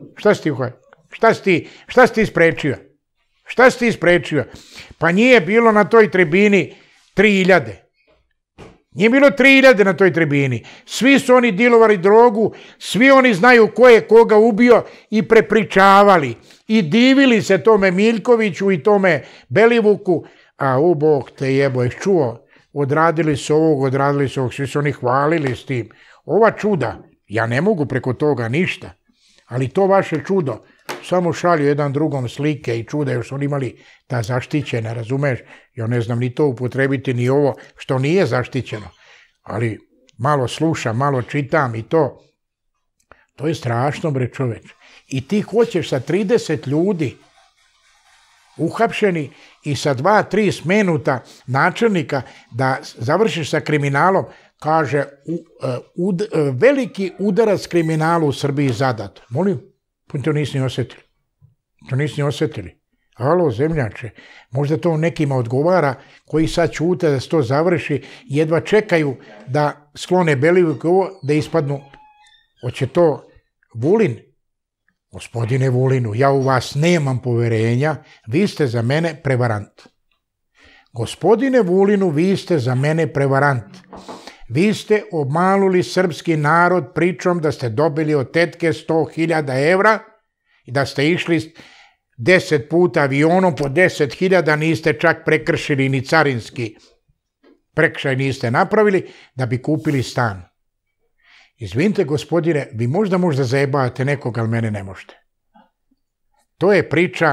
Šta si ti sprečio? Šta si ti sprečio? Pa nije bilo na toj tribini 3.000. Nije bilo 3.000 na toj tribini. Svi su oni dilovali drogu, svi oni znaju ko je koga ubio i prepričavali. I divili se tome Miljkoviću i tome Belivuku. A u Bog te jebo, ješ čuo? Odradili su ovog, svi su oni hvalili s tim. Ova čuda, ja ne mogu preko toga ništa, ali to vaše čudo, samo šalju jedan drugom slike i čuda, još su oni imali ta zaštićena, razumeš? Ja ne znam ni to upotrebiti, ni ovo što nije zaštićeno, ali malo slušam, malo čitam i to je strašno, bre čoveč. I ti hoćeš sa 30 ljudi uhapšeni i sa 2-3 smenuta načelnika da završiš sa kriminalom, kaže, veliki udarac kriminalu u Srbiji zadat. Molim, to nisi ni osjetili. Alo, zemljače, možda to nekima odgovara, koji sad ćute da se to završi, jedva čekaju da sklone Belivuk ovo, da ispadnu. Hoće to Vulin? Gospodine Vulinu, ja u vas nemam poverenja, vi ste za mene prevarant. Gospodine Vulinu, vi ste za mene prevarant. Vi ste obmanuli srpski narod pričom da ste dobili od tetke 100.000 evra i da ste išli 10 puta avionom po 10.000, niste čak prekršili ni carinski prekršaj niste napravili da bi kupili stan. Izvinite, gospodine, vi možda zajebavate nekog, ali mene ne možete. To je priča,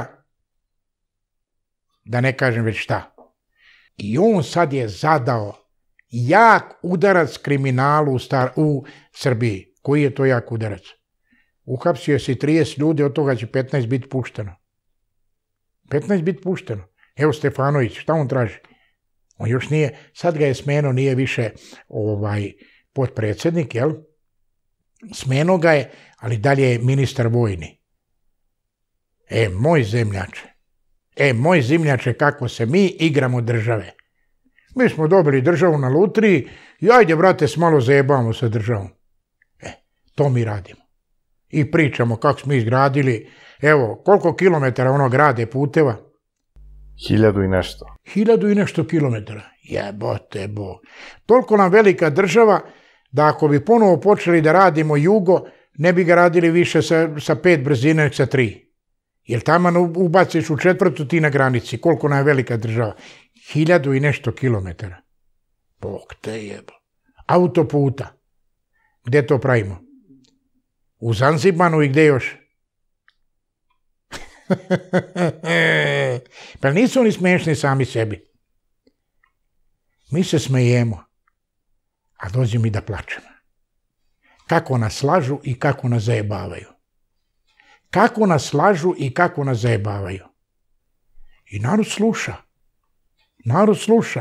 da ne kažem već šta. I on sad je zadao jak udarac kriminalu u Srbiji. Koji je to jak udarac? Uhapsio si 30 ljudi, od toga će 15 biti pušteno. 15 biti pušteno. Evo Stefanović, šta on traži? On još nije, sad ga je smeno, nije više potpredsjednik, jel? Smeno ga je, ali dalje je ministar vojni. Moj zemljače, kako se mi igramo države. Mi smo dobili državu na lutriji i ajde, brate, s malo zajebamo sa državom. To mi radimo. I pričamo kako smo izgradili, evo, koliko kilometara ono grade puteva? 1000 i nešto. 1000 i nešto kilometara. Jebote bo. Toliko nam velika država da ako bi ponovo počeli da radimo jugo, ne bi ga radili više sa 5 brzina, nego sa 3. Jer tamo ubaciš u 4. ti na granici. Koliko nam je velika država? 1000 i nešto kilometara. Bog te jebo. Autoputa. Gde to pravimo? U Zanzibanu i gde još? Pa nisu oni smešni sami sebi. Mi se smejemo. a dođe mi da plačem. Kako nas lažu i kako nas zajebavaju. Kako nas lažu i kako nas zajebavaju. I narod sluša. Narod sluša.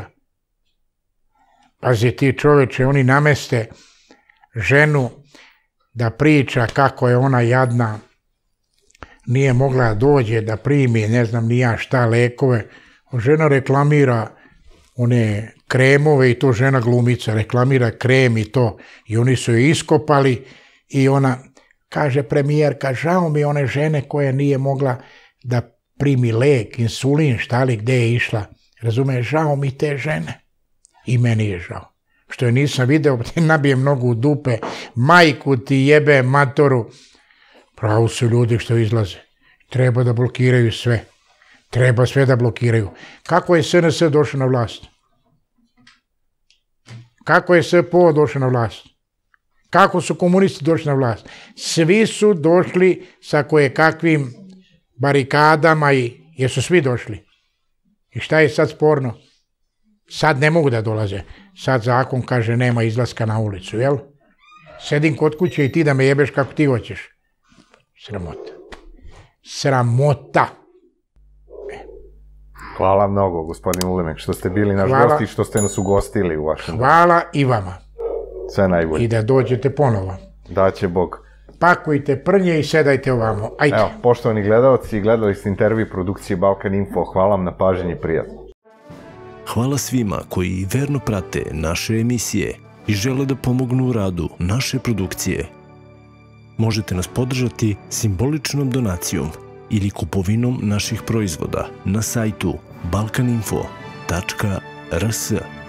Pazi ti čoveče, oni nameste ženu da priča kako je ona jadna, nije mogla da dođe da primi, ne znam ni ja šta, lekove. Žena reklamira one kremove i to žena glumica, reklamira krem i to. I oni su je iskopali i ona kaže, premijerka, žao mi one žene koja nije mogla da primi lek, insulin, šta li, gde je išla. Razume, žao mi te žene. I meni je žao. Što je nisam video, ti nabijem nogu u dupe, majku ti jebe matoru. Pravo su ljudi što izlaze. Treba da blokiraju sve. Treba sve da blokiraju. Kako je SNS došao na vlast? Kako je SPO došao na vlast? Kako su komunisti došli na vlast? Svi su došli sa kojekakvim barikadama i jesu svi došli. I šta je sad sporno? Sad ne mogu da dolaze. Sad zakon kaže nema izlaska na ulicu, jel? Sedim kod kuće i ti da me jebeš kako ti hoćeš. Sramota. Sramota. Hvala mnogo, gospodin Ulemek, što ste bili naš gost i što ste nas ugostili u vašem. Hvala i vama. Sve najbolje. I da dođete ponovo. Daće Bog. Pakujte prnje i sedajte ovamo. Ajde. Evo, poštovani gledalci, gledali ste intervju produkcije Balkan Info. Hvala vam na pažnji i prijatno. Hvala svima koji verno prate naše emisije i žele da pomognu u radu naše produkcije. Možete nas podržati simboličnom donacijom ili kupovinom naših proizvoda na sajtu balkaninfo.rs.